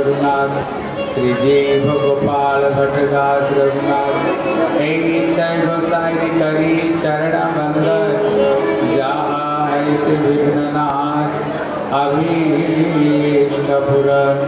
रघुनाथ, श्री जीव गोपाल भट्टदास रघुनाथ। एक गोसाई करी चरण बंदर, जहाँ है विघ्ननाश अभीष्टपुर।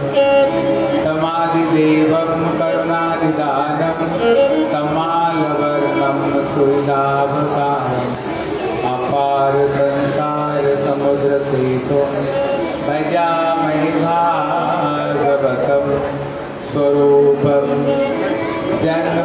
तमादिदेवं करुणानिधानं, तमालवर्णं सुधाभकारम्। अपार संसार समुद्र तीर्थं, भजामहि भागवतं स्वरूपं। जन्म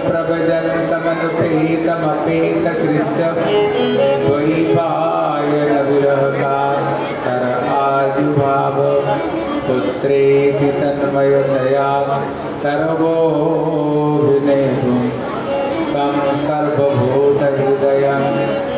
प्रभजन्तमनुपेतमपेतकृत्यं, द्वैपायन विरहकातर आजुभाव। पुत्रेति तन्मयतया तरवोऽभिनेतुं, स्तं सर्वभूतहृदयं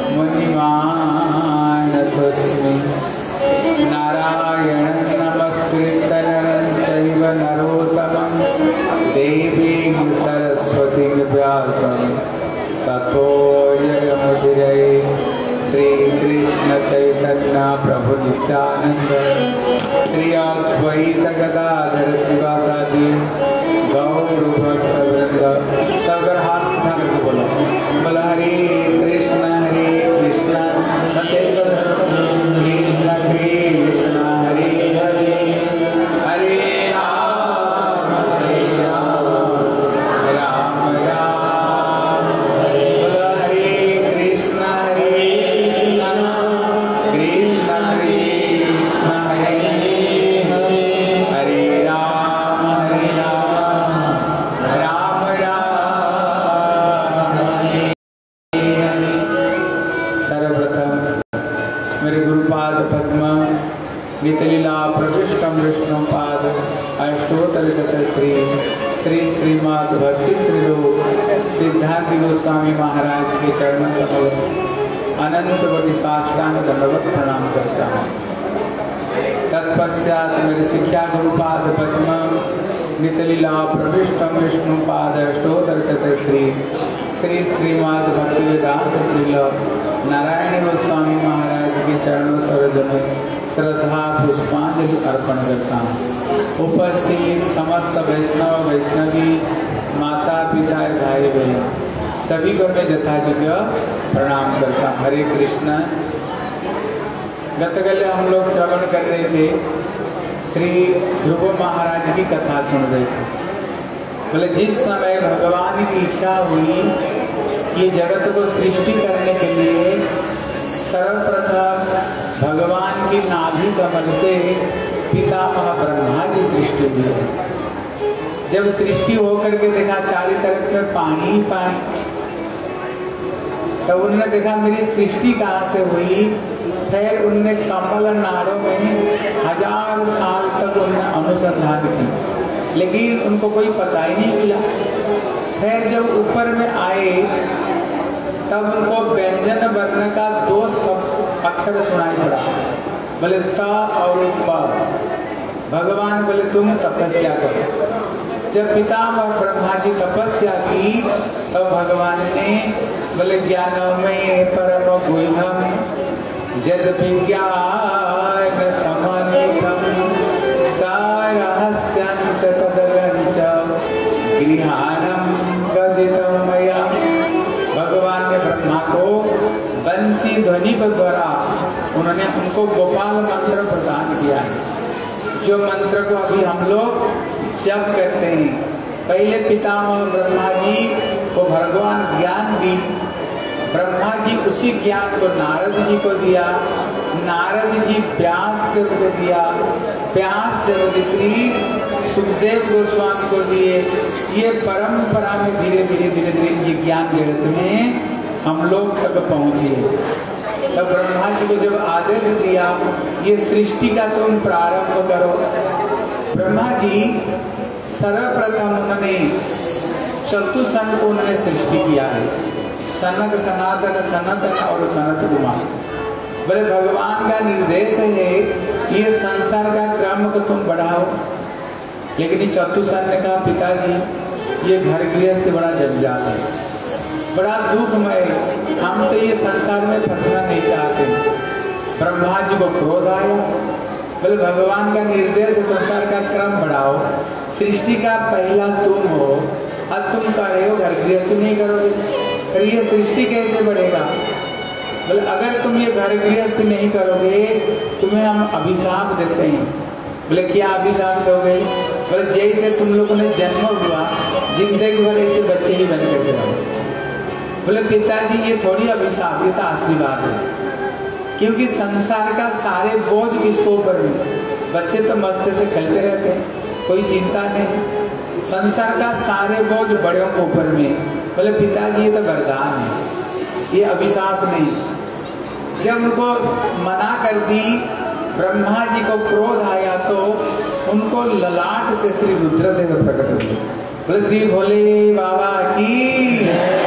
मुनिमानतोऽस्मि। नारायणं नमस्कृत्य नरं चैव नरोत्तमं, देवीं सरस्वतीं व्यासं ततो जयमुदीरये। श्रीकृष्ण चैतन्य प्रभु नित्यानंद, श्री अद्वैत गदाधर श्रीवासादि गौर भक्तवृंद। सबकर हाथ उठा करके बोलो, बोला हरे कृष्ण कृष्ण कृष्ण हरे हरे, हरे राम राम राम। बोला हरे कृष्ण कृष्ण कृष्ण हरे हरे, हरे राम राम राम हरे हरे। सर्वप्रथम मेरे गुरुपाद पद्म नितलीला प्रविष्टम विष्णुपाद अष्टोत्तर श्री श्री श्रीमद् भक्ति श्रीरूप सिद्धांत गोस्वामी महाराज के चरणों कमल अनंत कोटि साष्टांग दंडवत प्रणाम करता हूँ। तत्पश्चात मेरे शिक्षा गुरुपाद पद्म नितलीला प्रविष्टम विष्णुपाद अष्टोत्तर श्री श्री श्रीमद् भक्ति वेदांत श्रील नारायण गोस्वामी महाराज के चरणों सरोज में श्रद्धा पुष्पांजलि अर्पण करता हूँ। उपस्थित समस्त वैष्णव वैष्णवी माता पिता भाई बहन सभी को मैं यथायोग्य प्रणाम करता हूँ। हरे कृष्ण। गतकल हम लोग श्रवण कर रहे थे, श्री ध्रुव महाराज की कथा सुन रहे थे। बोले जिस समय भगवान की इच्छा हुई ये जगत को सृष्टि करने के लिए, सर्वप्रथम भगवान की नाभि कमल से पितामह ब्रह्मा की सृष्टि हुई है। जब सृष्टि होकर के देखा चारों तरफ में पानी ही पानी, तब उन्होंने देखा मेरी सृष्टि कहाँ से हुई। फिर उनने कमल नाड़ों में 1000 साल तक उन्होंने अनुसंधान की, लेकिन उनको कोई पता ही नहीं मिला। फिर जब ऊपर में आए तब उनको व्यंजन वर्ण का 2 अक्षर सुनाई पड़ा। बोले त और प। भगवान बोले तुम तपस्या करो। जब पितामह ब्रह्मा जी तपस्या की तब भगवान ने बोले ज्ञानमय परम गुह्यम जद विज्ञान समन्वितम सारहस्यं च तदगंच गृहाणं गदितं मया। भगवान ने ब्रह्मा को बंसी ध्वनि के द्वारा उन्होंने उनको गोपाल मंत्र प्रदान किया है, जो मंत्र को अभी हम लोग जप करते हैं। पहले पितामह ब्रह्मा जी को भगवान ज्ञान दी, ब्रह्मा जी उसी ज्ञान को नारद जी को दिया, नारद जी व्यास देव को दिया, व्यास देव जी श्री सुखदेव गोस्वामी को दिए। ये परंपरा में धीरे धीरे ये ज्ञान जगत में हम लोग तक पहुँचे। तब ब्रह्मा जी को जब आदेश दिया ये सृष्टि का तुम प्रारंभ करो, ब्रह्मा जी सर्वप्रथम उन्होंने चतुसन को उन्होंने सृष्टि किया है। सनत सनातन सनातन और सनत कुमार। बोले भगवान का निर्देश है ये संसार का क्रम को तुम बढ़ाओ, लेकिन चतुसन ने कहा पिताजी ये घर गृहस्थ बड़ा जंजाल है, बड़ा दुखमय, हम तो ये संसार में फंसना नहीं चाहते। ब्रह्मा जी को क्रोध आया, बोले भगवान का निर्देश संसार का क्रम बढ़ाओ, सृष्टि का पहला तुम हो और तुम कर रहे हो घर गृहस्थ नहीं करोगे, फिर ये सृष्टि कैसे बढ़ेगा? बोले अगर तुम ये घर गृहस्थ नहीं करोगे तुम्हें हम अभिशाप देते हैं। बोले क्या अभिशाप दोगे? बोले जैसे तुम लोगों ने जन्म हुआ जिंदगी भर ऐसे बच्चे ही बन करके रहो। बोले पिताजी ये थोड़ी अभिशाप, ये तो आशीर्वाद है, क्योंकि संसार का सारे बोझ इसके ऊपर में। बच्चे तो मस्ते से खेलते रहते हैं, कोई चिंता नहीं, संसार का सारे बोझ बड़ों के ऊपर में। बोले पिताजी ये तो वरदान है, ये अभिशाप नहीं। जब उनको मना कर दी, ब्रह्मा जी को क्रोध आया तो उनको ललाट से श्री रुद्रदेव प्रकट हुए। बोले श्री भोले बाबा की।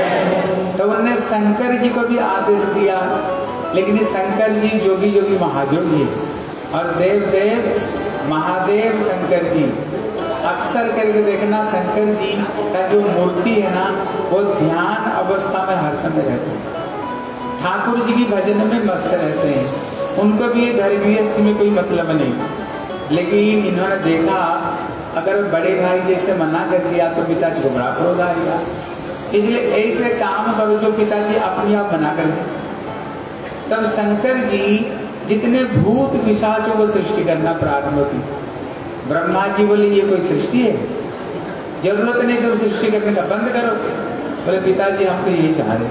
तो उन्होंने शंकर जी को भी आदेश दिया, लेकिन शंकर जी जोगी जोगी महाजोगी है और देव देव महादेव शंकर जी। अक्सर करके देखना शंकर जी का जो मूर्ति है ना वो ध्यान अवस्था में हर समय रहते हैं, ठाकुर जी की भजन में मस्त रहते हैं, उनको भी ये घर गृहस्थ में कोई मतलब नहीं। लेकिन इन्होंने देखा अगर बड़े भाई जैसे मना कर दिया तो पिताजी को बड़ा क्रोध आएगा, इसलिए ऐसे काम करो जो पिताजी अपने आप मना कर दे। तब शंकर जी जितने भूत पिशाचों को सृष्टि करना प्रारंभ की। ब्रह्मा जी बोले ये कोई सृष्टि है, जरूरत नहीं सब सृष्टि करने का, बंद करो। बोले पिताजी हम तो यही चाह रहे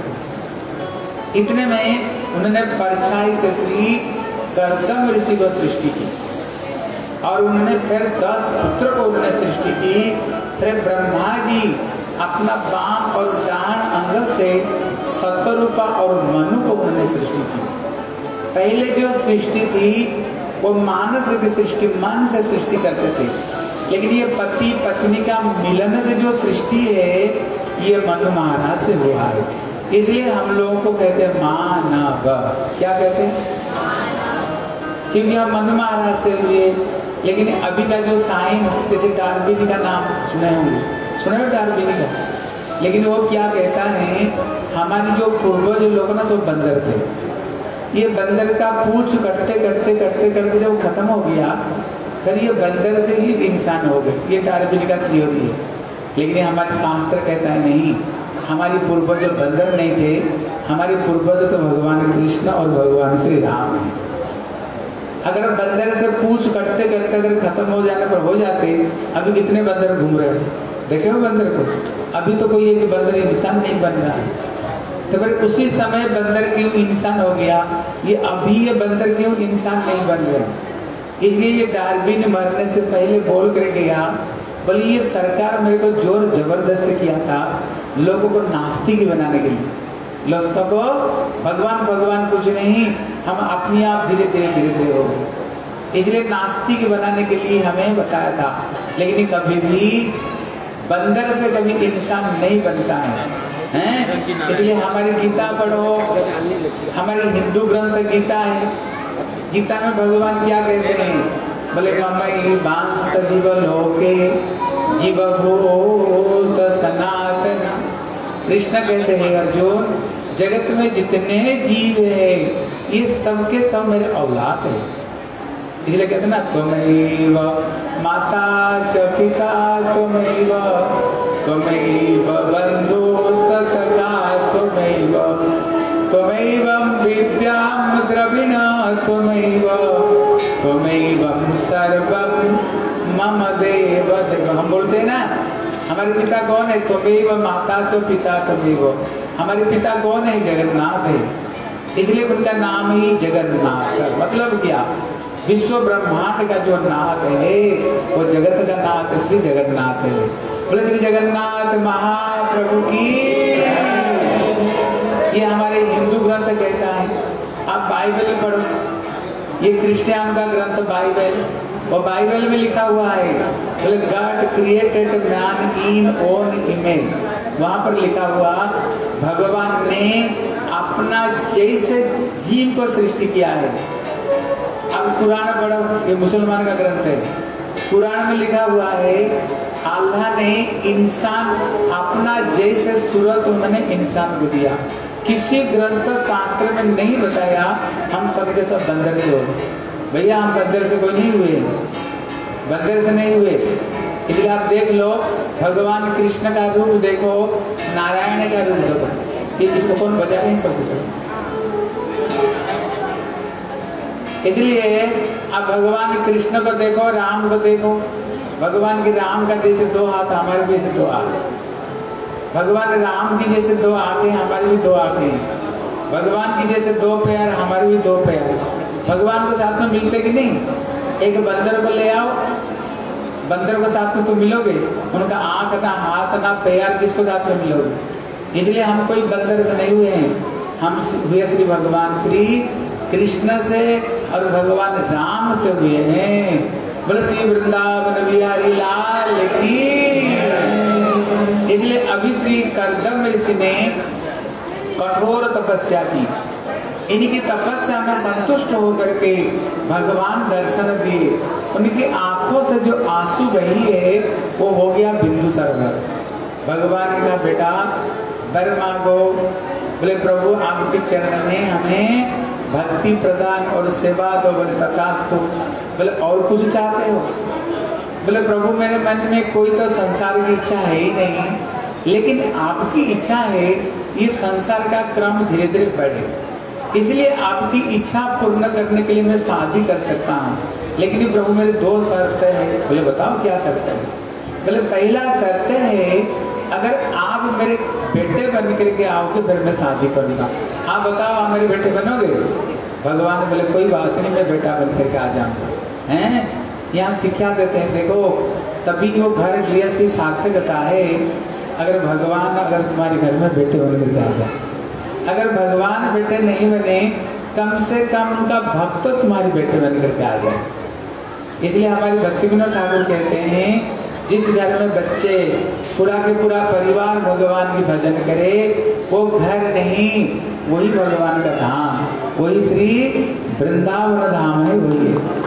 थे। इतने में उन्होंने परछाई से श्री कर्दम ऋषि को सृष्टि की और उन्होंने फिर 10 पुत्र को उन्होंने सृष्टि की। फिर ब्रह्मा जी अपना बाम और डान अंग से सतरूपा और मनु को उन्होंने सृष्टि की। पहले जो सृष्टि थी वो मानस की सृष्टि, मन से सृष्टि करते थे, लेकिन ये पति पत्नी का मिलन से जो सृष्टि है ये मनु महाराज से हुआ है। इसलिए हम लोगों को कहते हैं मानव। क्या कहते हैं? क्योंकि हम मनु महाराज से हुए। लेकिन अभी का जो साइंस, जैसे डार्विन का नाम सुने होंगे, सुने हो डार्विन का? लेकिन वो क्या कहता है, हमारे जो पूर्वज लोग ना सब बंदर थे, ये बंदर का पूंछ कटते कटते कटते कटते जब खत्म हो गया फिर ये बंदर से ही इंसान हो गए। ये डार्विन का थ्योरी है। लेकिन हमारे शास्त्र कहता है नहीं, हमारे पूर्वज बंदर नहीं थे, हमारे पूर्वज तो भगवान कृष्ण और भगवान श्री राम है। अगर बंदर से पूंछ कटते कटते अगर खत्म हो जाने पर हो जाते, अभी कितने बंदर घूम रहे हैं, देखे हो बंदर को? अभी तो कोई एक बंदर इंसान नहीं बन रहा है। तो फिर उसी समय बंदर क्यों इंसान हो गया? ये अभी ये बंदर क्यों इंसान नहीं बन रहे? इसलिए ये डार्विन मरने से पहले बोल कर गया, बोले ये सरकार मेरे को जोर जबरदस्त किया था लोगों को नास्तिक बनाने के लिए, लोगों को भगवान भगवान कुछ नहीं, हम अपने आप धीरे धीरे हो गए। इसलिए नास्तिक बनाने के लिए हमें बताया था। लेकिन कभी भी बंदर से कभी इंसान नहीं बनता है, हैं? इसलिए हमारी गीता पढ़ो, हमारी हिंदू ग्रंथ गीता है। गीता में भगवान क्या कहते हैं? बोले ममई बांस जीव लोके जीव भूत सनातन। कृष्ण कहते हैं अर्जुन, जगत में जितने जीव है ये सबके सब मेरे औलाद है। इसलिए कहते ना, त्वमेव माता च पिता त्वमेव त्वमेव बन्धुश्च सखा त्वमेव त्वमेव विद्यां द्रविण त्वमेव त्वमेव सर्वं मम देव देव। हम बोलते हैं ना, हमारे पिता कौन है? त्वमेव माता च पिता त्वमेव। हमारे पिता कौन है? जगन्नाथ है। इसलिए उनका नाम ही जगन्नाथ। मतलब क्या? विश्व ब्रह्मांड का जो नाथ है वो जगत का नाथ श्री जगन्नाथ है। बोले श्री जगन्नाथ महाप्रभु की। ये हमारे हिंदू ग्रंथ कहता है। आप बाइबल पढ़ो, ये क्रिश्चियन का ग्रंथ बाइबल, और बाइबल में लिखा हुआ है बोले God created man in own image. वहां पर लिखा हुआ भगवान ने अपना जैसे जीव को सृष्टि किया है। अब कुरान पढ़ो, ये मुसलमान का ग्रंथ है। कुरान में लिखा हुआ है अल्लाह ने इंसान अपना जैसे सूरत उन्होंने इंसान को दिया। किसी ग्रंथ शास्त्र में नहीं बताया हम सबके सब बंदर से हो। भैया हम बंदर से कोई नहीं हुए, बंदर से नहीं हुए। इसलिए आप देख लो, भगवान कृष्ण का रूप देखो, नारायण का रूप देखो, कि इसको कौन बजा नहीं सब कुछ। इसलिए अब भगवान कृष्ण को देखो, राम को देखो, भगवान की राम का जैसे दो हाथ, हमारे भी जैसे दो हाथ, भगवान राम की जैसे दो आंखें, हमारी भी दो आंखें, भगवान की जैसे दो पैर, हमारे भी दो पैर। भगवान को साथ में मिलते कि नहीं? एक बंदर को ले आओ, बंदर को साथ में तो मिलोगे, उनका आंख ना हाथ ना पैर, किसको साथ में मिलोगे? इसलिए हम कोई बंदर से नहीं हुए हैं, हम हुए श्री भगवान श्री कृष्ण से और भगवान राम से हुए हैं। बोले श्री वृंदावन बिहारी लाल की। इसलिए अभी श्री कर्दम ऋषि ने कठोर तपस्या की, इनकी तपस्या में संतुष्ट होकर के भगवान दर्शन दिए। उनकी आंखों से जो आंसू बही है वो हो गया बिंदु सरोवर। भगवान ने कहा बेटा वर मांगो। बोले प्रभु आपके चरण में हमें भक्ति प्रदान और सेवा दो। बोले तथास्तु। बोले और कुछ चाहते हो? बोले प्रभु मेरे मन में कोई तो संसार की इच्छा है ही नहीं, लेकिन आपकी इच्छा है ये संसार का क्रम धीरे धीरे बढ़े, इसलिए आपकी इच्छा पूर्ण करने के लिए मैं शादी कर सकता हूँ, लेकिन प्रभु मेरे दो शर्त है। बोले बताओ क्या शर्त है? बोले पहला शर्त है अगर आप मेरे बेटे बन करके आओगे फिर मैं शादी करूंगा। आप बताओ आप मेरे बेटे बनोगे? भगवान बोले कोई बात नहीं, मैं बेटा बन करके आ जाऊंगा। हैं यहाँ शिक्षा देते हैं, देखो तभी वो घर गृहस्थी सार्थकता है अगर भगवान अगर तुम्हारे घर में बेटे बन करके आ जाए। अगर भगवान बेटे नहीं बने, कम से कम उनका भक्त तुम्हारे बेटे बन करके आ जाए। इसलिए हमारी भक्ति विनोद ठाकुर कहते हैं जिस घर में बच्चे पूरा के पूरा परिवार भगवान की भजन करे, वो घर नहीं, वही भगवान का धाम, वही श्री वृंदावन धाम है। वही है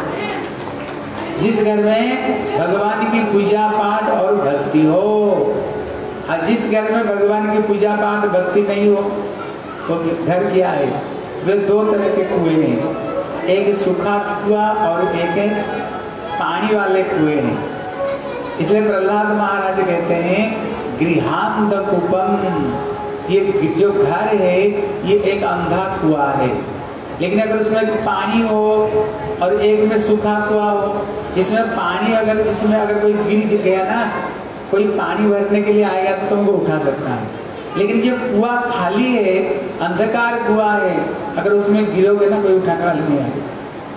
जिस घर में भगवान की पूजा पाठ और भक्ति हो। और जिस घर में भगवान की पूजा पाठ भक्ति नहीं हो वो घर क्या है? वे दो तरह के कुएं हैं, एक सूखा कुआं और एक पानी वाले कुएं हैं। इसलिए प्रहलाद महाराज कहते हैं गृहांत कूपम, ये जो घर है ये एक अंधा कुआं है, लेकिन अगर उसमें पानी हो और एक में सूखा कुआं हो, जिसमें पानी अगर जिसमें अगर कोई गिर गया ना, कोई पानी भरने के लिए आएगा तो तुमको उठा सकता है, लेकिन जो कुआं खाली है, अंधकार कुआं है, अगर उसमें गिरोगे ना कोई उठाने वाला नहीं आएगा।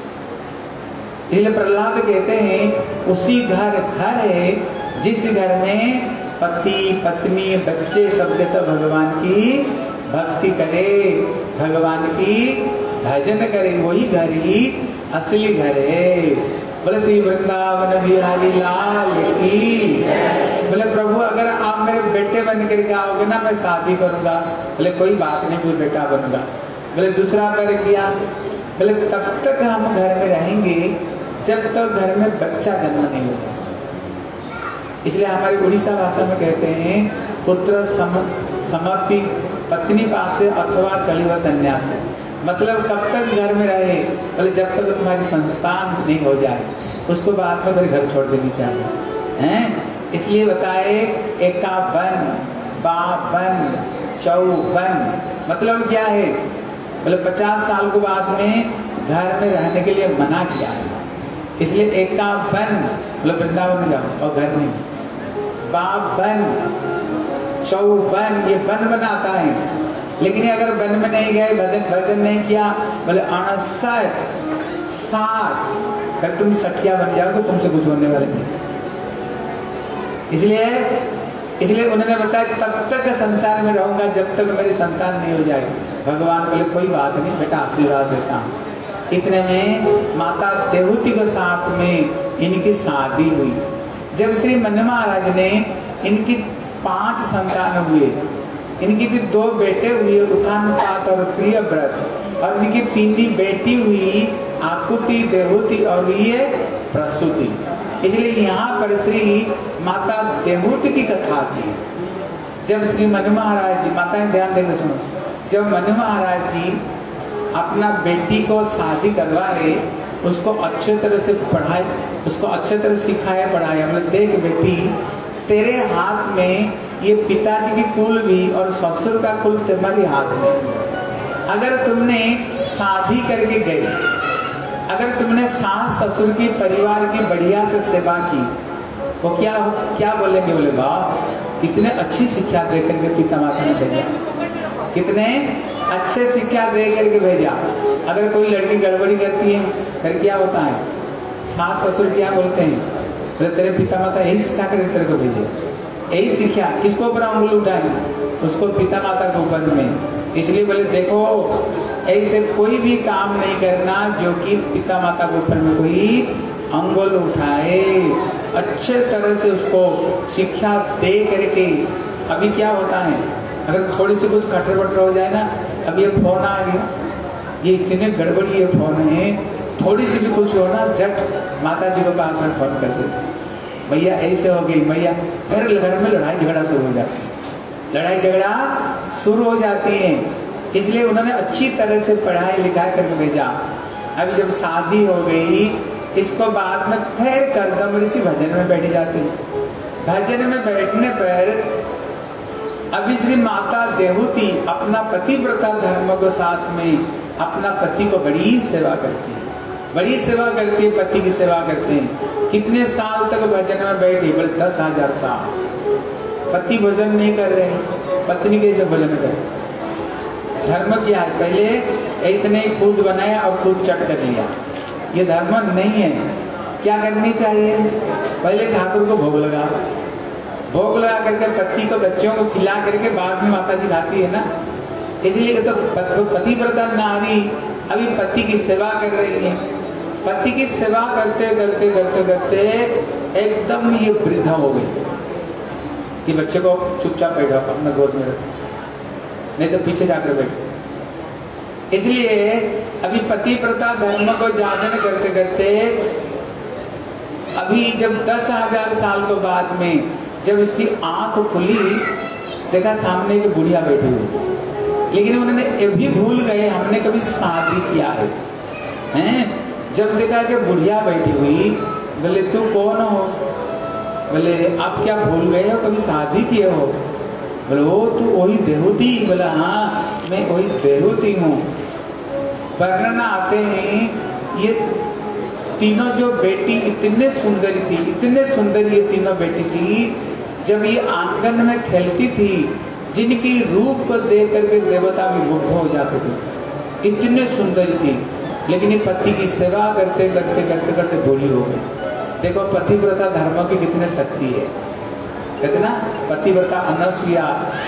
इसलिए प्रहलाद कहते हैं उसी घर है जिस घर में पति पत्नी बच्चे सबके सब भगवान की भक्ति करे, भगवान की भजन करे, वही घर ही असली घर है। बोले श्री वृंदावन बिहारी लाल की। बोले प्रभु अगर आप मेरे बेटे बन करके आओगे ना मैं शादी करूंगा। बोले कोई बात नहीं, मैं बेटा बनूंगा। बोले दूसरा पर किया, बोले तब तक हम घर में रहेंगे जब तक घर में बच्चा जन्म नहीं होगा। इसलिए हमारी उड़ीसा भाषा में कहते हैं पुत्र समर्पी पत्नी पास अथवा चलिव संन्यास, मतलब कब तक घर में रहे? बोले जब तक तुम्हारी संतान नहीं हो जाए, उसको बाद में घर छोड़ देनी चाहिए हैं। इसलिए बताए एकावन बावन चौवन, मतलब क्या है? बोले 50 साल के बाद में घर में रहने के लिए मना किया है। इसलिए एकावन बोले वृंदावन में जाओ और घर नहीं। बावन चौवन ये वन बनाता है, लेकिन अगर वन में नहीं गए भजन नहीं किया, बोले 69 60 फिर तुम सठिया बन जाओगे, तुमसे कुछ होने वाले नहीं। इसलिए उन्होंने बताया तब तक संसार में रहूंगा जब तक मेरी संतान नहीं हो जाए। भगवान बोले कोई बात नहीं बेटा, आशीर्वाद देता हूँ। इतने में माता देहूती के साथ में इनकी शादी हुई। जब श्री मनु महाराज ने इनकी 5 संतान हुए, इनकी भी 2 बेटे हुए उत्थानपाद और प्रियव्रत, और इनकी 3 बेटी हुई आकुति देहूती और ये प्रसूति। इसलिए यहाँ पर श्री माता देहूती की कथा थी। जब श्री मनु महाराज जी, माता ने ध्यान देकर सुनो, जब मनु महाराज जी अपना बेटी को शादी करवाए उसको अच्छे तरह से पढ़ाए, उसको अच्छे तरह सिखाया पढ़ाया। मतलब देख बेटी, तेरे हाथ में ये पिताजी की कुल भी और ससुर का कुल तुम्हारे हाथ में। अगर तुमने शादी करके गए, अगर तुमने सास ससुर की परिवार की बढ़िया से सेवा की, वो क्या बोलेंगे? बोले वाह, इतने अच्छी शिक्षा दे करके पिता माता ने भेजा, कितने अच्छे शिक्षा दे करके भेजा। अगर कोई लड़की गड़बड़ी करती है फिर क्या होता है? सास ससुर क्या बोलते हैं? बोले तेरे पिता माता यही सिखा कर तेरे को भेजे, यही शिक्षा। किसको ऊपर उंगली उठाएगी? उसको पिता माता के ऊपर में। इसलिए बोले देखो, ऐसे कोई भी काम नहीं करना जो कि पिता माता के ऊपर में कोई अंगुल उठाए। अच्छे तरह से उसको शिक्षा दे करके। अभी क्या होता है, अगर थोड़ी सी कुछ कटर बटर हो जाए ना, अब ये फोन आ गया, ये इतने गड़बड़ी ये फोन है, थोड़ी सी भी कुछ हो ना, झट माता जी को पास में फोन कर देते, भैया ऐसे हो गई भैया, फिर घर में लड़ाई झगड़ा शुरू हो जाती है, लड़ाई झगड़ा शुरू हो जाती है। इसलिए उन्होंने अच्छी तरह से पढ़ाई लिखाई करके भेजा। अभी जब शादी हो गई, इसको बाद में फिर करदम ऋषि भजन में बैठ जाते। भजन में बैठने पर अभी श्री माता देहूती अपना पतिव्रता धर्म के साथ में अपना पति को बड़ी सेवा करती है, बड़ी सेवा करती है, पति की सेवा करते हैं। कितने साल तक भजन में बैठी? बोले 10,000 साल। पति भजन नहीं कर रहे, पत्नी कैसे भजन करे? धर्म क्या है? पहले ऐसे नहीं खुद बनाया और खुद चट कर लिया, ये धर्म नहीं है। क्या करनी चाहिए? पहले ठाकुर को भोग लगा, भोग लगा करके पति को बच्चों को खिला करके बाद में माता जी खाती है ना। इसलिए तो पतिव्रता नारी अभी पति की सेवा कर रही है। पति की सेवा करते करते करते करते एकदम ये वृद्धा हो गई कि बच्चे को चुपचाप बैठा अपना गोद में रखो, नहीं तो पीछे जाकर बैठो। इसलिए अभी पतिव्रता धर्म को जागरण करते करते अभी जब 10,000 साल के बाद में जब इसकी आंख खुली, देखा सामने एक बुढ़िया बैठी हुई, लेकिन उन्होंने ये भी भूल गए हमने कभी शादी किया है, हैं? जब देखा कि बुढ़िया बैठी हुई, बोले तू कौन हो? बोले आप क्या भूल गए हो, कभी शादी किए हो? बोले वो तू वही देहूती? बोला हाँ मैं वही देहूती हूँ। वर्णन आते हैं ये तीनों जो बेटी इतने सुंदरी थी, इतने सुंदर ये तीनों बेटी थी, जब ये आंगन में खेलती थी, जिनकी रूप को देख करके देवता भी मुग्ध हो जाते थे, इतने सुंदर थी। लेकिन ये पति की सेवा करते करते करते करते बूढ़ी हो गई। देखो पतिव्रता धर्म की कितने शक्ति है, कहते ना पतिव्रता अनसुईया,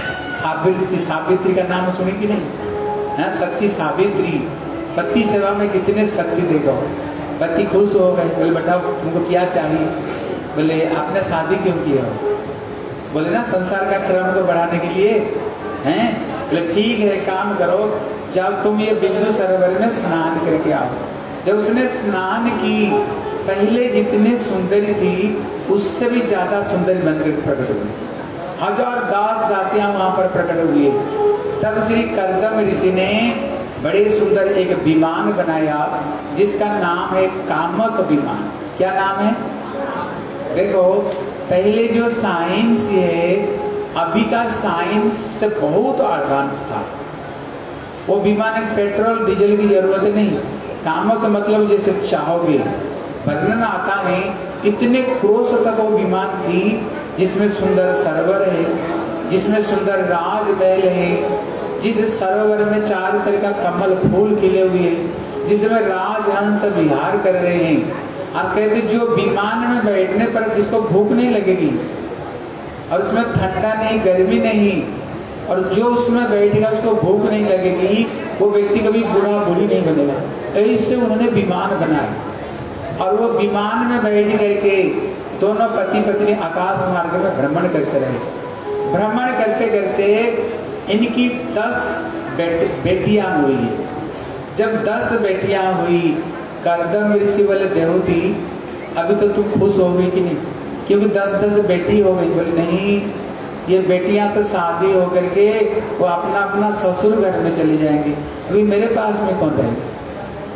सावित्री का नाम सुनी कि नहीं? है शक्ति सावित्री, पति सेवा में कितने शक्ति देखो। पति खुश हो गए, बोले बेटा तुमको क्या चाहिए? बोले आपने शादी क्यों की हो? बोले ना संसार का क्रम को बढ़ाने के लिए हैं। बोले ठीक है काम करो, जब तुम ये बिंदु सरोवर में स्नान करके आओ। जब उसने स्नान की, पहले जितनी सुंदरी थी उससे भी ज्यादा सुंदर बनकर प्रकट हुई, 1000 दास दासियां वहां पर प्रकट हुई। तब श्री करदम ऋषि ने बड़े सुंदर एक विमान बनाया जिसका नाम है कामक विमान। क्या नाम है? देखो पहले जो साइंस है, अभी का साइंस से बहुत एडवांस था। वो विमान पेट्रोल डीजल की जरूरत नहीं, कामक मतलब जैसे चाहोगे। वर्णन आता है इतने क्रोश तक वो विमान थी, जिसमें सुंदर सरोवर है, जिसमें सुंदर राजमहल है, जिस सरोवर में चारों तरह का कमल फूल खिले हुए हैं, जिसमें राजहंस विहार कर रहे हैं। आप कहते जो विमान में बैठने पर जिसको भूख नहीं लगेगी और उसमें ठंडा नहीं गर्मी नहीं, और जो उसमें बैठेगा उसको भूख नहीं लगेगी, वो व्यक्ति कभी बूढ़ा बूढ़ी नहीं बनेगा। ऐसे उन्होंने विमान बनाया और वो विमान में बैठ करके दोनों पति पत्नी आकाश मार्ग में भ्रमण करते रहे। भ्रमण करते करते इनकी 10 बेटियां हुई। जब 10 बेटियां हुई, करदम ऋषि बोले देहूती अभी तो तुम खुश हो गई कि नहीं? क्योंकि 10-10 बेटी हो गई। बोले नहीं, ये बेटियां तो शादी हो करके वो अपना अपना ससुर घर में चली जाएंगी, अभी मेरे पास में कौन रहेगा?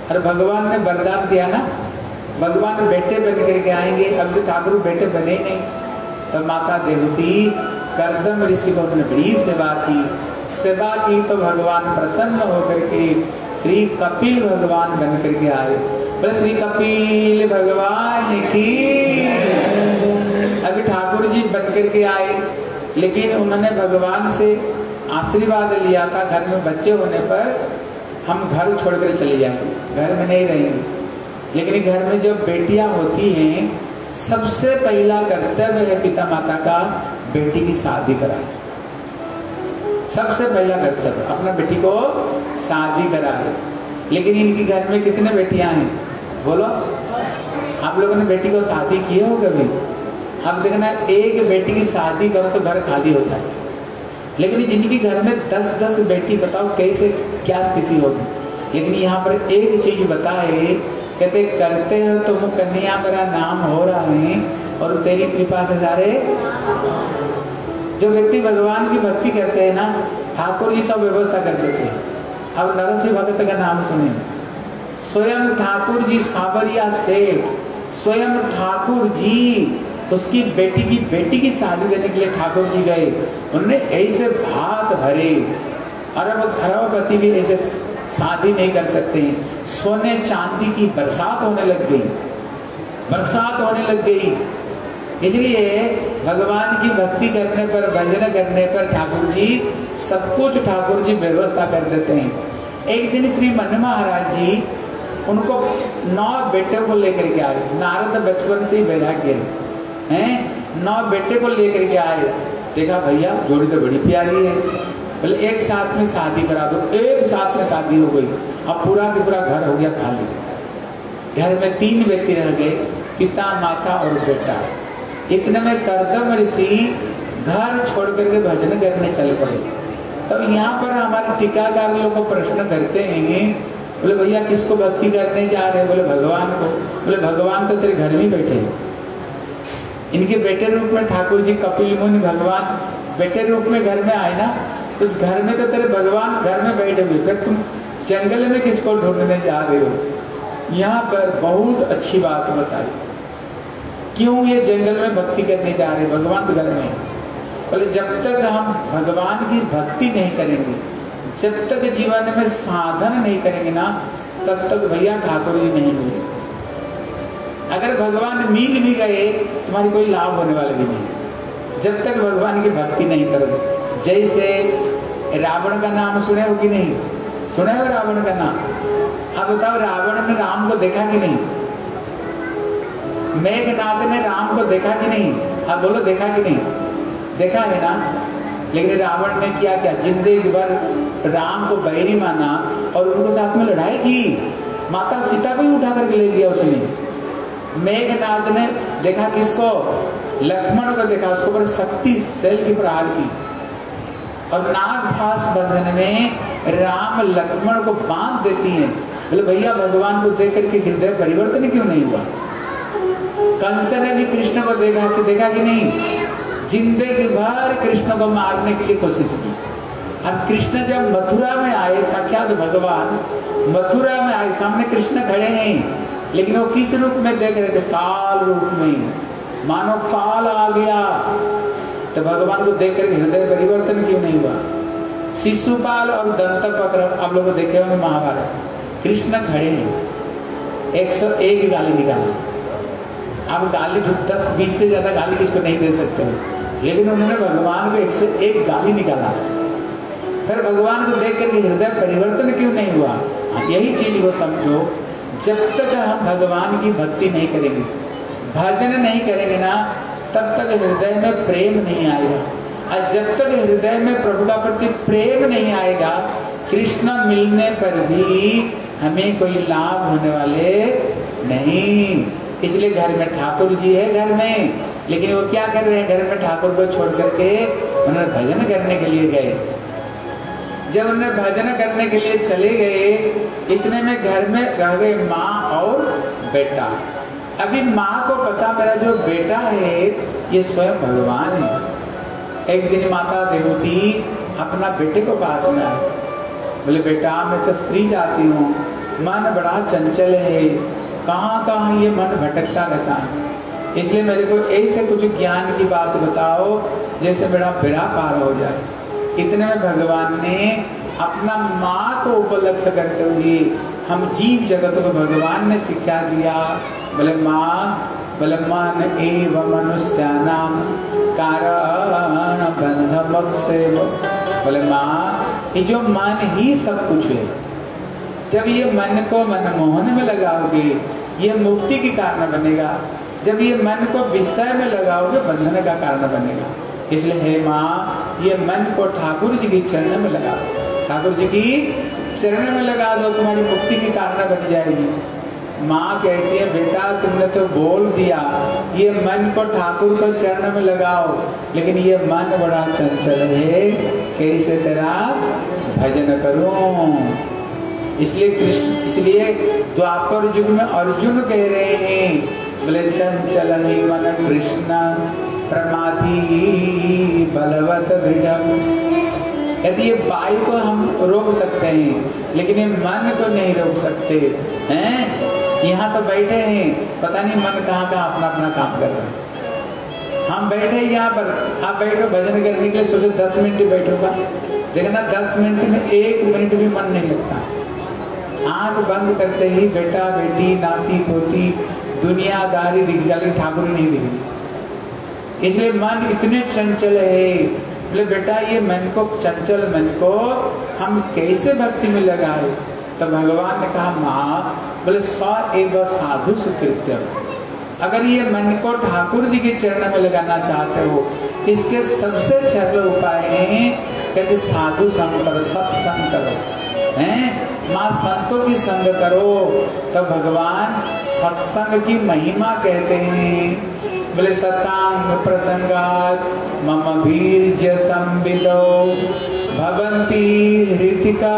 और भगवान ने वरदान दिया ना, भगवान बेटे बन करके आएंगे। अब तो ठाकुर बेटे बने ही नहीं। तो माता देवती कर्दम ऋषि को उन्होंने बड़ी सेवा की तो भगवान प्रसन्न होकर के श्री कपिल भगवान बन करके आए। बोले श्री कपिल भगवान की। अभी ठाकुर जी बन करके आए, लेकिन उन्होंने भगवान से आशीर्वाद लिया था घर में बच्चे होने पर हम घर छोड़कर चले जाएंगे, घर में नहीं रहेंगे। लेकिन घर में जब बेटियां होती हैं, सबसे पहला कर्तव्य है पिता माता का बेटी की शादी कराए। सबसे पहला कर्तव्य अपना बेटी को शादी कराए। लेकिन इनके घर में कितने बेटियां हैं बोलो? आप लोगों ने बेटी को शादी की हो कभी? आप देखना, एक बेटी की शादी करो तो घर खाली हो जाता है। लेकिन जिनकी घर में 10-10 बेटी, बताओ कैसे क्या स्थिति होगी। लेकिन यहाँ पर एक चीज बताए, कहते करते हो तुम कन्या मेरा नाम हो रहा है और तेरी कृपा से सारे। जो व्यक्ति भगवान की भक्ति करते हैं ना, ठाकुर जी सब व्यवस्था कर देते हैं। अब नरसिंह भगत का नाम सुने, स्वयं ठाकुर जी सावरिया सेठ, स्वयं ठाकुर जी उसकी बेटी की शादी देने के लिए ठाकुर जी गए। उन्होंने ऐसे भात भरे, और अब खरबपति भी ऐसे शादी नहीं कर सकते हैं। सोने चांदी की बरसात होने लग गई। इसलिए भगवान की भक्ति करने पर, भजन करने पर ठाकुर जी सब कुछ ठाकुर जी व्यवस्था कर देते हैं। एक दिन श्री मन महाराज जी उनको 9 बेटे को लेकर के आए। नारद बचपन से ही वैराग्य है, 9 बेटे को लेकर के आए। देखा भैया जोड़ी तो बड़ी प्यारी है, बोले एक साथ में शादी करा दो। एक साथ में शादी हो गई। अब पूरा का पूरा घर हो गया खाली। घर में 3 व्यक्ति रह गए, पिता माता और बेटा। इतने में कर्दम ऋषि घर छोड़ करके भजन करने चल पड़े। तब यहाँ पर हमारे टीकाकार लोग को प्रश्न करते हैं, बोले भैया किसको भक्ति करने जा रहे हैं? बोले भगवान को। बोले भगवान तो तेरे घर में बैठे हैं। इनके बेटे रूप में ठाकुर जी कपिल मुनि भगवान बेटे रूप में घर में आए ना, तो घर में तो तेरे भगवान घर में बैठे हुए, फिर तुम जंगल में किसको ढूंढने जा रहे हो? यहाँ पर बहुत अच्छी बात बताई, क्यों ये जंगल में भक्ति करने जा रहे? भगवान तो घर में है। बोले जब तक हम भगवान की भक्ति नहीं करेंगे, जब तक जीवन में साधन नहीं करेंगे ना, तब तक भैया ठाकुर जी नहीं मिले। अगर भगवान मिल भी गए, तुम्हारी कोई लाभ होने वाला भी नहीं, जब तक भगवान की भक्ति नहीं करोगे। जैसे रावण का नाम सुने हो कि नहीं? सुने हो रावण का नाम? अब बताओ, रावण ने राम को देखा कि नहीं? मेघनाथ ने राम को देखा कि नहीं? अब बोलो देखा कि नहीं? देखा है ना। लेकिन रावण ने क्या किया? जिंदगी भर राम को बैरी माना और उनको साथ में लड़ाई की। माता सीता को ही उठा करके ले लिया उसने। मेघनाथ ने देखा किसको? लक्ष्मण को देखा, उसको बड़े शक्तिशाली की प्रहार की। और नागपाश बंधन में राम लक्ष्मण को बांध देती हैं। बोले भैया भगवान को देख करके हृदय परिवर्तन क्यों नहीं हुआ? कंस ने भी कृष्ण को देखा कि नहीं? जिंदगी भर कृष्ण को मारने के लिए कोशिश की। अब कृष्ण जब मथुरा में आए, साक्षात भगवान मथुरा में आए, सामने कृष्ण खड़े हैं, लेकिन वो किस रूप में देख रहे थे? काल रूप में, मानो काल आ गया। तो भगवान को देख कर हृदय परिवर्तन क्यों नहीं हुआ? शिशुपाल और दंतवक्र, आप लोग देखे होंगे महाभारत, कृष्ण खड़े हैं, 101 गाली निकाला। अब गाली 10-20 से ज्यादा गाली किसको नहीं दे सकते, लेकिन उन्होंने भगवान को 101 गाली निकाला। फिर भगवान को देख कर हृदय परिवर्तन क्यों नहीं हुआ? यही चीज को समझो, जब तक हम भगवान की भक्ति नहीं करेंगे, भजन नहीं करेंगे ना, तब तक हृदय में प्रेम नहीं आएगा। और जब तक हृदय में प्रभु का प्रति प्रेम नहीं आएगा, कृष्ण मिलने पर भी हमें कोई लाभ होने वाले नहीं। इसलिए घर में ठाकुर जी है घर में, लेकिन वो क्या कर रहे हैं? घर में ठाकुर को छोड़ करके उन्होंने भजन करने के लिए गए। जब उन्होंने भजन करने के लिए चले गए, इतने में घर में रह गए माँ और बेटा। अभी माँ को पता मेरा जो बेटा है ये स्वयं भगवान है। एक दिन माता देवती अपना बेटे को पास में आए, बोले बेटा मैं तो स्त्री जाती हूँ, मन बड़ा चंचल है, कहाँ कहाँ ये मन भटकता रहता है। इसलिए मेरे को ऐसे कुछ ज्ञान की बात बताओ जैसे मेरा बेड़ा पार हो जाए। इतने में भगवान ने अपना माँ को उपलक्ष्य करते हुए हम जीव जगत को भगवान ने शिक्षा दिया। बोले माँ, बोले मन एवं मनुष्यानाम कारण बंध मोक्षेव। बोले माँ, ये जो मन ही सब कुछ है, जब ये मन को मनमोहन में लगाओगे ये मुक्ति के कारण बनेगा, जब ये मन को विषय में लगाओगे बंधन का कारण बनेगा। इसलिए हे माँ, ये मन को ठाकुर जी की चरण में लगा दो, ठाकुर जी की चरण में लगा दो, तुम्हारी मुक्ति के कारण बन जाएगी। माँ कहती है बेटा तुमने तो बोल दिया ये मन को ठाकुर को चरण में लगाओ, लेकिन ये मन बड़ा चंचल है, कैसे तेरा भजन करूं। इसलिए द्वापर युग में अर्जुन कह रहे हैं, बोले चंचल ही मन कृष्ण प्रमाथि बलवत दृढ़। कहते ये वायु को हम रोक सकते हैं लेकिन ये मन को नहीं रोक सकते हैं। यहाँ तो बैठे हैं, पता नहीं मन कहाँ कहाँ अपना अपना काम कर रहा है। हम बैठे यहाँ पर, आप बैठो भजन करने के लिए, सोचो 10 मिनट बैठूंगा, देखना 10 मिनट में 1 मिनट भी मन नहीं लगता। आंख बंद करते ही बेटा बेटी नाती पोती दुनियादारी दिख गई, ठाकुर नहीं दिख गई। इसलिए मन इतने चंचल है। बोले बेटा ये मन को, चंचल मन को हम कैसे भक्ति में लगाए? तो भगवान ने कहा माँ, बोले स एव साधु सुकृत्यम। अगर ये मन को ठाकुर जी के चरण में लगाना चाहते हो, इसके सबसे सरल उपाय है, कहते साधु संग करो, सत्संग करो, हैं माँ संतों की संग करो। तो भगवान सत्संग की महिमा कहते हैं। बोले सतांग प्रसंगात मम वीर्य संविदो भवन्ति हृतिका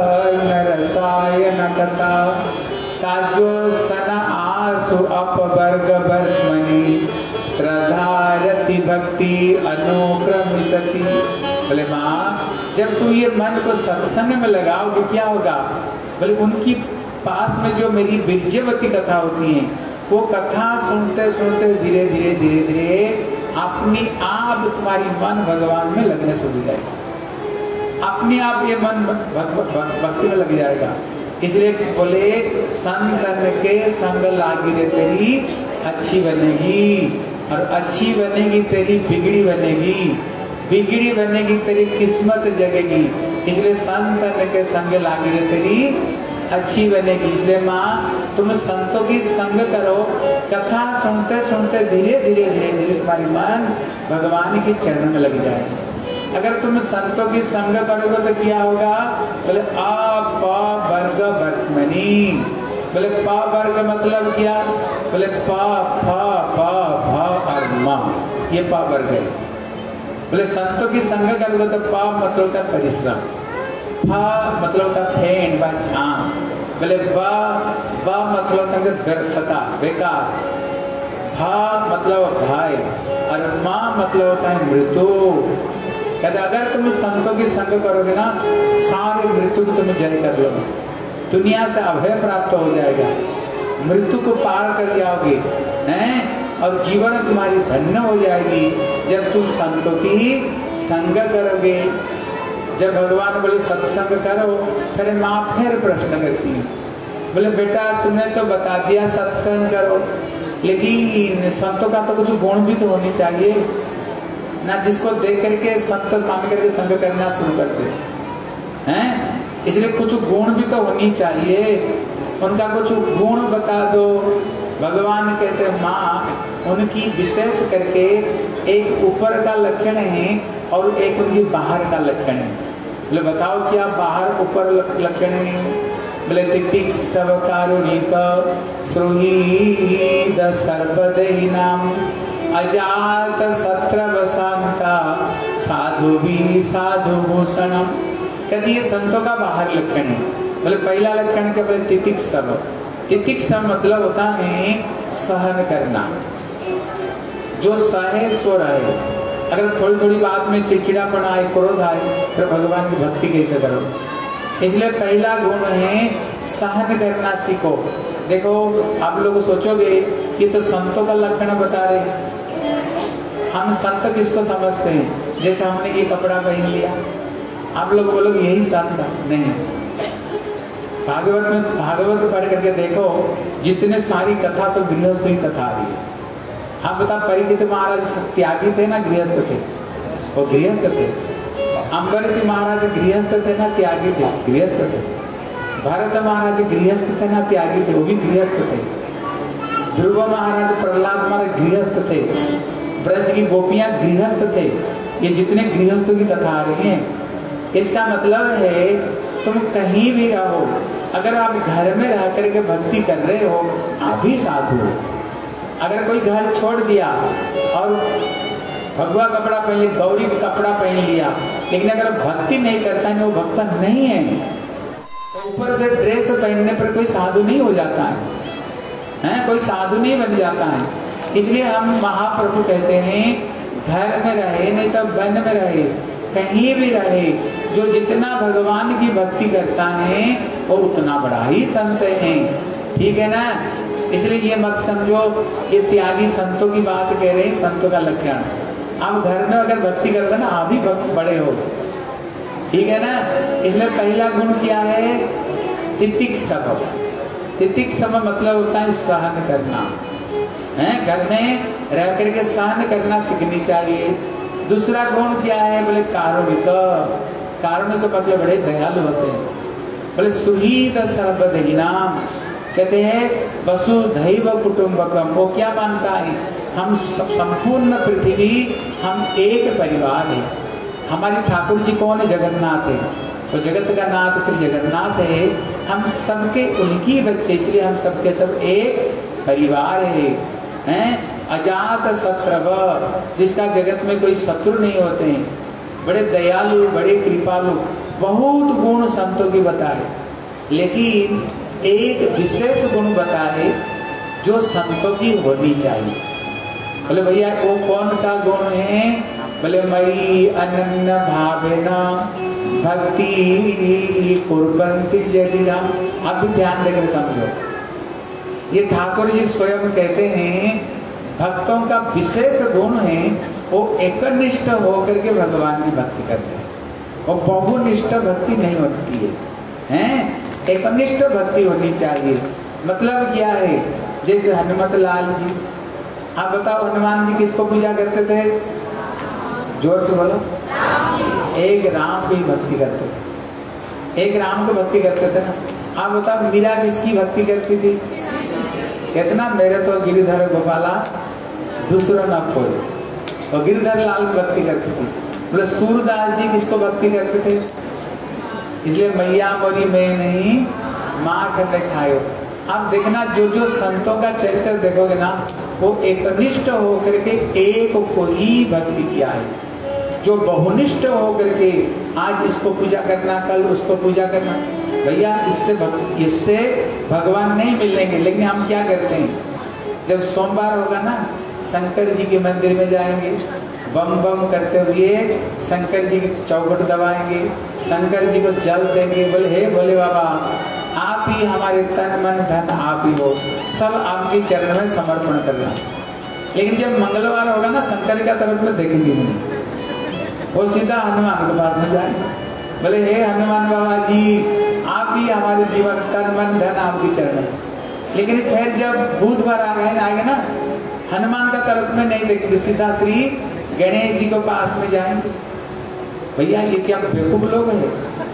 नरसायन कथा ताजो सन आसु अपवर्ग वर्तमनि श्रद्धारति भक्ति अनुक्रमिसति। बोले माँ, जब तू ये मन को सत्संग में लगाओगे क्या होगा? बोले उनकी पास में जो मेरी वीर्यवती कथा होती है, वो कथा सुनते सुनते धीरे धीरे धीरे धीरे अपनी आप तुम्हारी मन भगवान में लगने शुरू हो जाएगा, अपने आप ये मन भक्ति में लग जाएगा। इसलिए बोले संतन के संग लागी रे तेरी अच्छी बनेगी, और अच्छी बनेगी तेरी बिगड़ी बनेगी, बिगड़ी बनेगी तेरी किस्मत जगेगी। इसलिए संतन के संग लागी रे तेरी अच्छी बनेगी। इसलिए माँ तुम संतों की संग करो, कथा सुनते सुनते धीरे धीरे धीरे धीरे तुम्हारी मन भगवान के चरण में लग जाएगी। अगर तुम संतों की संग करोगे तो क्या होगा? बोले वर्ग वर्तमनि। बोले पा वर्ग मतलब क्या? बोले पा फा पा भा और मा, ये पा वर्ग है। बोले संतों की संग करोगे तो पा मतलब होता है परिश्रम, फा मतलब होता है फेंड बा झांक, बोले बा मतलब होता है व्यर्थता बेकार, भा मतलब भाई, और माँ मतलब होता है मृत्यु। कहते अगर तुम संतों की संग करोगे ना, सारे मृत्यु को तुम जय कर लोगे, दुनिया से अभय प्राप्त हो जाएगा, मृत्यु को पार कर जाओगे हैं, और जीवन तुम्हारी धन्य हो जाएगी जब तुम संतों की संग करोगे। जब भगवान बोले सत्संग करो, फिर माँ फिर प्रश्न करती है, बोले बेटा तुमने तो बता दिया सत्संग करो, लेकिन संतों का तो कुछ गुण भी तो होनी चाहिए ना, जिसको देख करके संत मान करके संग करना शुरू करते हैं। इसलिए कुछ गुण भी तो होनी चाहिए, उनका कुछ गुण बता दो। भगवान कहते माँ उनकी विशेष करके एक ऊपर का लक्षण है और एक उनकी बाहर का लक्षण है। बोले बताओ क्या बाहर ऊपर लक्षण है? बोले तितिक्षव कारुणिक सुहृद सर्वदैनाम अजात सत्र वसंता साधु भी साधु भूषणम। कहती ये संतों का बाहर लक्षण है। बोले पहला लक्षण क्या? बोले तितिक्षव। तितिक्षव मतलब होता है सहन करना, जो सहे सो रहे। अगर थोड़ी थोड़ी बात में चिड़चिड़ापन आए, क्रोध आए, फिर भगवान की भक्ति कैसे करो? इसलिए पहला गुण है सहन करना सीखो। देखो आप लोग सोचोगे ये तो संतों का लक्षण बता रहे। हम संत किसको समझते हैं? जैसे हमने ये कपड़ा पहन लिया, आप लोग बोलोगे यही संत नहीं। भागवत में, भागवत पढ़ करके देखो, जितने सारी कथा सब गृहस्थ की कथा आ रही है। हम बता, परीक्षित महाराज त्यागी थे ना गृहस्थ थे? वो गृहस्थ थे। अम्बरीश महाराज गृहस्थ थे ना त्यागी थे? गृहस्थ थे। भरत महाराज गृहस्थ थे ना त्यागी थे? वो भी गृहस्थ थे। ध्रुव महाराज, प्रहलाद महाराज गृहस्थ थे। ब्रज की गोपियां गृहस्थ थे। ये जितने गृहस्थों की कथा आ रही है, इसका मतलब है तुम कहीं भी रहो, अगर आप घर में रह करके भक्ति कर रहे हो, आप भी साधु हो। अगर कोई घर छोड़ दिया और भगवा कपड़ा पहन लिया, गौरी कपड़ा पहन लिया, लेकिन अगर भक्ति नहीं करता है, वो भक्त नहीं है। तो ऊपर से ड्रेस पहनने पर कोई साधु नहीं हो जाता है, कोई साधु नहीं बन जाता है। इसलिए हम महाप्रभु कहते हैं, घर में रहे नहीं तो वन में रहे, कहीं भी रहे, जो जितना भगवान की भक्ति करता है वो उतना बड़ा ही संत है। ठीक है ना? इसलिए ये मत समझो ये त्यागी संतों की बात कह रहे हैं, संतों का लक्षण। आप घर में अगर भक्ति करते ना, आप भी बड़े हो। ठीक है ना? इसलिए पहला गुण क्या है? तितिक्षव। तितिक्षव मतलब होता है सहन करना है। घर में रह करके सहन करना सीखनी चाहिए। दूसरा गुण क्या है? बोले कारुणिक। कारुणिक मतलब बड़े दयालु होते हैं। बोले सुहृद सर्वदयिनाम, कहते हैं वसुधैव कुटुंबकम। वो क्या मानता है? हम संपूर्ण पृथ्वी, हम एक परिवार है। हमारे ठाकुर जी कौन है? जगन्नाथ है। तो जगत का नाथ श्री जगन्नाथ है। हम सबके उनकी बच्चे, इसलिए हम सबके सब एक परिवार है। अजात शत्रव, जिसका जगत में कोई शत्रु नहीं होते हैं। बड़े दयालु, बड़े कृपालु, बहुत गुण संतों की बताए, लेकिन एक विशेष गुण बताए जो संतों की होनी चाहिए। बोले भैया वो कौन सा गुण है? बोले मई अनन्य भावेना भक्ति कुर्बन्ति जदिना। आप भी ध्यान देकर समझो, ये ठाकुर जी स्वयं कहते हैं भक्तों का विशेष गुण है वो एकनिष्ठ होकर के भगवान की भक्ति करते हैं। वो बहुनिष्ठ भक्ति नहीं होती है, एकनिष्ठ भक्ति होनी चाहिए। मतलब क्या है? जैसे हनुमत लाल जी, आप बताओ हनुमान जी किसको पूजा करते थे? जोर से बोलो। एक राम की भक्ति करते थे, एक राम को भक्ति करते थे ना। आप बताओ मीरा किसकी भक्ति करती थी? कितना मेरे तो गिरिधर गोपाला दूसरा ना कोई। और गिरिधर लाल भक्ति करती थी। बोले सूरदास जी किसको भक्ति करते थे? इसलिए मैया मोरी मैं नहीं माँ के खायो। आप देखना जो जो संतों का चरित्र देखोगे ना, वो एकनिष्ठ होकर के एक को ही भक्ति किया है। जो बहुनिष्ठ होकर के आज इसको पूजा करना, कल उसको पूजा करना, भैया इससे भगवान नहीं मिलेंगे। लेकिन हम क्या करते हैं? जब सोमवार होगा ना, शंकर जी के मंदिर में जाएंगे, बम बम करते हुए शंकर जी की चौखट दबाएंगे, शंकर जी को जल देंगे। बोले हे भोले बाबा, आप ही हमारे तन मन धन आप ही हो, सब आपके चरण में समर्पण करना। लेकिन जब मंगलवार होगा ना, शंकर का तरफ में देखेंगे नहीं, वो सीधा हनुमान के पास में जाएंगे। बोले हे हनुमान बाबा जी, आप ही हमारे जीवन तन मन धन आपके चरण में। लेकिन फिर जब बुधवार आएगा ना, हनुमान का तरफ में नहीं देखेंगे, सीधा श्री गणेश जी के पास में जाएंगे। भैया ये क्या बेवकूफ लोग हैं?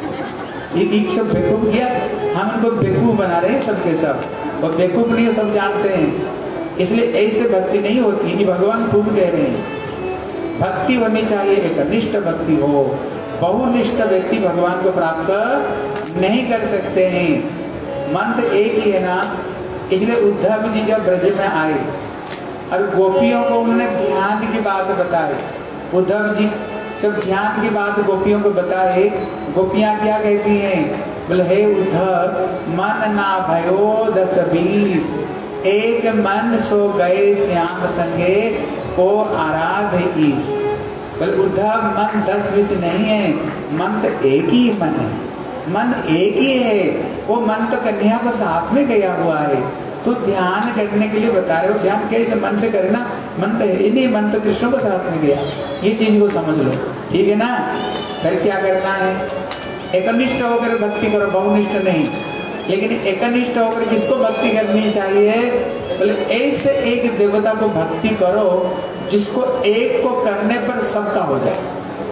ये सब बेवकूफ किया, हम इनको बेवकूफ बना रहे हैं सबके सब। और बेवकूफ नहीं, सब जानते हैं। इसलिए ऐसे भक्ति नहीं होती। ये भगवान खुद कह रहे हैं भक्ति होनी चाहिए, एकनिष्ठ भक्ति हो। बहुनिष्ठ व्यक्ति भगवान को प्राप्त नहीं कर सकते हैं। मंत्र एक ही है ना। इसलिए उद्धव जी जब ब्रज में आए और गोपियों को उन्होंने ध्यान की बात बताई, उद्धव जी जब ध्यान की बात गोपियों को बताए, गोपियां क्या कहती हैं? बोले हे उद्धव, मन ना भयो 10-20, एक मन सो गए श्याम संगे को आराध्य ईश। बोले उद्धव मन 10-20 नहीं है, मन तो एक ही मन है। मन एक ही है, वो मन तो कन्या को साथ में गया हुआ है। तो ध्यान करने के लिए बता रहे हो, ध्यान कैसे मन से करना, मन तो है नहीं, मन तो कृष्ण को साथ में गया, ये चीज को समझ लो, ठीक है ना। फिर क्या करना है, एकनिष्ठ होकर भक्ति करो, बहुनिष्ठ नहीं। लेकिन एकनिष्ठ होकर किसको भक्ति करनी चाहिए, बोले ऐसे एक देवता को भक्ति करो जिसको एक को करने पर सबका हो जाए,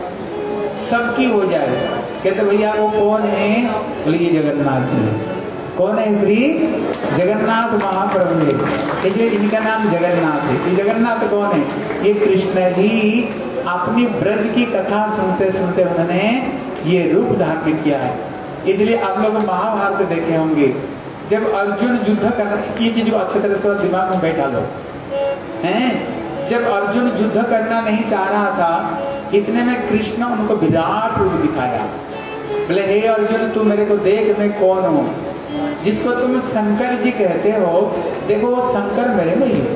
सबकी हो जाए। कहते भैया वो कौन है, बोले ये जगन्नाथ जी है। कौन है, श्री जगन्नाथ महाप्रभु है, इसलिए इनका नाम जगन्नाथ है। ये जगन्नाथ कौन है, ये कृष्ण ही अपनी ब्रज की कथा सुनते सुनते उन्होंने ये रूप धारण किया है। इसलिए आप लोग महाभारत देखे होंगे, जब अर्जुन युद्ध करना, ये चीज को अच्छी तरह से दिमाग में बैठा लो हैं। जब अर्जुन युद्ध करना नहीं चाह रहा था, इतने में कृष्ण उनको विराट रूप दिखाया, बोले हे अर्जुन तू मेरे को देख, मैं कौन हूँ। जिसको तुम शंकर जी कहते हो, देखो वो शंकर मेरे में ही है।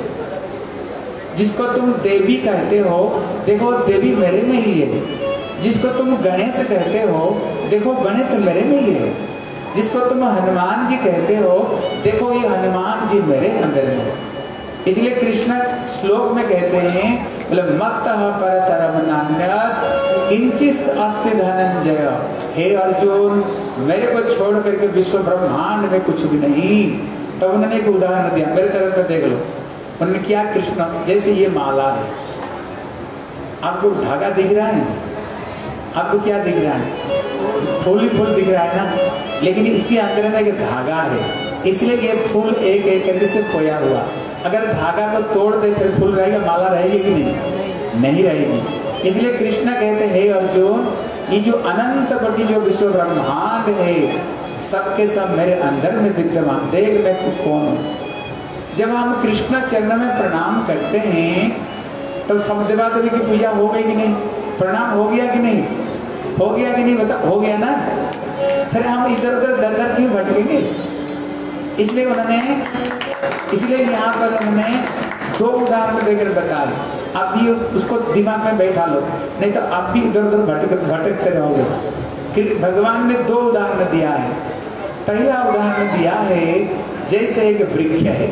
जिसको तुम देवी कहते हो, देखो देवी मेरे में ही है। जिसको तुम गणेश कहते हो, देखो गणेश मेरे में ही है। जिसको तुम हनुमान जी कहते हो, देखो ये हनुमान जी मेरे अंदर में। इसलिए कृष्ण श्लोक में कहते हैं, बोले मत्तः परतरम नान्यत् किंचित् अस्ति धनंजय। हे अर्जुन मेरे को छोड़ करके विश्व ब्रह्मांड में कुछ भी नहीं। तब उन्होंने एक उदाहरण दिया, मेरे तरफ में देख लो। उन्होंने क्या, कृष्ण जैसे ये माला है, आपको धागा दिख रहा है, आपको क्या दिख रहा है, फूल ही फूल दिख रहा है ना, लेकिन इसके अंदर में एक धागा है, इसलिए ये फूल एक एक करके से खोया हुआ। अगर धागा को तोड़ दे फिर फूल रहेगा, माला रहेगी कि नहीं, नहीं रहेगी। इसलिए कृष्ण कहते हैं, हे अर्जुन ये जो अनंत कोटि जो विश्व ब्रह्मांड है, सबके सब मेरे अंदर में विद्यमान, देख मैं कौन हूँ। जब हम कृष्ण चरण में प्रणाम करते हैं तो सब देवा देवी की पूजा हो गई कि नहीं, प्रणाम हो गया कि नहीं, हो गया कि नहीं, बता हो गया ना। फिर हम इधर उधर दर दर क्यों भटकेंगे। इसलिए उन्होंने, इसलिए यहाँ पर उन्होंने दो उदाहरण देकर बता दी। आप भी उसको दिमाग में बैठा लो, नहीं तो आप भी इधर उधर भटकते रहोगे। भगवान ने दो उदाहरण दिया है। पहला उदाहरण दिया है, जैसे एक वृक्ष है,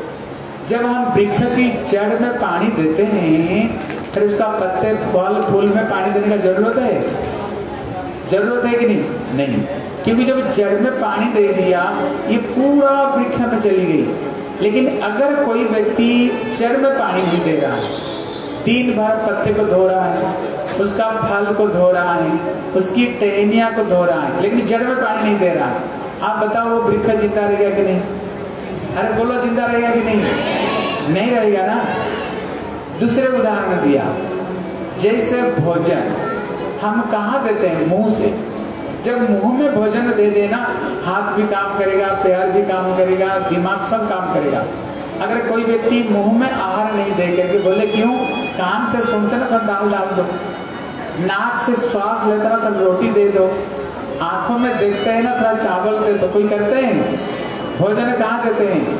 जब हम वृक्ष की जड़ में पानी देते हैं, फिर उसका पत्ते फल फूल में पानी देने का जरूरत है, जरूरत है कि नहीं, नहीं। क्योंकि जब जड़ में पानी दे दिया, ये पूरा वृक्ष में चली गई। लेकिन अगर कोई व्यक्ति जड़ में पानी नहीं दे रहा है, दिन भर पत्ते को धो रहा है, उसका फल को धो रहा है, उसकी टहनिया को धो रहा है, लेकिन जड़ में पानी नहीं दे रहा है, आप बताओ वो वृक्ष जिंदा रहेगा कि नहीं। अरे बोलो जिंदा रहेगा कि नहीं, नहीं रहेगा ना। दूसरे उदाहरण दिया, जैसे भोजन हम कहाँ देते हैं, मुंह से। जब मुंह में भोजन दे देना, हाथ भी काम करेगा, पैर भी काम करेगा, दिमाग सब काम करेगा। अगर कोई व्यक्ति मुंह में आहार नहीं दे करके, बोले क्यों, कान से सुनते ना तो दाल डाल दो, नाक से श्वास लेते ना तो रोटी दे दो, आंखों में देखते हैं ना थोड़ा चावल दे दो, कोई करते हैं। भोजन कहाँ देते हैं,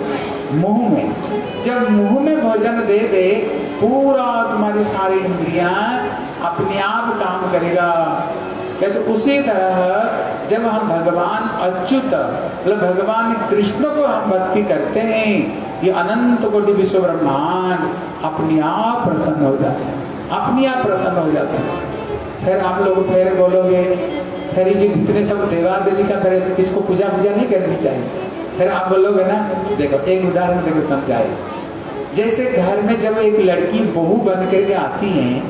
मुंह में। जब मुंह में भोजन दे दे, पूरा तुम्हारी सारी इंद्रियां अपने आप काम करेगा। कहते उसी तरह जब हम भगवान अच्युत मतलब भगवान कृष्ण को हम भक्ति करते हैं, ये अनंत कोटि विश्व ब्रह्मांड अपने आप प्रसन्न हो जाते हैं, अपने आप प्रसन्न हो जाते हैं। फिर आप लोग फिर बोलोगे, फिर ये जितने सब देवा देवी का फिर इसको पूजा नहीं करनी चाहिए। फिर आप बोलोगे ना, देखो एक उदाहरण देकर समझाए। जैसे घर में जब एक लड़की बहू बन करके आती है,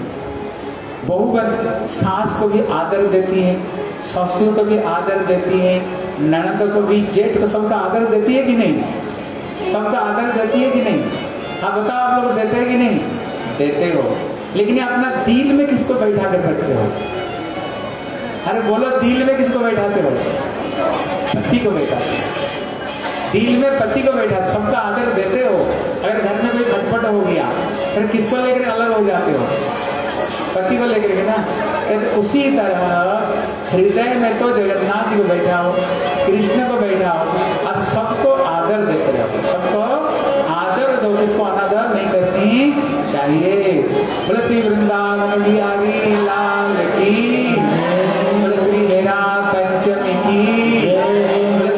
बहू बन सास को भी आदर देती है, ससुर को भी आदर देती है, ननद को भी, जेठ को, सबका आदर देती है कि नहीं, सबका आदर देती है कि नहीं। हाँ बताओ आप लोग देते हैं कि नहीं, देते हो। लेकिन अपना दिल में किसको बैठा कर रखते हो, अरे बोलो दिल में किसको बैठाते हो, पति को बैठाते हो, दिल में पति को बैठा, सबका आदर देते हो। अगर घर में कोई खटपट हो गया फिर किसको लेकर अलग हो जाते हो, पति को लेकर के ना। कहते उसी तरह हृदय में तो जगन्नाथ जी को बैठाओ, कृष्ण को बैठाओ और सबको आदर देते रहो, सबको आदर दो, किसको अनादर नहीं करनी चाहिए। बोले श्री वृंदावन बिहारी लाल की, बोले श्री हेरा पंचमी की।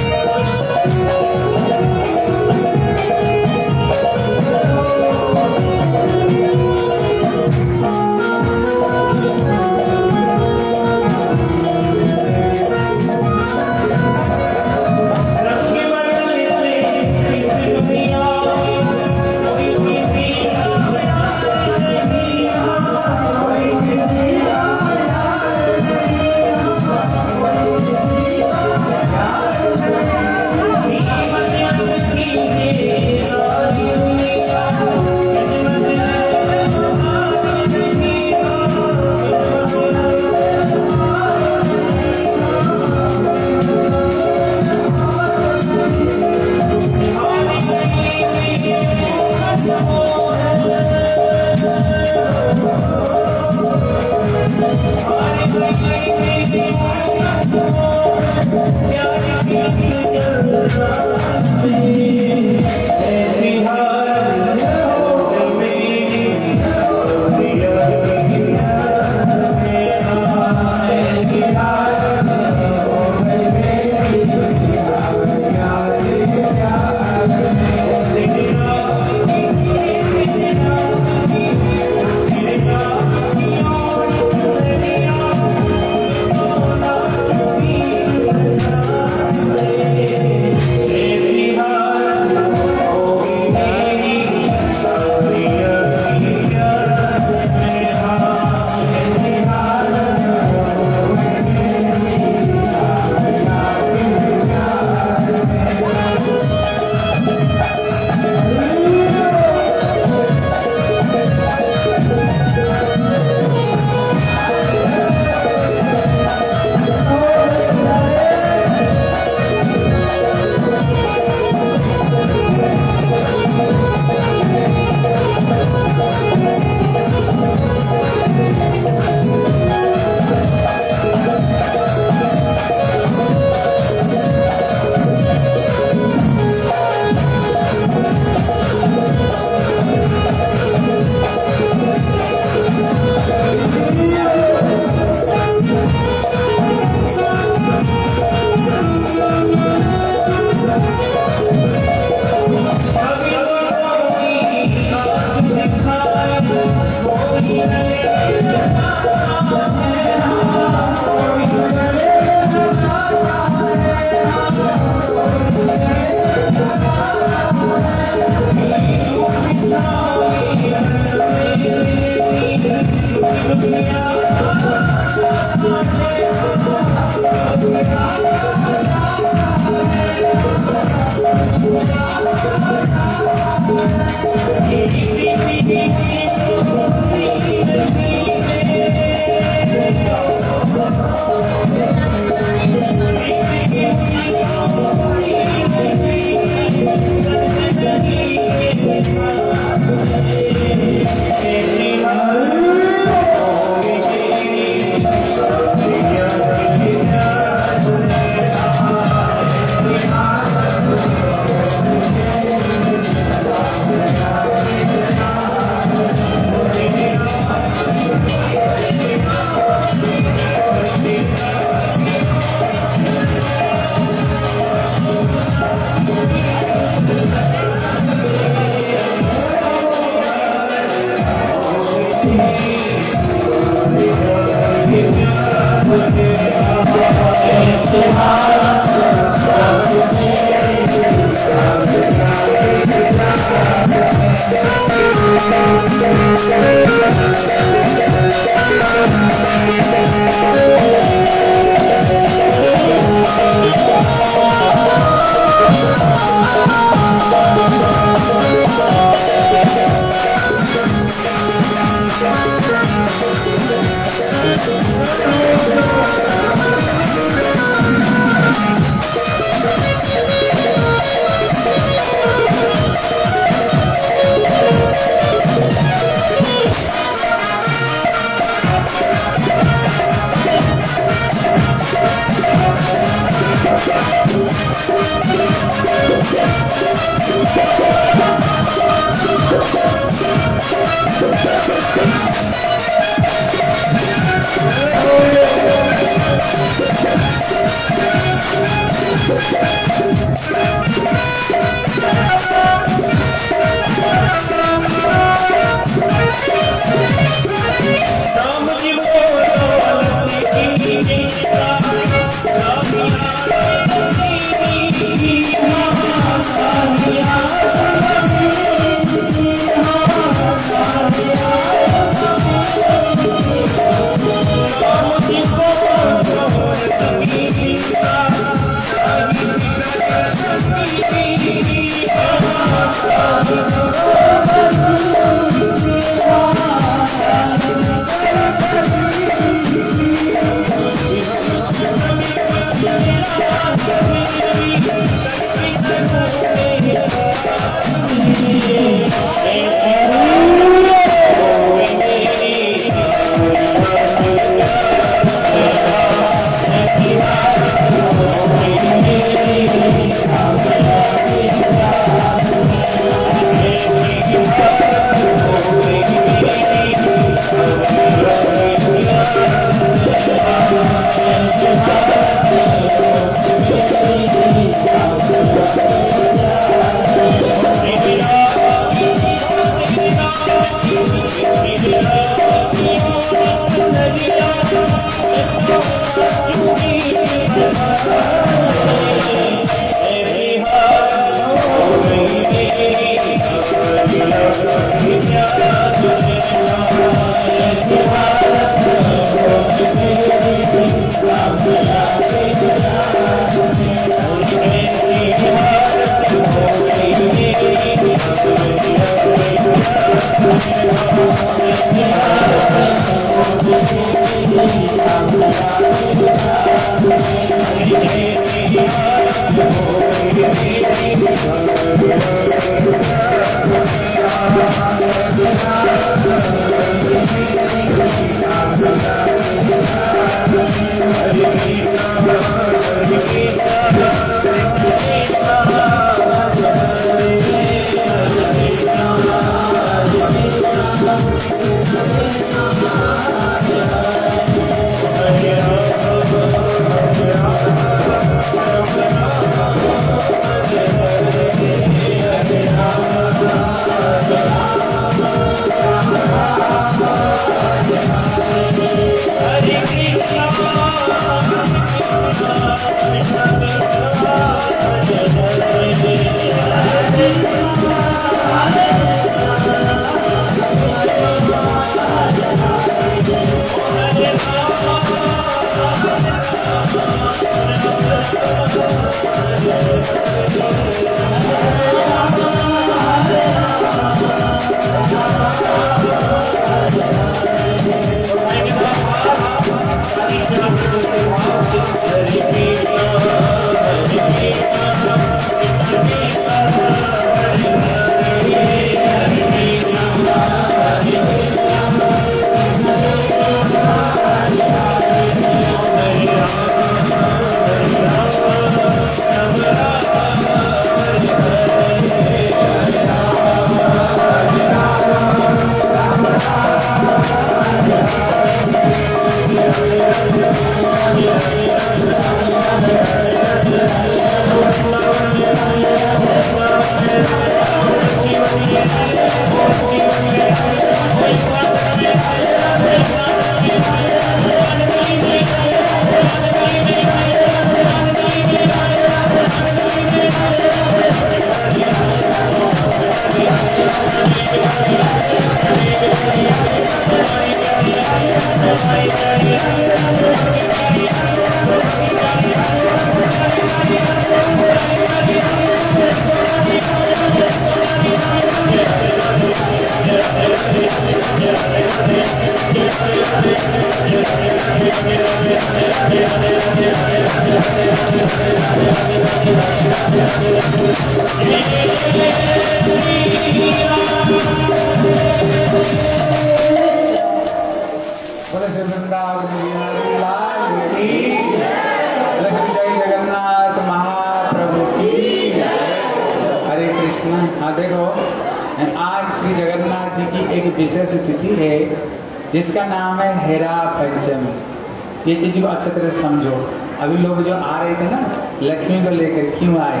विशेष तिथि है जिसका नाम है हेरा पंचमी। ये चीज को अच्छे तरह समझो। अभी लोग जो आ रहे थे ना लक्ष्मी को लेकर क्यों आए?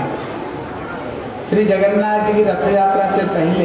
श्री जगन्नाथ जी की रथ यात्रा से पहले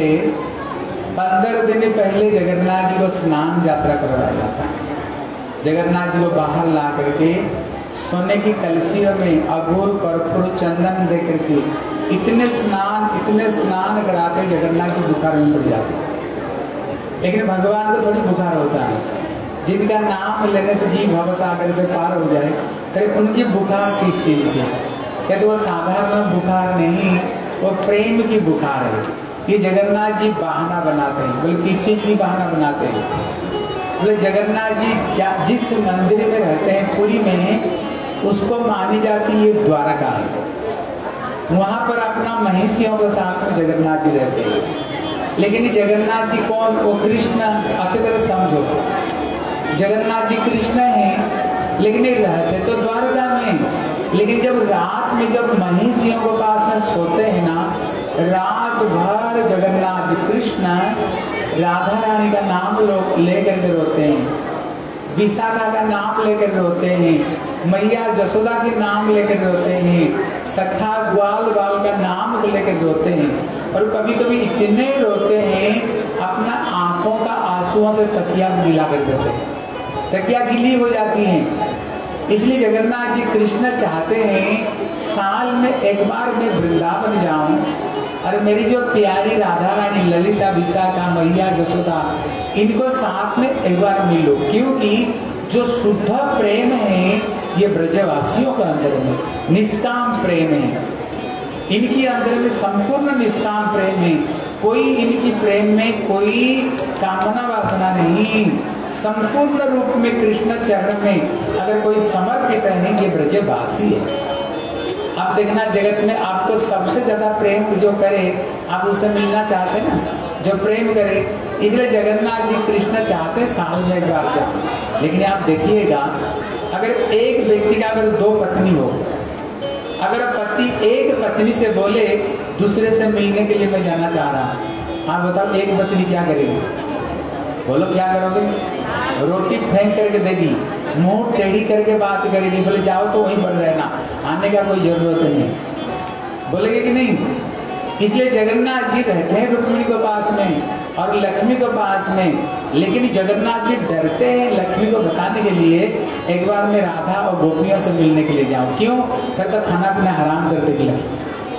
15 दिन पहले जगन्नाथ जी को स्नान यात्रा करवाया जाता है। जगन्नाथ जी को बाहर ला करके सोने की कलसियों में अघूर कर्पूर चंदन दे करके इतने स्नान कराते जगन्नाथ जी बुखार में पड़ जाते। लेकिन भगवान को थोड़ी बुखार होता है। जिनका नाम लेने से जीव भव सागर से पार हो जाए, तो उनकी बुखार किस चीज की? कहते वो साधारण बुखार नहीं, वो प्रेम की बुखार है। ये जगन्नाथ जी बहाना बनाते हैं। बोले किस चीज की बहाना बनाते हैं? बोले जगन्नाथ जी जिस मंदिर में रहते हैं पुरी में, उसको मानी जाती है द्वारका है। वहां पर अपना महिषियों के साथ में जगन्नाथ जी रहते हैं। लेकिन जगन्नाथ जी कौन? वो कृष्ण। अच्छे तरह समझो, जगन्नाथ जी कृष्ण हैं, लेकिन ये रहते तो द्वारका में। लेकिन जब रात में जब महिषियों के पास में सोते हैं ना, रात भर जगन्नाथ जी कृष्ण राधा रानी का नाम लेकर के रोते हैं, विशाखा का नाम लेकर रोते हैं, मैया जसोदा के नाम लेकर रोते हैं, सखा ग्वाल बाल का नाम लेकर रोते हैं। और कभी कभी इतने रोते हैं अपना आंखों का आंसुओं से तकिया गिला कर देते हैं, तकिया गिली हो जाती है। इसलिए जगन्नाथ जी कृष्ण चाहते हैं साल में एक बार मैं वृंदावन जाऊं और मेरी जो प्यारी राधा रानी ललिता विशाखा मैया जसोदा, इनको साथ में एक बार मिलो। क्योंकि जो शुद्ध प्रेम है ये ब्रजवासियों के अंदर में निष्काम प्रेम है, इनके अंदर में संपूर्ण निष्काम प्रेम है। कोई इनकी प्रेम में कोई कामना वासना नहीं, संपूर्ण रूप में कृष्ण चरण में अगर कोई समर्पित है ये ब्रजवासी है। आप देखना जगत में आपको सबसे ज्यादा प्रेम जो करे आप उससे मिलना चाहते हैं ना, जो प्रेम करे। इसलिए जगन्नाथ जी कृष्ण चाहते साल में एक बार जाओ। लेकिन आप देखिएगा अगर एक व्यक्ति का अगर दो पत्नी हो, अगर पति एक पत्नी से बोले दूसरे से मिलने के लिए मैं जाना चाह रहा हूँ, आप बताओ एक पत्नी क्या करेगी? बोलो क्या करोगे? रोटी फेंक करके देगी, मुंह टेढ़ी करके बात करेगी, बोले जाओ तो वहीं पर रहना, आने का कोई जरूरत नहीं, बोलेगे कि नहीं? इसलिए जगन्नाथ जी रहते हैं रुक्मिणी के पास में और लक्ष्मी के पास में। लेकिन जगन्नाथ जी डरते हैं लक्ष्मी को बताने के लिए एक बार मैं राधा और गोपियों से मिलने के लिए जाऊं। क्यों? फिर तो खाना पीना हराम कर देगी लक्ष्मी,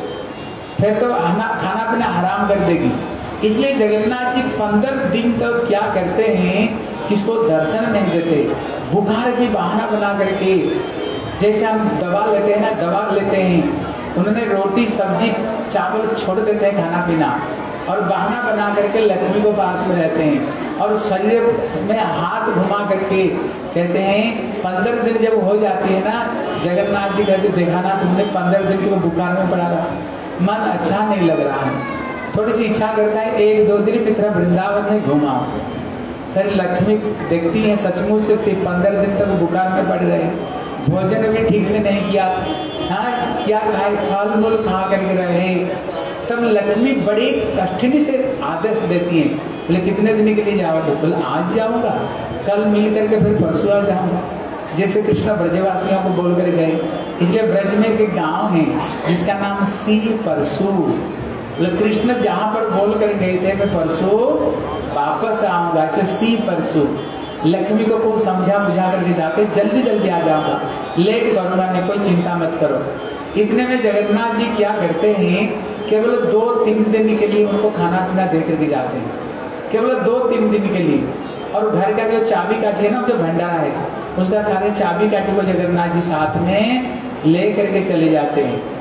फिर तो खाना पीना हराम कर देगी। इसलिए जगन्नाथ जी 15 दिन तक क्या करते हैं, किसको दर्शन नहीं देते। बुखार की बहाना बना करके, जैसे हम दवा लेते हैं ना, दवा लेते हैं, उन्होंने रोटी सब्जी चावल छोड़ देते हैं खाना पीना और बहाना बना करके लक्ष्मी को पास में रहते हैं और शरीर में हाथ घुमा करके कहते हैं 15 दिन जब हो जाती है ना, जगन्नाथ जी कहते देखा ना तुमने 15 दिन के बुखार में पड़ा रहा, मन अच्छा नहीं लग रहा है, थोड़ी सी इच्छा करता है 1-2 दिन की तरह वृंदावन में घुमाओ। फिर लक्ष्मी देखती है सचमुच से 15 दिन तक बुखार में पड़ रहे, भोजन भी ठीक से नहीं किया, हाँ क्या खाए, फल मूल खा करके रहे। तब लक्ष्मी बड़ी कठिनी से आदेश देती है, बोले कितने दिन के लिए जाओगे? बोले आज जाऊंगा, कल मिल करके फिर परसों आ जाऊंगा। जैसे कृष्ण ब्रजवासियों को बोल कर गए। इसलिए ब्रज में एक गांव है जिसका नाम सी परसू। कृष्ण जहाँ पर बोल कर गए थे मैं परसों वापस आऊंगा, ऐसे सी परसू। लक्ष्मी को खूब समझा बुझा करके जाते, जल्दी जल्दी आ जाऊंगा, लेट करूंगा नहीं, कोई चिंता मत करो। इतने में जगन्नाथ जी क्या करते हैं, केवल 2-3 दिन के लिए उनको खाना पीना दे करके जाते हैं, केवल 2-3 दिन के लिए। और घर का जो चाबी काठी है ना, जो भंडारा है, उसका सारे चाबी काठी को जगन्नाथ जी साथ में ले करके चले जाते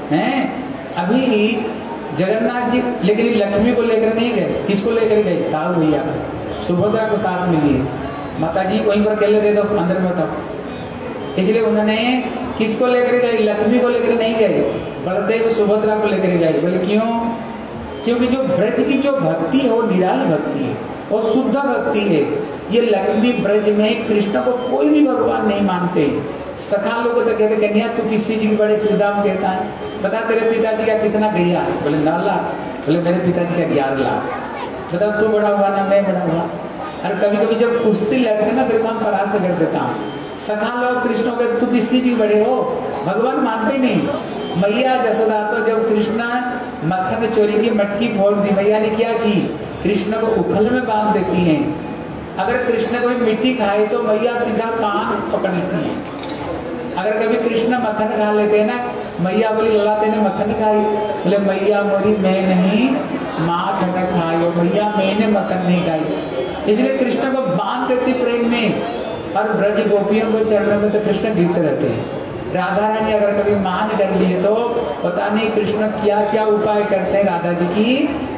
हैं। अभी जगन्नाथ जी लेकिन लक्ष्मी को लेकर नहीं गए, किसको लेकर गए? ताऊ भैया सुभद्रा को साथ में लिए, माता जी वहीं पर केले दे दो अंदर में था। इसलिए उन्होंने किसको लेकर गए? लक्ष्मी को लेकर नहीं गए, बलदेव सुभद्रा को लेकर गए। बोले क्यों? क्योंकि जो ब्रज की जो भक्ति है वो निराली भक्ति है, वो शुद्ध भक्ति है। ये लक्ष्मी ब्रज में कृष्ण को कोई भी भगवान नहीं मानते। सखा लोग तो कहते कन्या तू किस चीज की बड़े श्रीदाम कहता है, बता तेरे पिताजी का कितना गैया? बोले 9 लाख। बोले मेरे पिताजी का 11 लाख। बताओ तू बड़ा हुआ ना मैं बड़ा हुआ? और कभी कभी जब कुश्ती लड़ते ना तेरे को हम परास्त कर देता हूँ। सखा लोग कृष्ण को तू किस चीज की बड़े हो? भगवान मानते नहीं। मैया जसोदा तो जब कृष्ण मक्खन चोरी की मटकी फोड़ दी, मैया ने क्या की? कृष्ण को उखल में बांध देती हैं। अगर कृष्ण कोई मिट्टी खाए तो मैया सीधा कान पकड़ लेती है। अगर कभी कृष्ण मक्खन खा लेते हैं ना, मैया बोली लला तेने मक्खन खाई? बोले मैया मोरी मैं नहीं, माँ खाना खाई, मैया मैंने मक्खन नहीं खाई। इसलिए कृष्ण को बांध देती प्रेम में। और ब्रज गोपियों को चरणों में तो कृष्ण गिरते रहते हैं। राधा रानी अगर कभी मान कर लिए तो पता नहीं कृष्ण क्या क्या उपाय करते हैं राधा जी की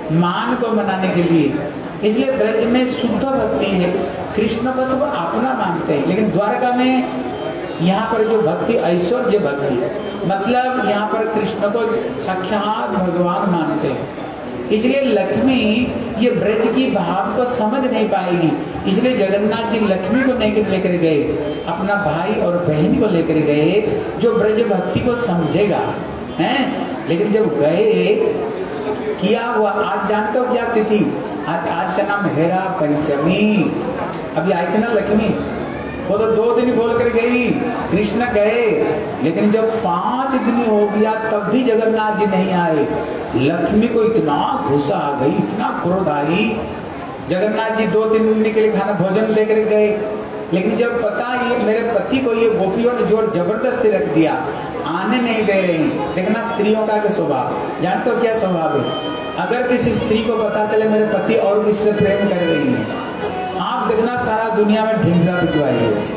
मान को मनाने के लिए। इसलिए ब्रज में शुद्ध भक्ति है, कृष्ण को सब अपना मानते हैं। लेकिन द्वारका में यहाँ पर जो भक्ति ऐश्वर्य भक्ति, मतलब यहाँ पर कृष्ण को साक्षात भगवान मानते हैं। इसलिए लक्ष्मी ये ब्रज की भाव को समझ नहीं पाएगी, इसलिए जगन्नाथ जी लक्ष्मी को नहीं लेकर गए, अपना भाई और बहन को लेकर गए जो ब्रज भक्ति को समझेगा, हैं। लेकिन जब गए किया हुआ, आज जानते हो क्या तिथि, आज का नाम हेरा पंचमी। अभी आई थी ना लक्ष्मी, वो तो 2 दिन बोल कर गई, कृष्ण गए, लेकिन जब 5 दिन हो गया तब भी जगन्नाथ जी नहीं आए। लक्ष्मी को इतना गुस्सा आ गई, इतना क्रोध आई। जगन्नाथ जी 2-3 दिन के लिए खाना भोजन लेकर गए, लेकिन जब पता ये मेरे पति को ये गोपियों ने जोर जबरदस्ती रख दिया, आने नहीं दे रही। देखना स्त्रियों का क्या स्वभाव, जानते हो क्या स्वभाव है। अगर किसी स्त्री को पता चले मेरे पति और किससे प्रेम कर रही है, आप देखना सारा दुनिया में ढिंढरा पिटवाएगी,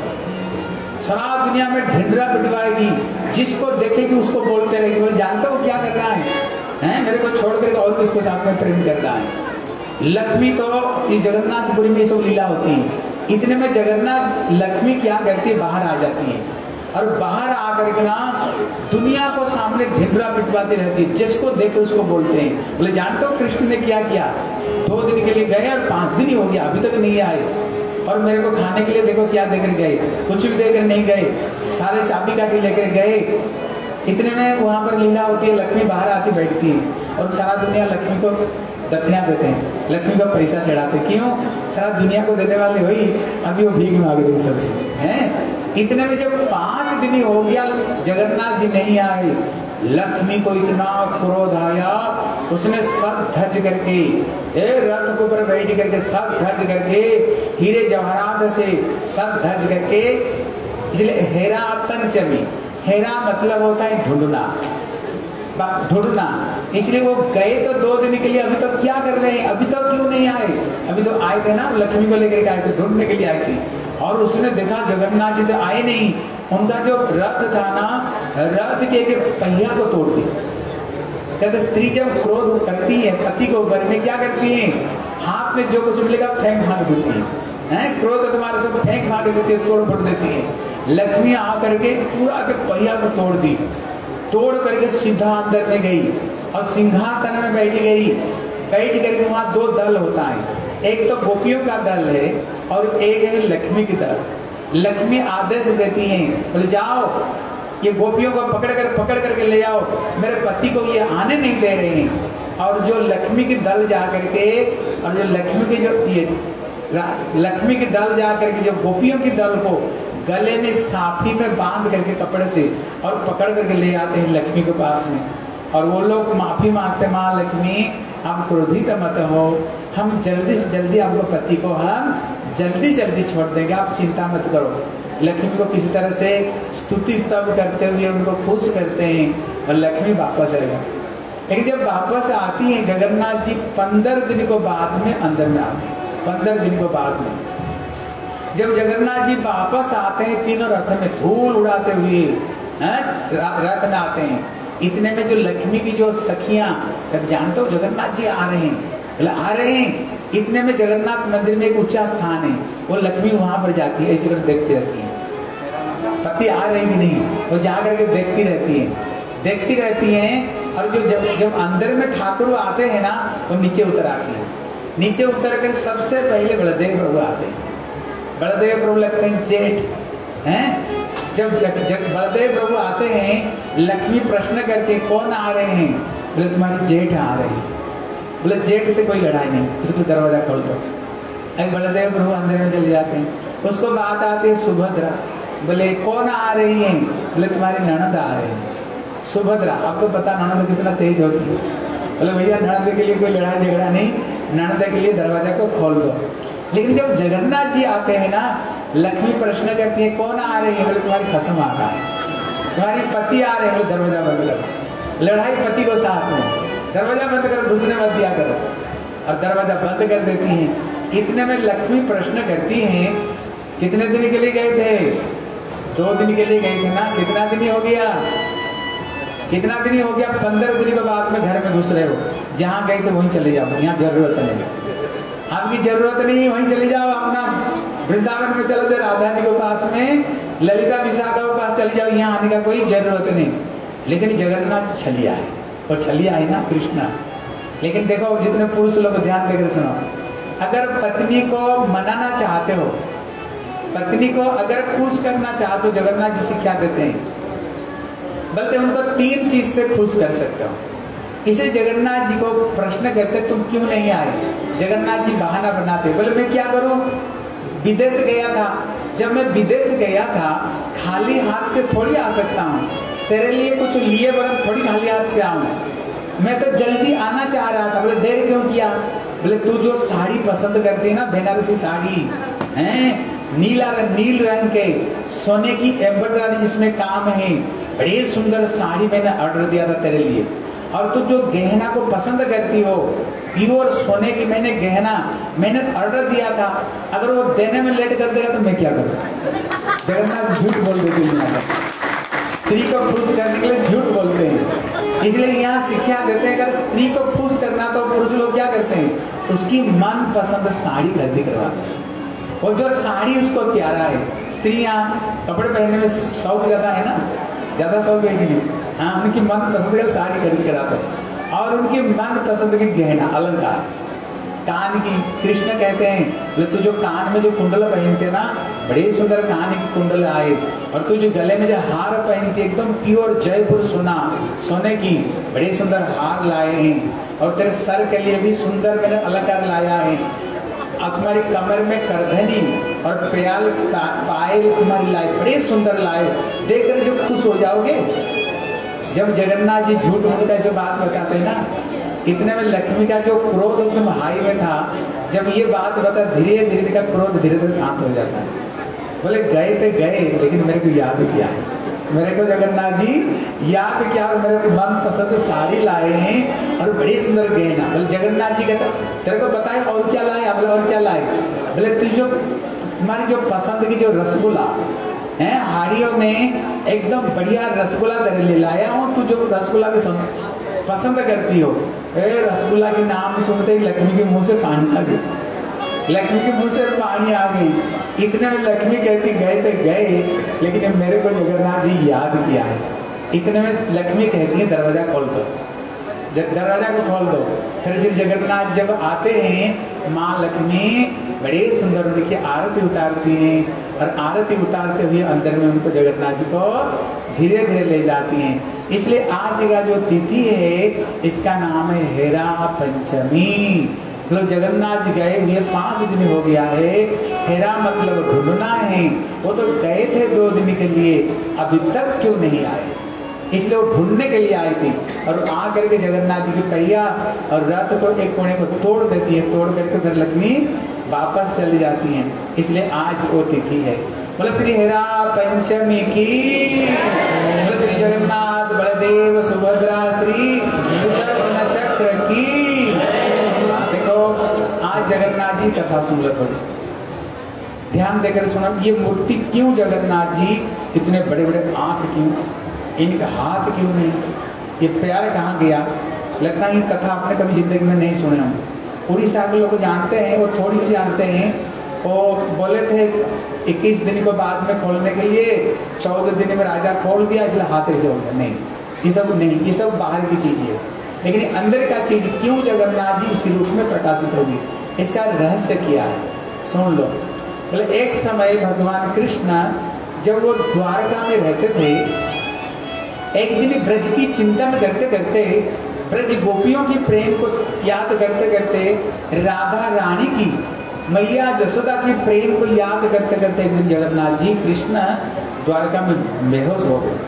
सारा दुनिया में ढिंढरा पिटवाएगी। जिसको देखेगी उसको बोलते रहेगी, बोले जानते हो क्या कर रहा है, मेरे को छोड़ कर और किसको साथ में प्रेम कर रहा है। लक्ष्मी तो ये जगन्नाथपुरी में सब लीला होती है। इतने में जगन्नाथ लक्ष्मी क्या करती है, बाहर आ जाती है और बाहर आकर के ना दुनिया को सामने ढिंढरा पिटवाती रहती है। जिसको देखे उसको बोलते हैं। बोले जानते हो कृष्ण ने क्या किया, 2 दिन के लिए गए और 5 दिन ही हो गया अभी तक नहीं आए, और मेरे को खाने के लिए देखो क्या देकर गए, कुछ भी देकर नहीं गए, सारे चाबी काटी लेकर गए। इतने में वहां पर लीला होती है, लक्ष्मी बाहर आती बैठती है और सारा दुनिया लक्ष्मी को दक्षिणा देते हैं, लक्ष्मी का पैसा चढ़ाते। क्यों, सारा दुनिया को देने वाले हुई, अभी वो भीख मांग रही सबसे, हैं। इतने में जब 5 दिन हो गया जगन्नाथ जी नहीं आए, लक्ष्मी को इतना क्रोध आया, उसने सर धज करके रथ के ऊपर बैठ करके सर धज करके हीरे जवाहरात से सर धज करके, इसलिए हेरा पंचमी, हेरा मतलब होता है ढूंढना, ढूंढना। इसलिए वो गए तो 2 दिन के लिए, अभी तो क्या कर रहे हैं, अभी तो क्यों नहीं आए, अभी तो आए थे ना लक्ष्मी को लेकर आए थे, ढूंढने के लिए आए थे। और उसने देखा जगन्नाथ जी तो आए नहीं, उनका जो रथ था ना, रथ के पहिया को तोड़ दिया। कहते स्त्री जब क्रोध करती है पति को ऊपर में क्या करती है, हाथ में जो कुछ मिलेगा फेंक फाड़ देती है, क्रोध तुम्हारे सब फेंक फाड़ देती है, तोड़ फोड़ देती है। लक्ष्मी आकर के पूरा के पहिया को तोड़ दी, तोड़ करके सीधा अंदर में गई और सिंहासन में बैठ गई। बैठ करके वहां 2 दल होता है, एक तो गोपियों का दल है और एक है लक्ष्मी की दल। लक्ष्मी आदेश देती हैं, बोले जाओ ये गोपियों को पकड़ करके ले आओ, मेरे पति को ये आने नहीं दे रहे हैं। और जो लक्ष्मी की दल जा करके, और जो लक्ष्मी की जो ये लक्ष्मी की दल जा करके जो गोपियों की दल को गले में साफी में बांध करके कपड़े से और पकड़ करके ले आते हैं लक्ष्मी के पास में। और वो लोग माफी मांगते, माँ लक्ष्मी आप क्रोधित मत हो, हम जल्दी से जल्दी आपको पति को हम जल्दी छोड़ देंगे, आप चिंता मत करो। लक्ष्मी को किसी तरह से स्तुति स्तव करते हुए उनको खुश करते हैं और लक्ष्मी वापस आ जाती। लेकिन जब वापस आती है जगन्नाथ जी 15 दिन को बाद में अंदर में आते हैं। 15 दिन को बाद में जब जगन्नाथ जी वापस आते हैं, तीनों रथ में धूल उड़ाते हुए रथ में आते हैं। इतने में जो लक्ष्मी की जो सखियां, जानते हो जगन्नाथ जी आ रहे हैं, आ रहे हैं। इतने में जगन्नाथ मंदिर में एक ऊंचा स्थान है, वो लक्ष्मी वहां पर जाती है, ऐसी तरह देखती रहती है पति आ रहे कि नहीं, वो जा करके देखती रहती हैं। और जो जब अंदर में ठाकुर आते हैं ना, वो नीचे उतर आती है। नीचे उतर कर सबसे पहले बलदेव प्रभु आते हैं। बलदेव प्रभु लगते हैं जेठ हैं। जब बलदेव प्रभु आते हैं, लक्ष्मी प्रश्न करके कौन आ रहे हैं, बोले तुम्हारे जेठ आ रहे हैं। बोले जेठ से कोई लड़ाई नहीं, उसको दरवाजा खोल दो। बलदेव प्रभु अंदर में चले जाते हैं। उसको बात आती है सुभद्रा, बोले कौन आ रही है, बोले तुम्हारी ननद आ रही है। सुभद्रा, आपको पता ननद कितना तेज होती है। बोले भैया ननद के लिए कोई लड़ाई झगड़ा नहीं, ननद के लिए दरवाजा को खोल दो। लेकिन जब जगन्नाथ जी आते हैं ना, लक्ष्मी प्रश्न करती है कौन आ रही है, बोले तुम्हारी खसम आ रहा है, तुम्हारी पति आ रहे हैं। बोले दरवाजा बंद करो, लड़ाई पति को साथ में, दरवाजा बंद करो, दूसरे मत दिया करो। और दरवाजा बंद कर देती हैं। इतने में लक्ष्मी प्रश्न करती हैं कितने दिन के लिए गए थे, 2 दिन के लिए गए थे ना, कितना दिन हो गया, कितना दिन ही हो गया, 15 दिन के बाद में घर में घुस रहे हो, जहाँ गए थे वहीं चले जाओ, यहाँ जरूरत नहीं, आपकी जरूरत नहीं, वहीं चले जाओ, अपना वृंदावन में चले जाओ, राधा जी के पास में, ललिता विशाखा के पास चले जाओ, यहाँ आने का कोई जरूरत नहीं। लेकिन जगन्नाथ छलिया है, और छलिया है ना कृष्णा। लेकिन देखो जितने पुरुष लोग ध्यान देकर सुनो, अगर पत्नी को मनाना चाहते हो, पत्नी को अगर खुश करना चाहते हो, जगन्नाथ जी से क्या देते हैं, बल्कि उनको 3 चीज से खुश कर सकते हो। इसे जगन्नाथ जी को प्रश्न करते तुम क्यों नहीं आए, जगन्नाथ जी बहाना बनाते, बोले मैं क्या करूं, विदेश गया था, जब मैं विदेश गया था खाली हाथ से थोड़ी आ सकता हूँ, तेरे लिए कुछ लिए बगैर थोड़ी खाली हाथ से आऊँ, मैं तो जल्दी आना चाह रहा था। बोले देर क्यों किया, बोले तू जो साड़ी पसंद करती है ना, बेनारसी साड़ी है, नील रंग के सोने की एम्ब्रॉयडरी जिसमें काम है, बड़ी सुंदर साड़ी मैंने ऑर्डर दिया था तेरे लिए, और तू जो गहना को पसंद करती हो, प्योर सोने की मैंने गहना मैंने ऑर्डर दिया था, अगर वो देने में लेट कर देगा तो मैं क्या करूँ। जगन्नाथ झूठ बोल देते हैं, स्त्री को खुश करने के लिए झूठ बोलते हैं। इसलिए यहाँ शिक्षा देते हैं, अगर स्त्री को खुश करना तो पुरुष लोग क्या करते हैं, उसकी मन पसंद साड़ी खरीदी करवाते हैं, और जो साड़ी उसको प्यारा है, स्त्रियां कपड़े पहनने में शौक ज्यादा है ना, ज्यादा शौक है कि नहीं, हाँ, उनकी मन पसंद की साड़ी खरीद कराते हैं, और उनकी मन पसंद की गहना अलंकार, कान की, कृष्ण कहते हैं तू जो कान में जो कुंडल पहनते ना, बड़े सुंदर कान की कुंडल आए, और तू जो गले में जो हार पहनती एकदम प्योर जयपुर सोने की बड़े सुंदर हार लाए हैं, और तेरे सर के लिए भी सुंदर मैंने अलंकार लाया है, तुम्हारी कमर में करधनी और पायल तुम्हारी लाए, बड़े सुंदर लाए, देखकर जो खुश हो जाओगे। जब जगन्नाथ जी झूठ मूठ कैसे बात बताते हैं ना, इतने में लक्ष्मी का जो क्रोध एकदम हाई में था, जब ये बात बता धीरे धीरे का क्रोध धीरे धीरे शांत हो जाता है। बोले गए थे गए, लेकिन मेरे को याद किया है, मेरे को जगन्नाथ जी याद किया, और मेरे मन पसंद साड़ी लाए हैं और बड़ी सुंदर गहना। बोले जगन्नाथ जी कहते तेरे को बताए और क्या लाए, बोले और क्या लाए, बोले तू जो तुम्हारी जो पसंद की जो रसगुल्ला है, हाड़ियों में एकदम बढ़िया रसगुल्ला तेरे लिए लाया हूँ, तू जो रसगुल्ला की पसंद करती हो। रसगुल्ला के नाम सुनते ही लक्ष्मी के मुंह से पानी आ गई, लक्ष्मी के मुंह से पानी आ गई। इतने में लक्ष्मी कहती गए थे गए, लेकिन मेरे को जगन्नाथ जी याद किया है। इतने में लक्ष्मी कहती है दरवाजा खोल दो, दरवाजा को खोल दो। फिर श्री जगन्नाथ जब आते हैं, माँ लक्ष्मी बड़े सुंदर उनकी आरती उतारती हैं, और आरती उतारते हुए अंदर में उनको जगन्नाथ जी को धीरे धीरे ले जाती हैं। इसलिए आज का जो तिथि है इसका नाम है हेरा पंचमी। लोग जगन्नाथ जी गए हुए 5 दिन हो गया है, हेरा मतलब ढूंढना है, वो तो गए थे 2 दिन के लिए, अभी तक क्यों नहीं आए, इसलिए वो ढूंढने के लिए आई थी। और आकर के जगन्नाथ जी की पहिया और रथ को एक कोने को तोड़ देती है, तोड़ करके फिर लक्ष्मी वापस चली जाती हैं, इसलिए आज वो तिथि है। बोले श्री हेरा पंचमी की, बोले श्री जगन्नाथ बलदेव सुभद्रा श्री सुदर्शन चक्र की। देखो आज जगन्नाथ जी कथा सुन लो, थोड़ी सी ध्यान देकर सुना। ये मूर्ति क्यों जगन्नाथ जी इतने बड़े बड़े आंख क्यों, इनका हाथ क्यों नहीं, ये पैर कहाँ गया, लगता है ये कथा आपने कभी जिंदगी में नहीं सुने होंगे। उड़ीसा के लोग जानते हैं, वो थोड़ी सी जानते हैं। वो बोले थे 21 दिन को बाद में खोलने के लिए, 14 दिन में राजा खोल दिया, इसलिए हाथ ऐसे हो गया। नहीं, ये सब नहीं, ये सब बाहर की चीज है, लेकिन अंदर का चीज क्यों जगन्नाथ जी इस रूप में प्रकाशित होगी, इसका रहस्य क्या है सुन लो। बोले एक समय भगवान कृष्ण जब वो द्वारका में रहते थे, एक दिन ब्रज की चिंतन करते करते, ब्रज गोपियों की प्रेम को याद करते करते, राधा रानी की, मैया जसोदा की प्रेम को याद करते करते एक दिन जगन्नाथ जी कृष्ण द्वारका में बेहोश हो गए।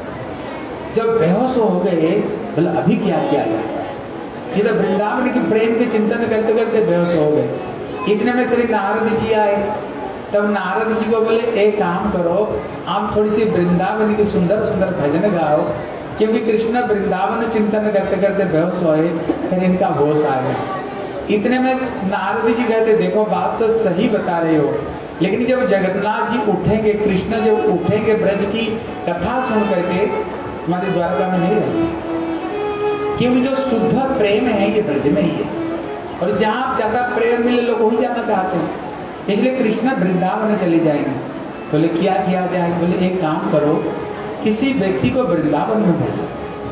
जब बेहोश हो गए, बोले अभी क्या किया जाए, ये तो वृंदावन की प्रेम के चिंतन करते करते बेहोश हो गए। इतने में श्री नारद जी आए, तब नारद जी को बोले एक काम करो, आप थोड़ी सी वृंदावन की सुंदर सुंदर भजन गाओ, क्योंकि कृष्ण वृंदावन चिंतन करते करते बेहोश होए, फिर इनका होश आ गया। इतने में नारद जी कहते देखो बात तो सही बता रहे हो, लेकिन जब जगन्नाथ जी उठेंगे, कृष्ण जब उठेंगे ब्रज की कथा सुन करके, तुम्हारे द्वारका में नहीं रहेंगे, क्योंकि जो शुद्ध प्रेम है ये ब्रज में ही है, और जहाँ ज्यादा प्रेम मिले लोग वही जाना चाहते हैं। इसलिए कृष्ण वृंदावन चले जाएंगे। बोले क्या किया जाए? बोले एक काम करो, किसी व्यक्ति को वृंदावन में भेजो,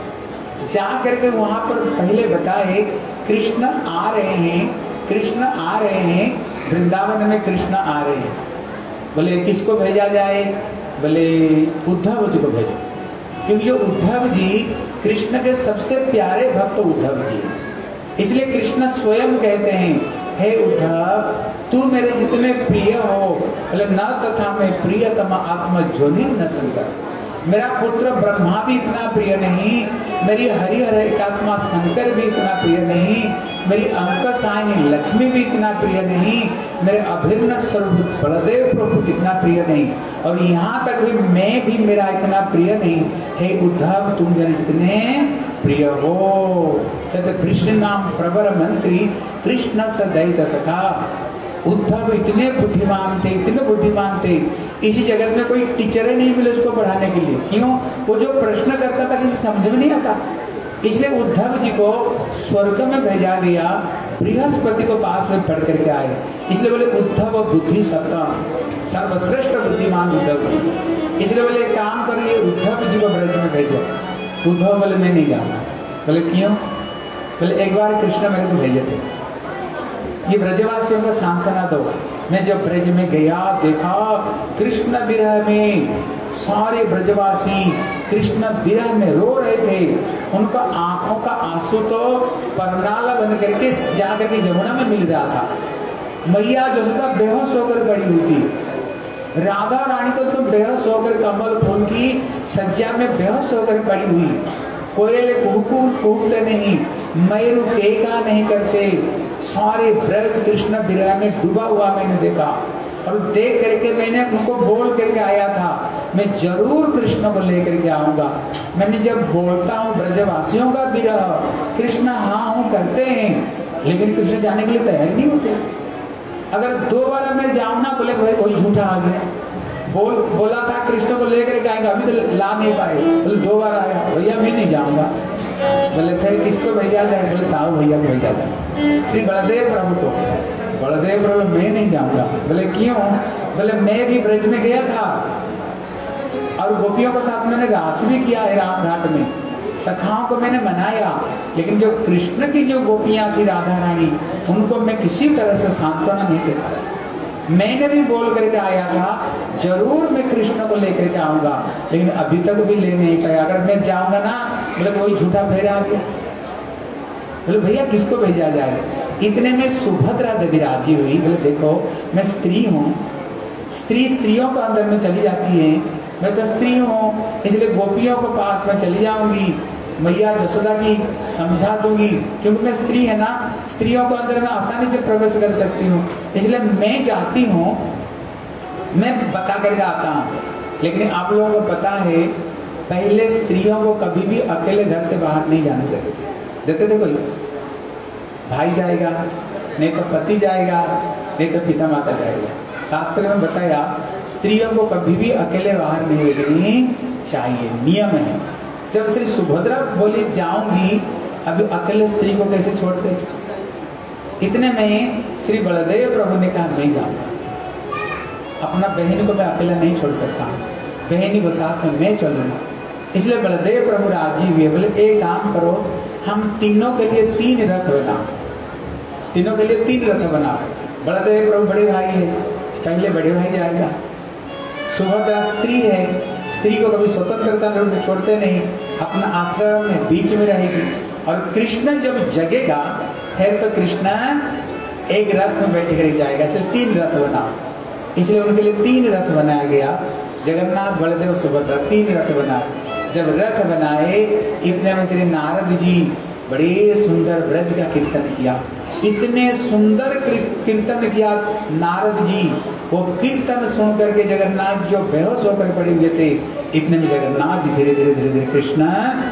जा करके वहां पर पहले बताए कृष्ण आ रहे हैं, कृष्ण आ रहे हैं, वृंदावन में कृष्ण आ रहे हैं। बोले किसको भेजा जाए? बोले उद्धव जी को भेजो, क्योंकि जो उद्धव जी कृष्ण के सबसे प्यारे भक्त उद्धव जी हैं। इसलिए कृष्ण स्वयं कहते हैं, हे उद्धव तू मेरे जितने प्रिय हो, बोले न तथा मैं प्रियतम आत्मा जोनि न शंकर, मेरा पुत्र ब्रह्मा भी इतना प्रिय नहीं, मेरी हरिहर एकात्मा शंकर भी इतना प्रिय नहीं, मेरी अंकसायनी लक्ष्मी भी इतना प्रिय नहीं, मेरे अभिन्न स्वरूप बलदेव प्रभु इतना प्रिय नहीं, और यहाँ तक भी मैं भी मेरा इतना प्रिय नहीं। हे उद्धव तुम मेरे जितने प्रिय हो। कहते कृष्ण नाम प्रवर मंत्री कृष्ण सदैत सखा। उद्धव इतने बुद्धिमान थे, इतने बुद्धिमान थे, इसी जगत में कोई टीचर ही नहीं मिले उसको पढ़ाने के लिए। क्यों? वो जो प्रश्न करता था किसी समझ में नहीं आता, इसलिए उद्धव जी को स्वर्ग में भेजा गया, बृहस्पति को पास में पढ़ करके आए। इसलिए बोले उद्धव बुद्धि सबका सर्वश्रेष्ठ बुद्धिमान उद्धव जी। इसलिए बोले काम करिए उद्धव जी को ब्रज में भेजो। उद्धव बोले मैं नहीं जाऊंगा। बोले क्यों? बोले एक बार कृष्ण मेरे को भेजे थे, ये ब्रजवासियों का सांत्वना दो। मैं जब ब्रज में गया देखा कृष्ण विरह में सारे ब्रजवासी कृष्ण विरह में रो रहे थे, उनका आंखों का आंसू तो परनाला बन करके जा करके जमुना में मिल रहा था। मैया जसोदा बेहोश होकर पड़ी हुई थी, राधा रानी तो बेहोश होकर कमल फूल की सज्जा में बेहोश होकर पड़ी हुई, कोयले कूदते नहीं, मयूर केका नहीं करते, सारे ब्रज कृष्ण विरह में डूबा हुआ मैंने देखा। और देख करके मैंने उनको बोल करके आया था मैं जरूर कृष्ण को लेकर के आऊंगा। मैंने जब बोलता हूँ ब्रजवासियों का विरह, कृष्ण हाँ हूँ करते हैं, लेकिन कृष्ण जाने के लिए तैयार नहीं होते। अगर 2 बार मैं जाऊँ ना, बोले भाई कोई झूठा आ गया, बोला था कृष्ण को लेकर के आएगा, अभी तो ला नहीं पाए, बोले 2 बार आया, भैया मैं नहीं जाऊंगा। बोले फिर किसको भेजा जाए? बोले ताऊ भैया को भेजा जाए, श्री बलदेव प्रभु को। बलदेव प्रभु मैं नहीं जाऊंगा। बोले क्यों? बोले मैं भी ब्रज में गया था और गोपियों के साथ मैंने रास भी किया है, राम घाट में सखाओं को मैंने मनाया, लेकिन जो कृष्ण की जो गोपियां थी राधा रानी, उनको मैं किसी तरह से सांत्वना नहीं दे पाया। मैंने भी बोल करके आया था जरूर मैं कृष्ण को लेकर के आऊंगा, लेकिन अभी तक भी ले नहीं पाया। अगर मैं जाऊंगा ना, बोले कोई झूठा फेरा आ गया। बोले भैया किसको भेजा जाए? इतने में सुभद्रा देवी राजी हुई। बोले देखो मैं स्त्री हूँ, स्त्रियों को अंदर में चली जाती है, मैं तो स्त्री हूँ, इसलिए गोपियों को पास में चली जाऊंगी, मैया जसोदा की समझा दूंगी, क्योंकि मैं स्त्री है ना, स्त्रियों को अंदर में आसानी से प्रवेश कर सकती हूँ, इसलिए मैं जाती हूँ, मैं बता करके आता हूँ। लेकिन आप लोगों को पता है पहले स्त्रियों को कभी भी अकेले घर से बाहर नहीं जाने देते थे। कोई भाई जाएगा, नहीं तो पति जाएगा, नहीं तो पिता माता जाएगा। शास्त्र में बताया स्त्रियों को कभी भी अकेले बाहर नहीं निकलनी चाहिए, नियम है। जब श्री सुभद्रा बोली जाऊंगी, अभी अकेले स्त्री को कैसे छोड़ते? इतने में श्री बलदेव प्रभु ने कहा मैं जाऊंगा, अपना बहन को मैं अकेला नहीं छोड़ सकता, बहनी को साथ में मैं चलूंगा। इसलिए बलदेव प्रभु राजी हुए। बोले एक काम करो, हम तीनों के लिए 3 रथ बनाओ, तीनों के लिए 3 रथ बनाओ। बलदेव प्रभु बड़े भाई है, पहले बड़े भाई जाएगा। सुभद्रा स्त्री है, स्त्री को कभी स्वतंत्रता छोड़ते नहीं, अपना आश्रम में बीच में रहेगी। और कृष्ण जब जगेगा है तो कृष्ण एक रथ में बैठ कर जाएगा। इसलिए 3 रथ बनाओ, इसलिए उनके लिए 3 रथ बनाया गया। जगन्नाथ बलदेव सुभद्रा 3 रथ बनाए। जब रथ बनाए, इतने में श्री नारद जी बड़े सुंदर ब्रज का कीर्तन किया, इतने सुंदर कीर्तन किया नारद जी। वो कीर्तन सुन करके जगन्नाथ जो बेहोश होकर पड़े हुए थे, इतने में जगन्नाथ जी धीरे धीरे कृष्ण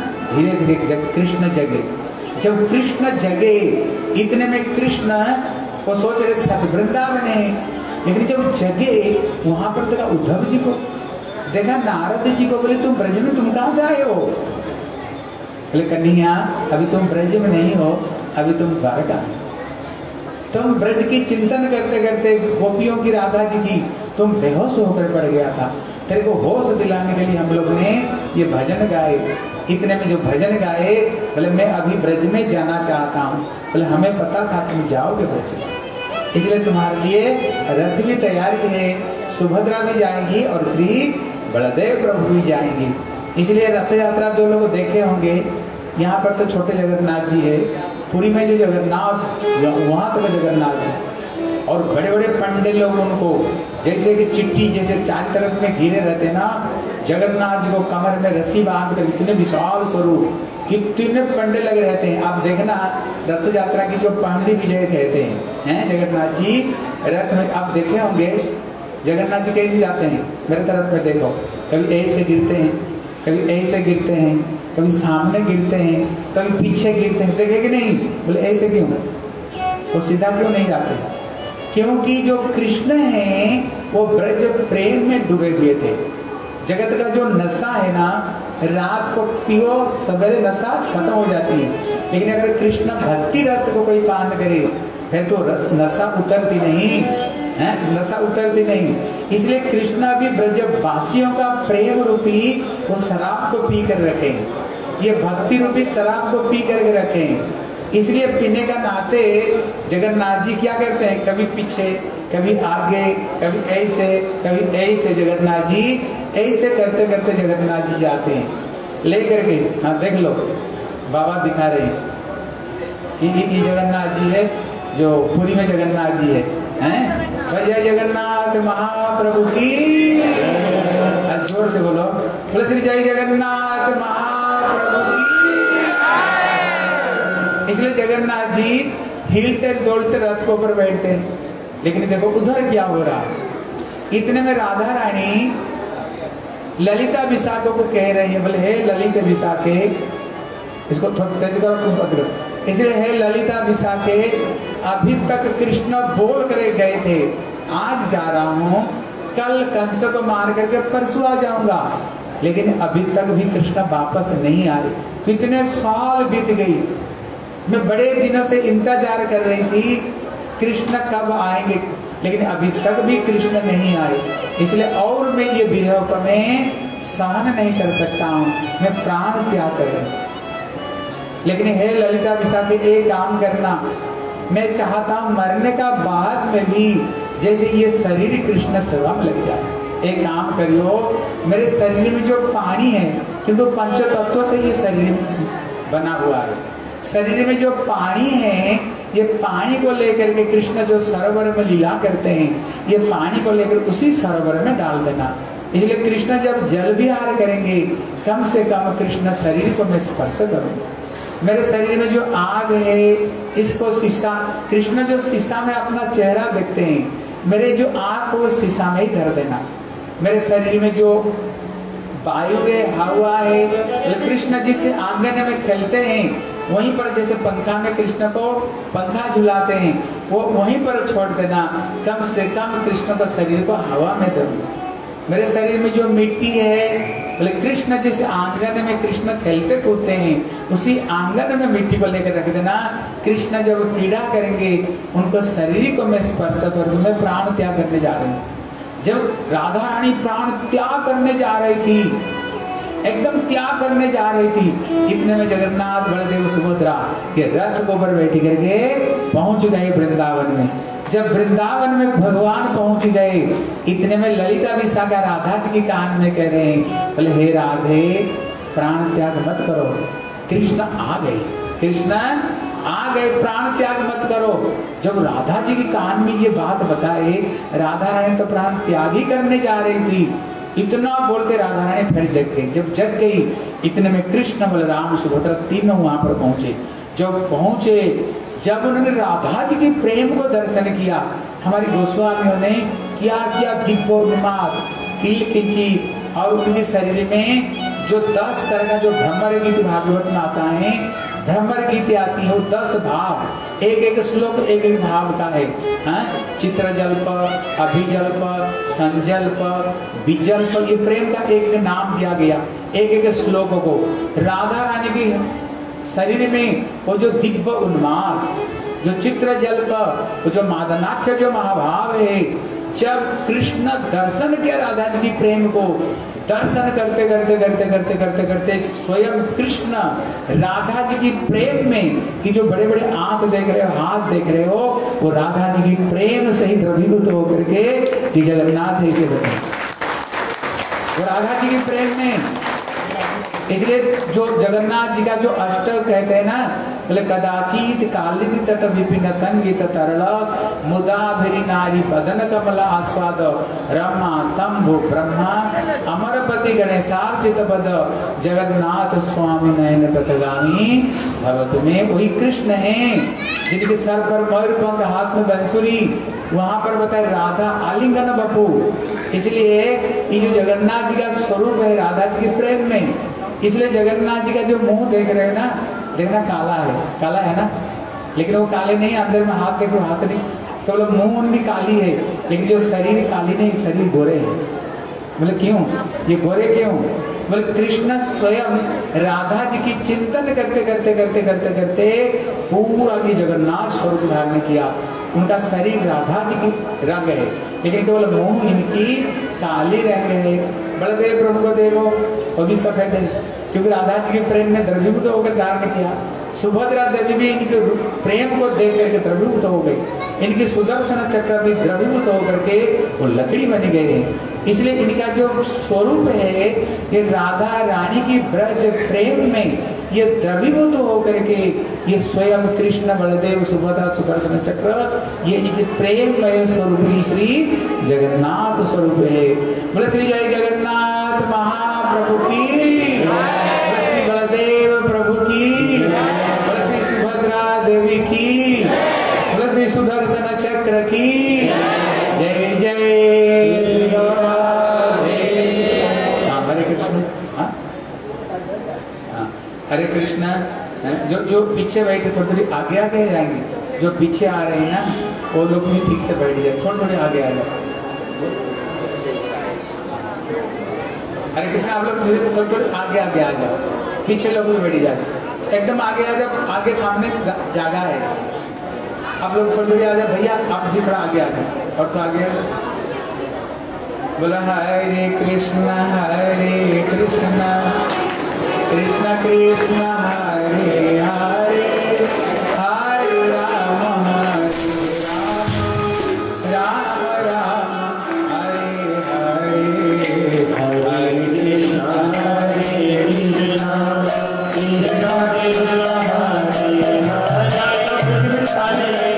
कृष्ण जगे। जब कृष्ण जगे, इतने में कृष्ण वो सोच रहे थे वृंदावन है, लेकिन जब जगे वहां पर देखा उद्धव जी को। देखा नारद जी को, बोले तुम ब्रज में तुम कहां से आए हो? बोले कन्हैया अभी तुम ब्रज में नहीं हो, अभी तुम द्वारका। तुम ब्रज की चिंतन करते करते गोपियों की, राधा जी की, तुम बेहोश होकर पड़ गया था। तेरे को होश दिलाने के लिए हम लोग ने ये भजन गाए। इतने में जो भजन गाए, बोले मैं अभी ब्रज में जाना चाहता हूँ। बोले हमें पता था तुम जाओगे ब्रज में, इसलिए तुम्हारे लिए रथ भी तैयारी है, सुभद्रा भी जाएगी और श्री बलदेव प्रभु भी जाएंगे। इसलिए रथ यात्रा जो लोग देखे होंगे, यहाँ पर तो छोटे जगन्नाथ जी है, पुरी में जो जगन्नाथ, वहाँ तो जगन्नाथ जी, और बड़े बड़े पंडित लोग उनको जैसे कि चिट्ठी जैसे चार तरफ में घिरे रहते ना, जगन्नाथ जी को कमर में रस्सी बांध कर इतने विशाल स्वरूप, कितने पंडित लगे रहते हैं। आप देखना रथ यात्रा की जो पांडी विजय कहते हैं जगन्नाथ जी रथ में, आप देखे होंगे जगन्नाथ जी कैसे जाते हैं। मेरे तरफ में देखो, कभी ऐसे गिरते हैं, कभी ऐसे गिरते हैं, कभी सामने गिरते हैं, कभी पीछे गिरते हैं, देखे कि नहीं? बोले ऐसे क्यों? वो सीधा क्यों नहीं जाते? क्योंकि जो कृष्ण हैं वो ब्रज प्रेम में डूबे हुए थे। जगत का जो नशा है ना, रात को पियो सवेरे नशा खत्म हो जाती है, लेकिन अगर कृष्ण भक्ति रस को कोई पान करे फिर तो रस नशा उतरती नहीं है, नशा उतरती नहीं। इसलिए कृष्ण भी ब्रजवासियों का प्रेम रूपी वो शराब को पी कर रखे, ये भक्ति रूपी शराब को पी करके रखे। इसलिए पीने का नाते जगन्नाथ जी क्या करते हैं, कभी पीछे, कभी आगे, कभी ऐसे, कभी ऐसे। जगन्नाथ जी ऐसे करते करते जगन्नाथ जी जाते हैं लेकर के। हाँ देख लो, बाबा दिखा रहे हैं, ये जगन्नाथ जी है जो पुरी में जगन्नाथ जी है, हैं? जय जगन्नाथ महाप्रभु की, जोर से बोलो, बोले श्री जय जगन्नाथ महाप्रभु की। इसलिए जगन्नाथ जी हिलते डोलते रथ के ऊपर बैठते हैं। लेकिन देखो उधर क्या हो रहा है, इतने में राधा रानी ललिता विशाखा को कह रही है, बोले हे ललिता विशाखे, इसको तेज करो, इसलिए हे ललिता विशाखे, अभी तक कृष्ण बोल कर गए थे आज जा रहा हूँ, कल कंस को मार करके परसों आ जाऊंगा, लेकिन अभी तक भी कृष्ण वापस नहीं आ रहे। कितने साल बीत गई, मैं बड़े दिनों से इंतजार कर रही थी कृष्ण कब आएंगे, लेकिन अभी तक भी कृष्ण नहीं आए। इसलिए और मैं ये विरह में सहन नहीं कर सकता हूँ, मैं प्राण त्याग करूं। लेकिन हे ललिता विशाखे, एक काम करना, मैं चाहता हूँ मरने का बाद में भी जैसे ये शरीर कृष्ण सेवा में लग जाए। एक काम करियो, मेरे शरीर में जो पानी है, क्योंकि पंच तत्वों से ये शरीर बना हुआ है, शरीर में जो पानी है, ये पानी को लेकर के कृष्ण जो सरोवर में लीला करते हैं, ये पानी को लेकर उसी सरोवर में डाल देना। इसलिए कृष्ण जब जल विहार करेंगे, कम से कम कृष्ण शरीर को मैं स्पर्श करूंगा। मेरे शरीर में जो आग है, इसको शीशा, कृष्ण जो शीशा में अपना चेहरा देखते हैं, मेरे जो आग को शीशा में ही धर देना। मेरे शरीर में जो वायु है, हवा है, कृष्ण जिस आंगन में खेलते हैं वहीं पर, जैसे पंखा में कृष्ण को पंखा झुलाते हैं, वो वहीं पर छोड़ देना। कम से कम कृष्ण का शरीर को हवा में दूंगा। मेरे शरीर में जो मिट्टी है, बोले कृष्ण जिस आंगन में कृष्ण खेलते कूदते हैं, उसी आंगन में मिट्टी को लेकर रख देना। कृष्ण जब पीड़ा करेंगे, उनको शरीर को मैं स्पर्श करूंगा, मैं प्राण त्याग करने जा रही हूँ। जब राधा रानी प्राण त्याग करने जा रही थी, एकदम त्याग करने जा रही थी, इतने में जगन्नाथ बलदेव सुभद्रा के रथ को ऊपर बैठी करके पहुंच गए वृंदावन में। जब वृंदावन में भगवान पहुंच गए, इतने में ललिता विशाखा राधा जी के कान में कह रहे हैं, बोले हे राधे, प्राण त्याग मत करो, कृष्ण आ गए, कृष्ण आ गए, प्राण त्याग मत करो। जब राधा जी के कान में ये बात बताए, राधा रानी तो प्राण त्याग ही करने जा रही थी। इतना बोलते राधा रानी फिर जग गई। जब जग गई, इतने में कृष्ण बलराम सुभद्रा तीनों वहां पर पहुंचे। जब पहुंचे, जब उन्होंने राधा जी के प्रेम को दर्शन किया, हमारी गोस्वामियों ने क्या किया, और उनके शरीर में जो 10 तरह का जो भ्रमर गीत भागवत में आता है, भ्रमर गीत आती है, 10 भाव एक एक श्लोक एक एक भाव का है। चित्रजल्प, अभिजल्प, संजल्प, विजल्प, ये प्रेम का एक एक नाम दिया गया एक एक श्लोक को। राधा रानी की शरीर में वो जो दिव्य उन्माद, जो चित्रजल्प, वो जो मादनाख्य जो महाभाव है, जब कृष्ण दर्शन किया राधा जी की प्रेम को, दर्शन करते करते करते करते करते करते स्वयं कृष्ण राधा जी की प्रेम में कि जो बड़े बड़े आंख देख रहे हो, हाथ देख रहे हो, वो राधा जी की प्रेम से ही द्रवीभूत होकर के कि जगन्नाथ ऐसे बने, वो राधा जी की प्रेम में। इसलिए जो जगन्नाथ जी का जो अष्टक कहते हैं ना, बोले कदाचित कालिनी तट विपिन संगीत तरल मुदा भिरी नारी बदन कमल आस्वाद रमा शंभु ब्रह्मा अमरपति गणेशार्चित पद जगन्नाथ स्वामी नयन पथगामी भवतु में। वही कृष्ण हैं जिनके सर पर मयूरपंख, हाथ में बंसुरी, वहां पर बताए राधा आलिंगन बपू। इसलिए ये जो जगन्नाथ जी का स्वरूप है राधा जी के प्रेम में। इसलिए जगन्नाथ जी का जो मुंह देख रहे हैं ना, देखना काला है ना, लेकिन वो काले नहीं, अंदर में हाथ देखो, हाथ नहीं, केवल तो मुंह उनकी काली है, लेकिन जो शरीर काली नहीं, शरीर गोरे है। बोले क्यों ये गोरे क्यों? बोले कृष्ण स्वयं राधा जी की चिंतन करते करते करते करते करते पूरा ये जगन्नाथ स्वरूप धारण किया। उनका शरीर राधा जी की रंग है, लेकिन केवल मुंह इनकी काली रंग है। बलदेव प्रभु को देखो, वो भी सफेद है, क्योंकि राधा जी के प्रेम में द्रवीभूत होकर धारण किया। सुभद्रा देवी भी इनके प्रेम को देख करके द्रवीभूत हो गई। इनकी सुदर्शन चक्र भी द्रवीभूत होकर के वो लकड़ी बन गए हैं। इसलिए इनका जो स्वरूप है ये राधा रानी की ब्रज प्रेम में ये द्रवीभूत होकर के ये स्वयं कृष्ण बलदेव सुभद्रा सुदर्शन चक्र ये इनके प्रेममय स्वरूप श्री जगन्नाथ स्वरूप है। बोले श्री जय जगन्नाथ महाप्रभु की, बोले श्री बलदेव प्रभु की, बोले श्री सुभद्रा देवी की, बोले श्री सुदर्शन चक्र की जय जय श्री हरे कृष्ण। हरे कृष्णा। जो पीछे बैठे थोड़ी थोड़ी आगे आगे जाएंगे, जो पीछे आ रहे हैं ना वो लोग भी ठीक से बैठ जाए, थोड़ी थोड़ी आगे आ जाए। हरे कृष्णा। आप लोग थोड़ी थोड़ी आगे आगे आ जाओ, पीछे लोग भी बैठ जाए, एकदम आगे आ जाओ, आगे सामने जगह है। आप लोग थोड़ी थोड़ी आ जाओ भैया, आप भी थोड़ा आगे आ जाओ और तो आगे बोला हरे कृष्णा कृष्ण कृष्ण हरे हरे हरे राम राम राम हरे हरे हरे कृष्ण कृष्ण कृष्ण हरे हरे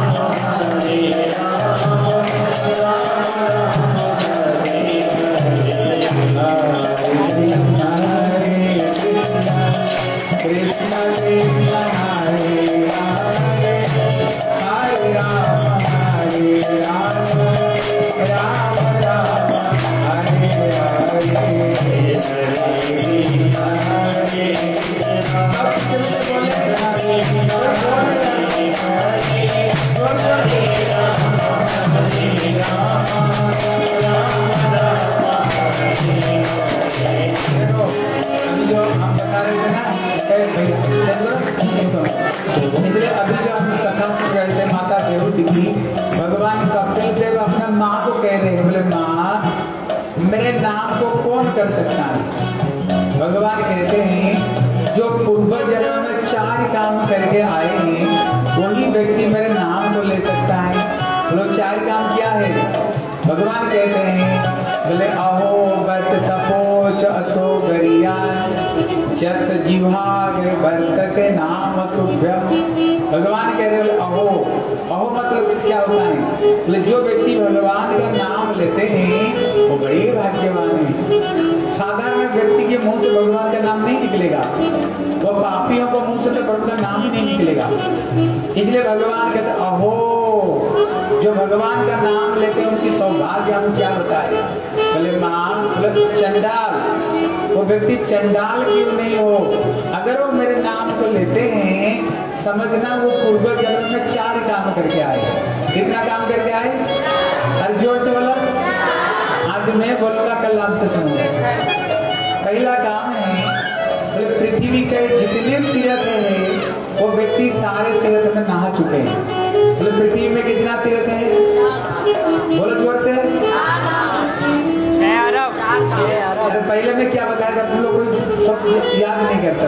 इसलिए अभी जो हम कथा सुन रहे थे माता देवहूति की, भगवान कपिल देव अपना माँ को कह रहे हैं, बोले माँ मेरे नाम को कौन कर सकता है? भगवान कहते हैं जो पूर्व जन्म में 4 काम करके आए हैं वही व्यक्ति मेरे नाम को ले सकता है। बोलो 4 काम क्या है? भगवान कहते हैं बोले अहो बत सपोच अथो गरियान जत जिह्वाग वर्तते नाम तुभ्यम। भगवान कह रहे अहो, अहो मतलब क्या होता है? बोले जो व्यक्ति भगवान का नाम लेते हैं वो बड़े भाग्यवान है। साधारण व्यक्ति के मुंह से भगवान का नाम नहीं निकलेगा, वो पापियों को मुंह से तो प्रभु का नाम ही नहीं निकलेगा। इसलिए भगवान कहते अहो जो भगवान का नाम लेते हैं उनकी सौभाग्य हम क्या होता है? बोले माँ, बोले चंडाल, वो व्यक्ति चंडाल क्यों नहीं हो, अगर वो मेरे नाम को लेते हैं समझना वो पूर्व जन्म में 4 काम करके आए। कितना काम करके आए? हर जोर से बोला। आज मैं बोलूंगा, कल आपसे सुनूंगा। पहला काम है, पृथ्वी के जितने तीर्थ हैं वो व्यक्ति सारे तीर्थ में नहा चुके हैं। बोले पृथ्वी में कितना तीर्थ है? बोलो जोर से। 6 अरब। अरे पहले में क्या बताया था, तुम लोग को सब याद नहीं करता।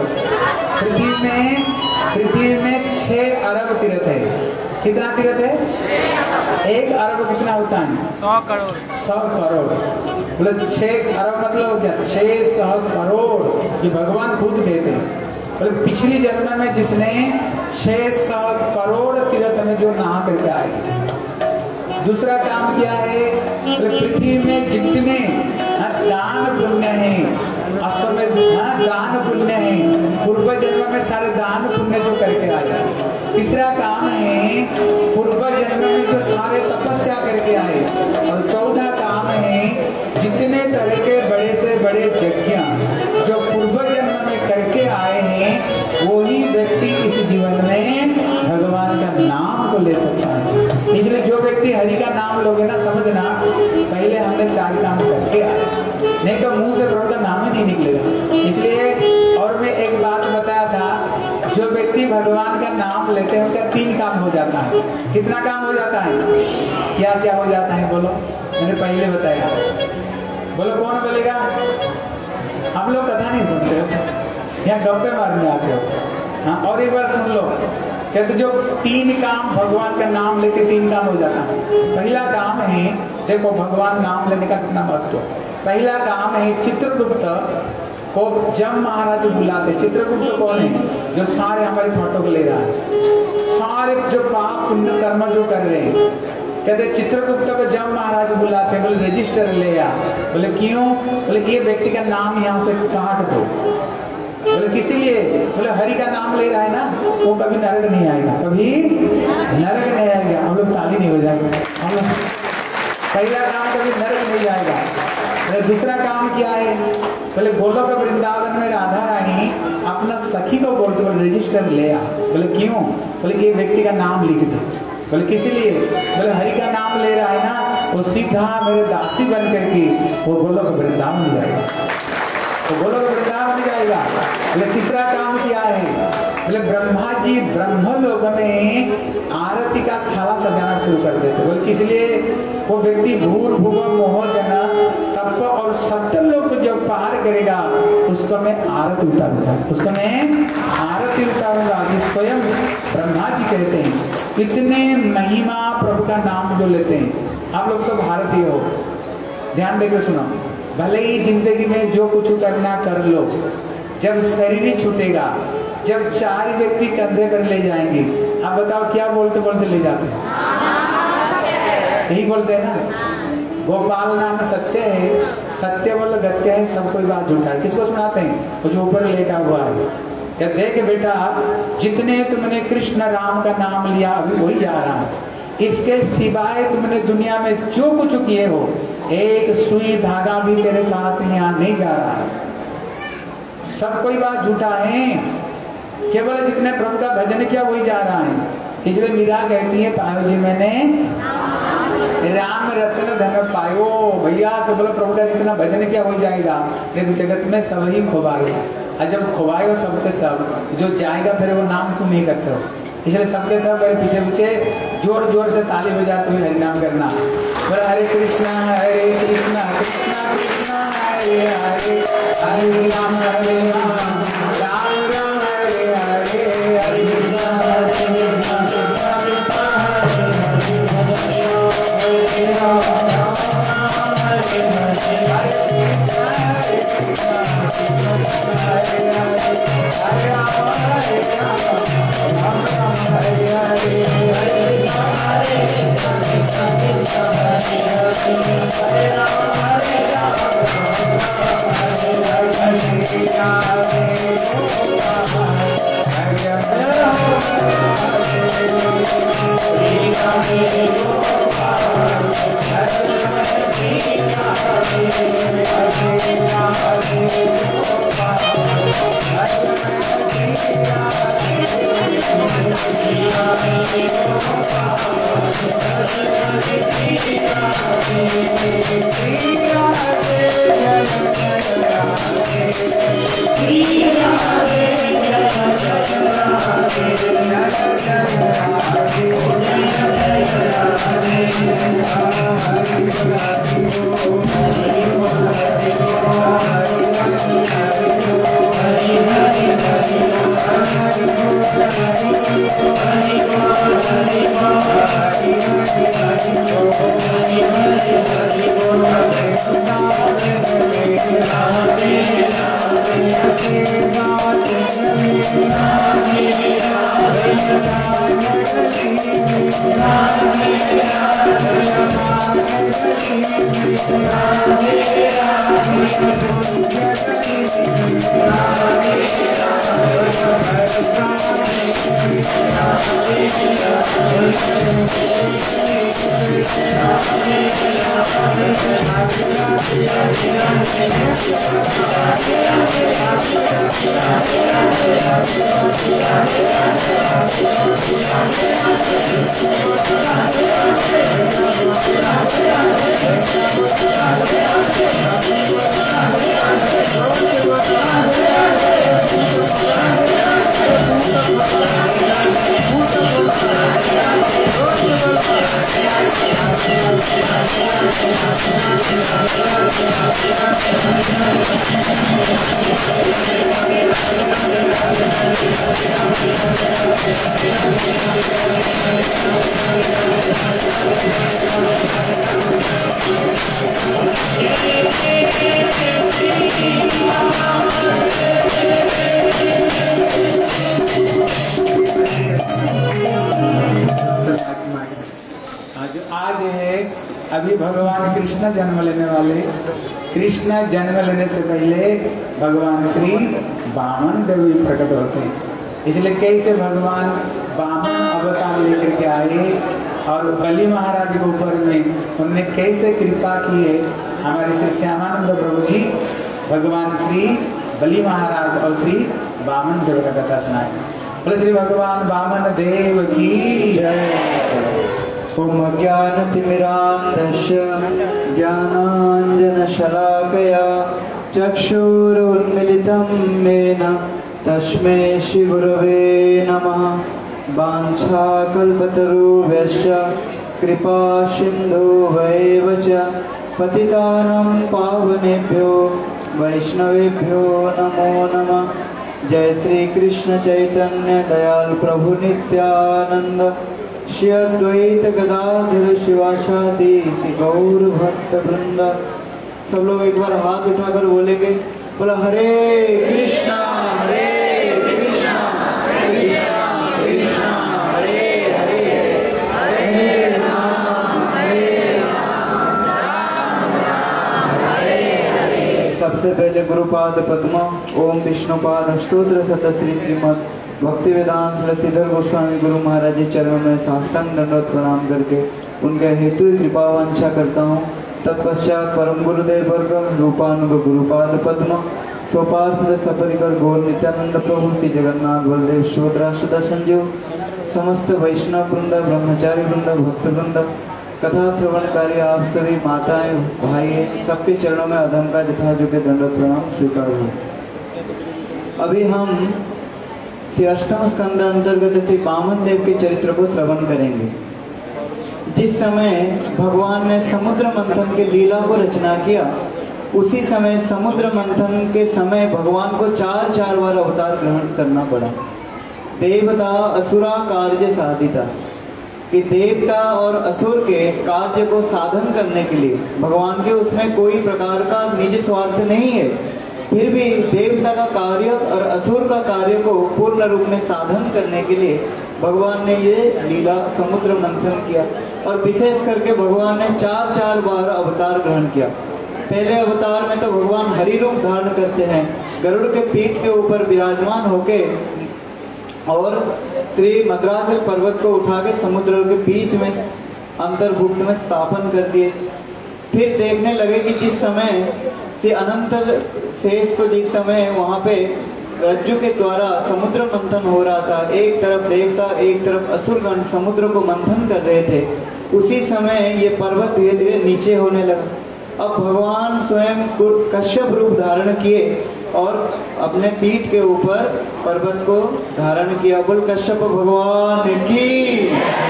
पृथ्वी में 6 अरब तीर्थ है। कितना तीर्थ है? 1 अरब कितना होता है? 100 करोड़। 100 करोड़। बोले 6 अरब मतलब क्या? 600 करोड़। ये भगवान खुद कहते हैं। बोले पिछली जन्म में जिसने 600 करोड़ तीर्थ में जो नहा करके आए। दूसरा काम क्या है? पृथ्वी में जितने दान पुण्य हैं, असमय दान पुण्य हैं, पूर्व जन्म में सारे दान पुण्य जो करके आए। तीसरा काम है, पूर्व जन्म में जो सारे तपस्या करके आए। और चौथा काम है, जितने तरह के बड़े से बड़े यज्ञ जो पूर्व जन्म में करके आए हैं, वही व्यक्ति इस जीवन में भगवान का नाम को ले सकता है। इसलिए जो व्यक्ति हरि का नाम लोगे ना, समझना पहले हमने 4 काम करके आए, नहीं तो मुंह से प्रभु का नाम ही नहीं निकलेगा। इसलिए और मैं एक बात बताया था, जो व्यक्ति भगवान का नाम लेते हैं उसका 3 काम हो जाता है। कितना काम हो जाता है? क्या क्या हो जाता है? बोलो, मैंने पहले बताया। बोलो कौन बोलेगा? हम लोग कथा नहीं सुनते हो, यहाँ गप्पे मारने आते हो। हाँ, और एक बार सुन लो। कहते जो 3 काम भगवान का नाम लेके 3 काम हो जाता है। पहला काम है, देखो भगवान नाम लेने का कितना महत्व। पहला काम है, चित्रगुप्त को जब महाराज बुलाते। चित्रगुप्त कौन है? जो सारे हमारे फोटो को ले रहा है, सारे जो पाप पुण्य कर्म जो कर रहे हैं। कहते चित्रगुप्त को जब महाराज बुलाते, बोले रजिस्टर ले आ। बोले क्यों? बोले ये व्यक्ति का नाम यहाँ से काट दो। बोले किसी लिए? बोले हरि का नाम ले रहा है ना, वो कभी नरक नहीं आएगा, कभी नरक नहीं आएगा। हम लोग ताली नहीं बजाएंगे। हम लोग पहला काम, कभी नरक नहीं जाएगा। दूसरा काम क्या है? बोले गोलोक वृंदावन में राधा रानी अपना सखी को बोलते, बोले रजिस्टर ले आ। बोले क्यों? बोले ये व्यक्ति का नाम लिख दे। बोले किसी लिए? बोले हरि का नाम ले रहा है ना, वो सीधा मेरे दासी बन करके वो गोलोक वृंदावन जाएगा, तो गोलोक वृंदावन जाएगा। बोले तीसरा काम क्या है? बोले ब्रह्मा जी ब्रह्मलोक में आरती का थाला सजाना शुरू कर देते। बोले किस लिए? वो व्यक्ति भूर्भुवः मोह जना तप और सत्य लोक जब पार करेगा, उसको मैं आरती उतारूंगा, उसको मैं आरती उतारूंगा। स्वयं ब्रह्मा जी कहते हैं। कितने महिमा प्रभु का नाम जो लेते हैं। आप लोग तो भारतीय हो, ध्यान देकर सुनो। भले ही जिंदगी में जो कुछ करना कर लो, जब शरीर ही छूटेगा, जब 4 व्यक्ति कंधे पर ले जाएंगे, आप बताओ क्या बोलते बोलते ले जाते हैं? यही बोलते हैं ना, गोपाल नाम सत्य है, सत्य बोल गत्य है, सब कोई बात झूठा है। किसको सुनाते हैं? वो जो ऊपर लेटा हुआ है। क्या देख बेटा, जितने तुमने कृष्ण राम का नाम लिया अभी वही जा रहा है। इसके सिवाय तुमने दुनिया में जो कुछ किए हो, एक सुई धागा भी तेरे साथ यहाँ नहीं जा रहा है। सब कोई बात झूठा है, केवल जितने प्रभु का भजन किया वही जा रहा है। इसलिए मीरा कहती है, पायो जी मैंने राम रत्न धन पायो। भैया तो बोलो प्रभु का जितना भजन किया हो जाएगा, लेकिन जगत में सब ही खोवाएगा। और जब खोवाए हो सबके सब, जो जाएगा फिर वो नाम क्यों नहीं करते हो? इसलिए सबके सब मेरे पीछे पीछे जोर जोर से ताली बजाते हुए हरिनाम करना। बोला हरे कृष्णा कृष्णा कृष्णा हरे हरे, हरे राम राम राम हरे हरे, हरे अभी भगवान कृष्ण जन्म लेने वाले, कृष्ण जन्म लेने से पहले भगवान श्री वामन देव प्रकट होते हैं। इसलिए कैसे भगवान वामन अवतार लेकर के आए और बलि महाराज के ऊपर में उन्होंने कैसे कृपा की है। हमारे श्री श्यामानंद प्रभु जी भगवान श्री बलि महाराज और श्री वामन देव का कथा सुनाए। बोले श्री भगवान वामन देव की जय। ओम ज्ञानतिमिरान्धस्य ज्ञानाञ्जनशलाकया चक्षुरुन्मिलितं येन तस्मै श्रीगुरवे नमः। वाञ्छाकल्पतरुभ्यश्च कृपा सिन्धुभ्यैव च पतितानां पावनेभ्यो वैष्णवेभ्यो नमो नमः। जय श्री कृष्ण चैतन्य दयाल प्रभु नित्यानंद श्री अद्वैत गदाधर शिवासादि गौर भक्त वृंद। सब लोग एक बार हाथ उठाकर बोलेंगे, बोला हरे कृष्णा कृष्णा कृष्णा हरे हरे, हरे राम सबसे पहले गुरुपाद पद्म ओम विष्णुपाद स्तोत्र सत श्री श्रीमद भक्ति वेदांत तुलसीधर गोस्वामी गुरु महाराज जी चरणों में साष्टांग दंडवत प्रणाम करके उनके हेतु कृपा वांछा करता हूँ। तत्पश्चात परम गुरुदेव वर्ग रूपानुग गुरुपाद पद्म स्वपार्षद सपरिकर गौर नित्यानंद प्रभु श्री जगन्नाथ बलदेव सुभद्रा सुधा संजीव समस्त वैष्णव वृंद ब्रह्मचारी वृंद भक्त वृंद कथा श्रवणकारी आप सभी माताएं भाई सबके चरणों में अधम का यथायोग्य दंडवत प्रणाम स्वीकार हो। अभी हम श्री अष्टम स्कंद अंतर्गत श्री वामन देव के चरित्र को श्रवण करेंगे। जिस समय भगवान ने समुद्र मंथन के लीला को रचना किया, उसी समय समुद्र मंथन के समय भगवान को चार बार अवतार ग्रहण करना पड़ा। देवता असुरा कार्य साधिता कि देवता और असुर के कार्य को साधन करने के लिए भगवान के उसमें कोई प्रकार का निज स्वार्थ नहीं है। फिर भी देवता का कार्य और असुर का कार्य को पूर्ण रूप में साधन करने के लिए भगवान ने ये लीला समुद्र मंथन किया। और विशेष करके भगवान ने चार बार अवतार ग्रहण किया। पहले अवतार में तो भगवान हरि रूप धारण करते हैं, गरुड़ के पीठ के ऊपर विराजमान होके और श्री मद्रासल पर्वत को उठा के समुद्र के बीच में अंतर्भुक्त में स्थापन कर दिए। फिर देखने लगे कि जिस समय से अनंत शेष को जिस समय वहां पे रज्जु के द्वारा समुद्र मंथन हो रहा था, एक तरफ देवता एक तरफ असुरगण समुद्र को मंथन कर रहे थे, उसी समय ये पर्वत धीरे धीरे नीचे होने लगा। अब भगवान स्वयं कश्यप रूप धारण किए और अपने पीठ के ऊपर पर्वत को धारण किया। बोल कश्यप भगवान की।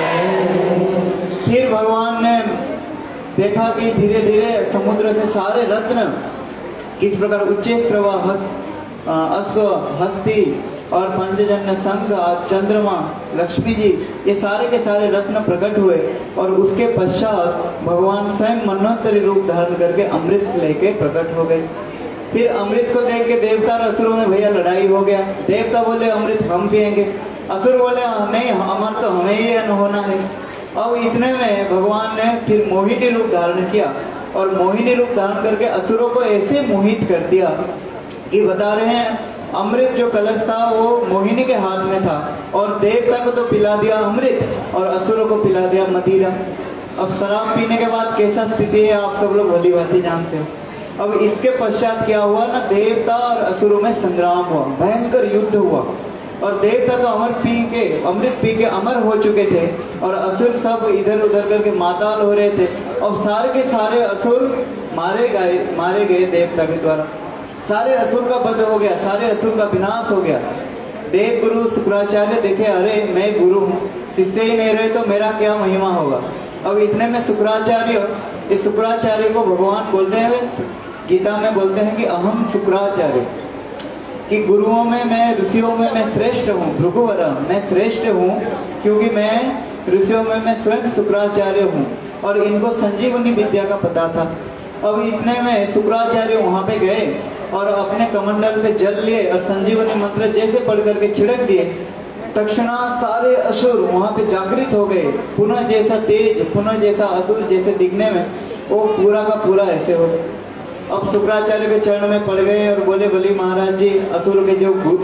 फिर भगवान ने देखा कि धीरे धीरे समुद्र से सारे रत्न किस प्रकार उच्चेश प्रवाह अश्व, हस्ती और पंचजन्य संघ, चंद्रमा, लक्ष्मी जी, ये सारे के सारे रत्न प्रकट हुए और उसके पश्चात भगवान स्वयं मनोत्तरी रूप धारण करके अमृत लेके प्रकट हो गए। फिर अमृत को देख के देवता और असुरों में भैया लड़ाई हो गया। देवता बोले अमृत हम पिएंगे, असुर बोले नहीं हमारा तो हमें ही होना है। अब इतने में भगवान ने फिर मोहिनी रूप धारण किया और मोहिनी रूप धारण करके असुरों को ऐसे मोहित कर दिया कि बता रहे हैं अमृत जो कलश था वो मोहिनी के हाथ में था और देवता को तो पिला दिया अमृत और असुरों को पिला दिया मदिरा। अब शराब पीने के बाद कैसा स्थिति है आप सब लोग भली भांति जानते हो। अब इसके पश्चात क्या हुआ ना, देवता और असुरों में संग्राम हुआ, भयंकर युद्ध हुआ और देवता तो अमृत पी के अमर हो चुके थे और असुर सब इधर उधर करके माताल हो रहे थे। अब सारे के सारे असुर मारे गए देवता के द्वारा। सारे असुर का वध हो गया, सारे असुर का विनाश हो गया। देव गुरु शुक्राचार्य देखे अरे मैं गुरु हूँ, शिष्य ही नहीं रहे तो मेरा क्या महिमा होगा। अब इतने में शुक्राचार्य, इस शुक्राचार्य को भगवान बोलते हैं, गीता में बोलते हैं कि अहम शुक्राचार्य, कि गुरुओं में मैं, ऋषियों में मैं श्रेष्ठ हूँ। भृगुवर मैं श्रेष्ठ हूँ क्योंकि मैं ऋषियों में मैं स्वयं शुक्राचार्य हूँ और इनको संजीवनी विद्या का पता था। अब इतने में शुक्राचार्य वहां पे गए और अपने कमंडल पे जल लिए और संजीवनी मंत्र जैसे पढ़ करके छिड़क दिए, तक्षणा सारे असुर वहां पे जागृत हो गए। पुनः जैसा तेज, पुनः जैसा असुर जैसे दिखने में वो पूरा का पूरा ऐसे हो गए। अब शुक्राचार्य के चरण में पड़ गए और बोले बलि महाराज जी, असुर के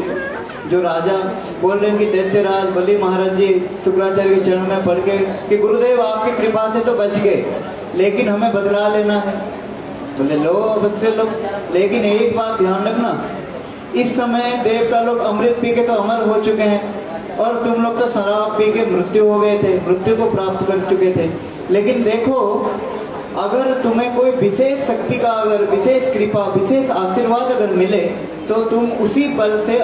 जो राजा बोल रहे हैं कि दैत्यराज बलि महाराज जी शुक्राचार्य के चरण में पड़ गए कि गुरुदेव आपकी कृपा से तो बच गए लेकिन हमें बदला लेना है। बोले लो अवश्य लो, लेकिन एक बात ध्यान रखना, इस समय देवता लोग अमृत पी के तो अमर हो चुके हैं और तुम लोग तो शराब पी के मृत्यु हो गए थे, मृत्यु को प्राप्त कर चुके थे। लेकिन देखो अगर तुम्हें कोई विशेष शक्ति का, अगर विशेष कृपा, विशेष आशीर्वाद अगर मिले तो तुम उसी बल से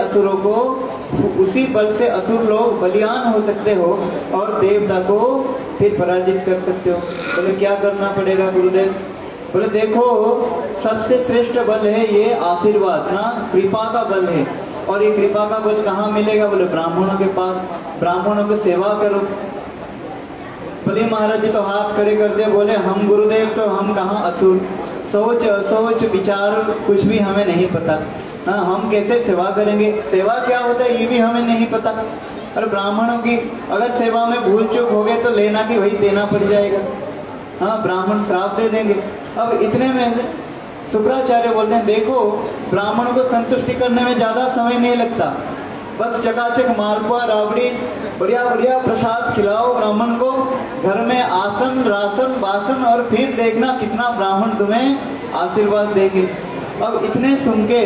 असुर लोग बलियान हो सकते हो और देवता को फिर पराजित कर सकते हो। बोले क्या करना पड़ेगा गुरुदेव? बोले देखो सबसे श्रेष्ठ बल है ये आशीर्वाद ना, कृपा का बल है। और ये कृपा का बल कहाँ मिलेगा? बोले ब्राह्मणों के पास, ब्राह्मणों की सेवा करो। बलि महाराज जी तो हाथ खड़े कर दिए, बोले हम गुरुदेव तो हम कहाँ असुर, सोच असोच विचार कुछ भी हमें नहीं पता। हाँ हम कैसे सेवा करेंगे, सेवा क्या होता है ये भी हमें नहीं पता। और ब्राह्मणों की अगर सेवा में भूल चूक हो गए तो लेना कि वही देना पड़ जाएगा। हाँ ब्राह्मण श्राप दे देंगे। अब इतने में शुक्राचार्य बोलते हैं देखो ब्राह्मणों को संतुष्टि करने में ज्यादा समय नहीं लगता, बस चकाचक मालपुआ राबड़ी बढ़िया बढ़िया प्रसाद खिलाओ ब्राह्मण को, घर में आसन राशन बासन और फिर देखना कितना ब्राह्मण तुम्हें आशीर्वाद देंगे। अब इतने सुन के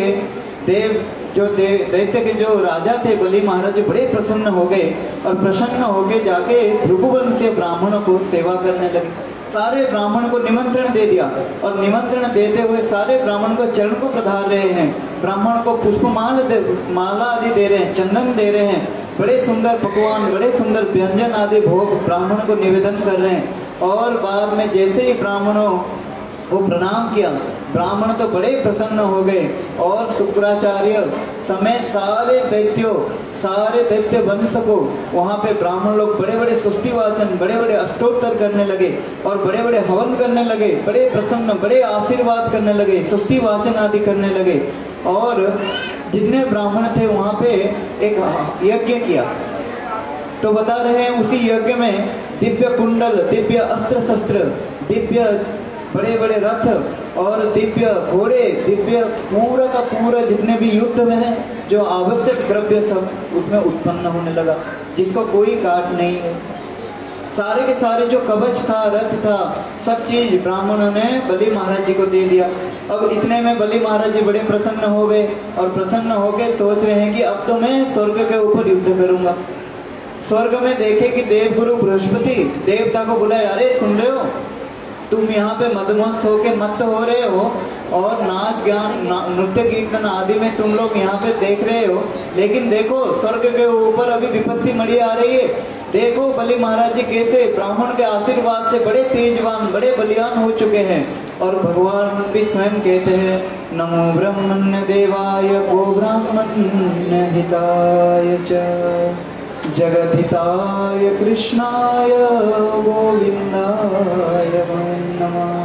दैत्य के जो राजा थे बलि महाराज जी बड़े प्रसन्न हो गए और प्रसन्न होके जाके भृगुवंशीय ब्राह्मणों को सेवा करने लगे। सारे ब्राह्मण को निमंत्रण दे दिया और निमंत्रण देते हुए सारे ब्राह्मण को चरण को पधार रहे हैं, ब्राह्मण को माला आदि दे रहे हैं, चंदन दे रहे हैं, बड़े सुंदर पकवान, बड़े सुंदर व्यंजन आदि भोग ब्राह्मण को निवेदन कर रहे हैं। और बाद में जैसे ही ब्राह्मणों को प्रणाम किया, ब्राह्मण तो बड़े प्रसन्न हो गए और शुक्राचार्य समेत सारे दैत्य वंश को वहाँ पे ब्राह्मण लोग बड़े बड़े स्तुति वाचन, बड़े बड़े अष्टोत्तर करने लगे और बड़े बड़े हवन करने लगे, बड़े प्रसन्न, बड़े आशीर्वाद करने लगे, स्तुति वाचन आदि करने लगे। और जितने ब्राह्मण थे वहाँ पे एक यज्ञ किया। तो बता रहे हैं उसी यज्ञ में दिव्य कुंडल, दिव्य अस्त्र शस्त्र, दिव्य बड़े बड़े रथ और दिव्य घोड़े, दिव्य पूरा का पूरा जितने भी युद्ध में है जो आवश्यक द्रव्य सब उसमें उत्पन्न होने लगा, जिसको कोई काट नहीं है। सारे के सारे जो कवच था, रथ था, सब चीज ब्राह्मणों ने बलि महाराज जी को दे दिया। अब इतने में बलि महाराज जी बड़े प्रसन्न हो गए और प्रसन्न होकर सोच रहे हैं कि अब तो मैं स्वर्ग के ऊपर युद्ध करूंगा। स्वर्ग में देखे कि देवगुरु बृहस्पति देवता को बुलाए, अरे सुन रहे हो, तुम यहाँ पे मदमस्त होके मत हो रहे हो और नाच ज्ञान नृत्य कीर्तन आदि में तुम लोग यहाँ पे देख रहे हो, लेकिन देखो स्वर्ग के ऊपर अभी विपत्ति मड़ी आ रही है। देखो बलि महाराज जी कैसे ब्राह्मण के आशीर्वाद से बड़े तेजवान बड़े बलियान हो चुके हैं। और भगवान भी स्वयं कहते हैं नमो ब्रह्मण्य देवाय गो ब्राह्मण्य हिताय च जगद्धिताय कृष्णाय गोविंदाय नमः।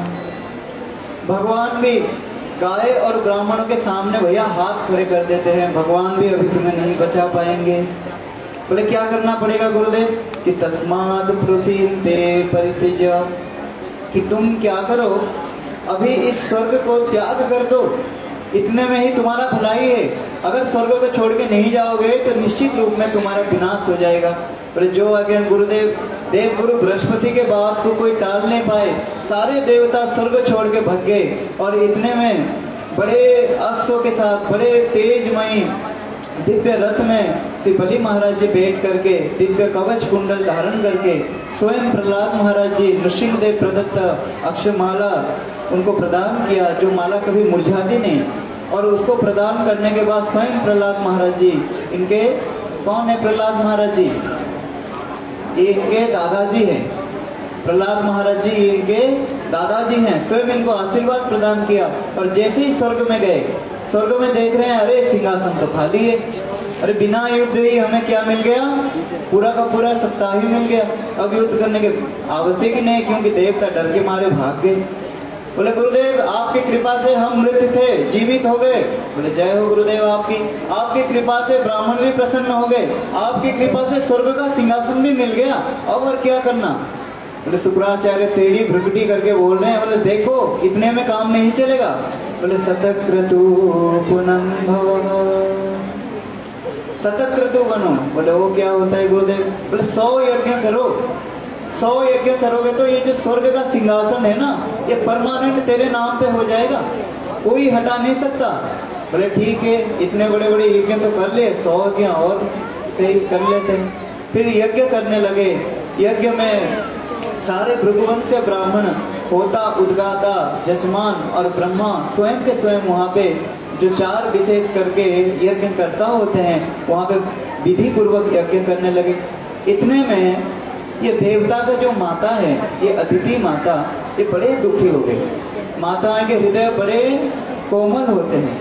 भगवान भी गाय और ब्राह्मणों के सामने भैया हाथ खड़े कर देते हैं, भगवान भी अभी तुम्हें नहीं बचा पाएंगे। बोले क्या करना पड़ेगा गुरुदेव? कि तस्माद प्रतीते परित्यज, कि तुम क्या करो अभी इस स्वर्ग को त्याग कर दो, इतने में ही तुम्हारा भलाई है। अगर स्वर्ग को छोड़ के नहीं जाओगे तो निश्चित रूप में तुम्हारा विनाश हो जाएगा। बोले जो आज्ञा गुरुदेव। देवगुरु बृहस्पति के बात को कोई टाल नहीं पाए, सारे देवता स्वर्ग छोड़ के भाग गए। और इतने में बड़े अस्त्रों के साथ बड़े तेजमयी दिव्य रथ में श्री बलि महाराज जी बैठ करके दिव्य कवच कुंडल धारण करके स्वयं प्रहलाद महाराज जी नृसिंहदेव प्रदत्त अक्षमाला उनको प्रदान किया, जो माला कभी मुरझाती नहीं। और उसको प्रदान करने के बाद स्वयं प्रहलाद महाराज जी, इनके कौन है प्रहलाद महाराज जी? ये इनके दादाजी हैं। प्रहलाद महाराज जी इनके दादाजी हैं, स्वयं इनको आशीर्वाद प्रदान किया। और जैसे ही स्वर्ग में गए, स्वर्ग में देख रहे हैं अरे सिंहासन तो खाली है, अरे बिना युद्ध ही हमें क्या मिल गया? पूरा का पूरा सप्ताह ही मिल गया। अब युद्ध करने के आवश्यक ही नहीं, क्योंकि देवता डर के मारे भाग गए। बोले गुरुदेव आपकी कृपा से हम मृत थे, जीवित हो गए। बोले जय हो गुरुदेव आपकी कृपा से ब्राह्मण भी प्रसन्न हो गए, आपकी कृपा से स्वर्ग का सिंहासन भी मिल गया, अब और क्या करना? बोले शुक्राचार्य टेढ़ी भ्रुकुटी करके बोल रहे हैं, बोले देखो इतने में काम नहीं चलेगा। बोले शतक्रतु पुनः भवः, शतक्रतु बनो। बोले वो क्या होता है गुरुदेव? बोले 100 यज्ञ करो, 100 यज्ञ करोगे तो ये जो स्वर्ग का सिंहासन है ना, ये परमानेंट तेरे नाम पे हो जाएगा, कोई हटा नहीं सकता। बोले ठीक है, इतने बड़े बड़े यज्ञ तो कर ले, 100 यज्ञ और सही कर लेते हैं। फिर यज्ञ करने लगे। यज्ञ में सारे भृगुवंश से ब्राह्मण, होता, उद्गाता, जजमान और ब्रह्मा स्वयं के स्वयं वहाँ पे जो 4 विशेष करके यज्ञ करता होते हैं, वहाँ पे विधि पूर्वक यज्ञ करने लगे। इतने में ये देवता का जो माता है, ये अदिति माता, ये बड़े दुखी हो गए। माताओं के हृदय बड़े कोमल होते हैं।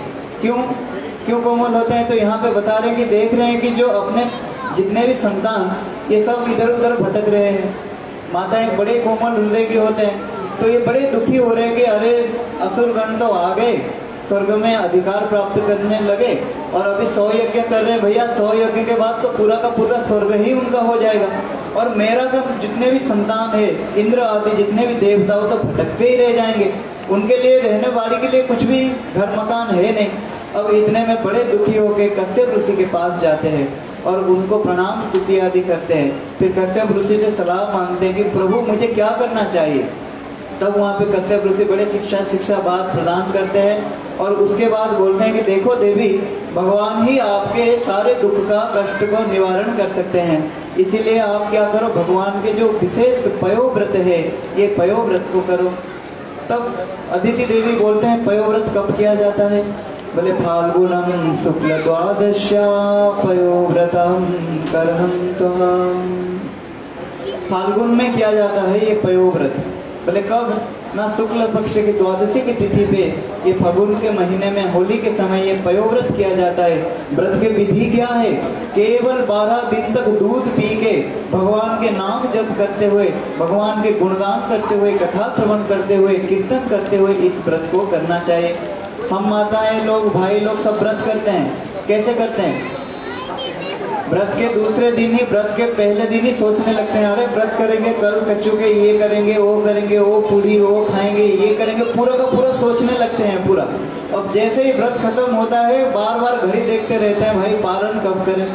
क्यों कोमल होते हैं? तो यहाँ पे बता रहे हैं कि देख रहे हैं कि जो अपने जितने भी संतान ये सब इधर उधर भटक रहे हैं। माताएं बड़े कोमल हृदय के होते हैं, तो ये बड़े दुखी हो रहे हैं कि अरे असुरगण तो आ गए, स्वर्ग में अधिकार प्राप्त करने लगे और अभी 100 यज्ञ कर रहे हैं। भैया 100 यज्ञ के बाद तो पूरा का पूरा स्वर्ग ही उनका हो जाएगा, और मेरा का जितने भी संतान है, इंद्र आदि जितने भी देवता हो तो भटकते ही रह जाएंगे, उनके लिए रहने वाली के लिए कुछ भी घर मकान है नहीं। अब इतने में बड़े दुखी होकर कश्यप ऋषि के पास जाते हैं और उनको प्रणाम स्तुति आदि करते हैं। फिर कश्यप ऋषि से सलाह मांगते हैं कि प्रभु मुझे क्या करना चाहिए। तब वहाँ पे कश्यप ऋषि बड़े शिक्षा बात प्रदान करते हैं और उसके बाद बोलते हैं कि देखो देवी, भगवान ही आपके सारे दुख का कष्ट को निवारण कर सकते हैं, इसीलिए आप क्या करो, भगवान के जो विशेष पयोव्रत है, ये पयोव्रत को करो। तब अदिति देवी बोलते हैं पयोव्रत कब किया जाता है? बोले फाल्गुनम शुक्ल द्वादश्या पयोव्रतम करहं त्वम्। फाल्गुन में किया जाता है ये पयोव्रत। बोले कब? ना शुक्ल पक्ष की द्वादशी की तिथि पे, ये फागुन के महीने में होली के समय ये पयोव्रत किया जाता है। व्रत की विधि क्या है? केवल 12 दिन तक दूध पी के भगवान के नाम जप करते हुए, भगवान के गुणगान करते हुए, कथा श्रवण करते हुए, कीर्तन करते हुए इस व्रत को करना चाहिए। हम माताएं लोग, भाई लोग सब व्रत करते हैं। कैसे करते हैं? व्रत के दूसरे दिन ही, व्रत के पहले दिन ही सोचने लगते हैं, अरे व्रत करेंगे, कल कच्चू के ये करेंगे, वो पूरी वो खाएंगे, ये करेंगे, पूरा का पूरा सोचने लगते हैं पूरा। अब जैसे ही व्रत खत्म होता है, बार बार घड़ी देखते रहते हैं, भाई पालन कब करें।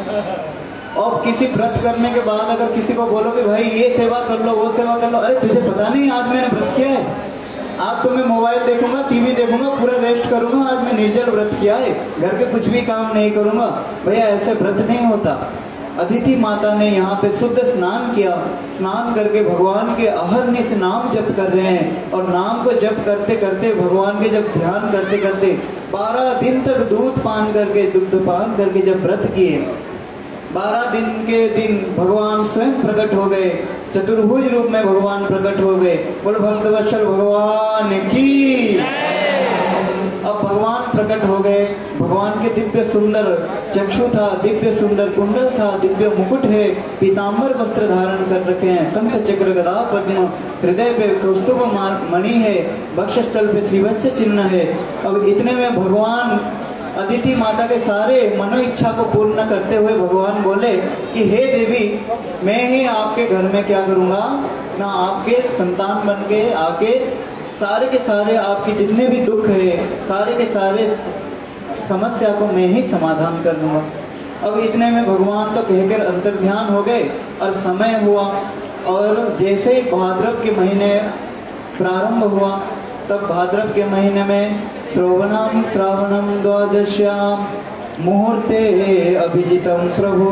और किसी व्रत करने के बाद अगर किसी को बोलो कि भाई ये सेवा कर लो, वो सेवा कर लो, अरे तुझे पता नहीं आज मैंने व्रत किया है, आज तो मैं मोबाइल देखूंगा, टीवी देखूंगा, पूरा रेस्ट करूंगा, आज मैं निर्जल व्रत किया है, घर के कुछ भी काम नहीं करूंगा। भैया ऐसे व्रत नहीं होता। अदिति माता ने यहाँ पे शुद्ध स्नान किया। स्नान करके भगवान के अहर्निश नाम जप कर रहे हैं, और नाम को जप करते करते भगवान के जब ध्यान करते करते 12 दिन तक दूध पान करके, दुग्ध पान करके जब व्रत किए, 12 दिन के दिन भगवान स्वयं प्रकट हो गए, चतुर्भुज रूप में भगवान प्रकट हो गए। बोल भक्तवत्सल भगवान की। अब भगवान प्रकट हो गए। भगवान के दिव्य सुंदर चक्षु था, दिव्य सुंदर कुंडल था, दिव्य मुकुट है, पीताम्बर वस्त्र धारण कर रखे हैं, शंख चक्र गदा पद्म, हृदय पे कौस्तुभ मणि है, वक्षस्थल पे त्रिवत्स चिन्ह है। अब इतने में भगवान अदिति माता के सारे मनो इच्छा को पूर्ण करते हुए भगवान बोले कि हे देवी, मैं ही आपके घर में क्या करूँगा ना, आपके संतान बन के आके सारे के सारे आपके जितने भी दुख है, सारे के सारे समस्या को मैं ही समाधान कर दूंगा। अब इतने में भगवान तो कहकर अंतर्ध्यान हो गए और समय हुआ, और जैसे ही भाद्रव के महीने प्रारंभ हुआ, तब भाद्रव के महीने में श्रावणम द्वादश्याम मुहूर्ते अभिजितम प्रभु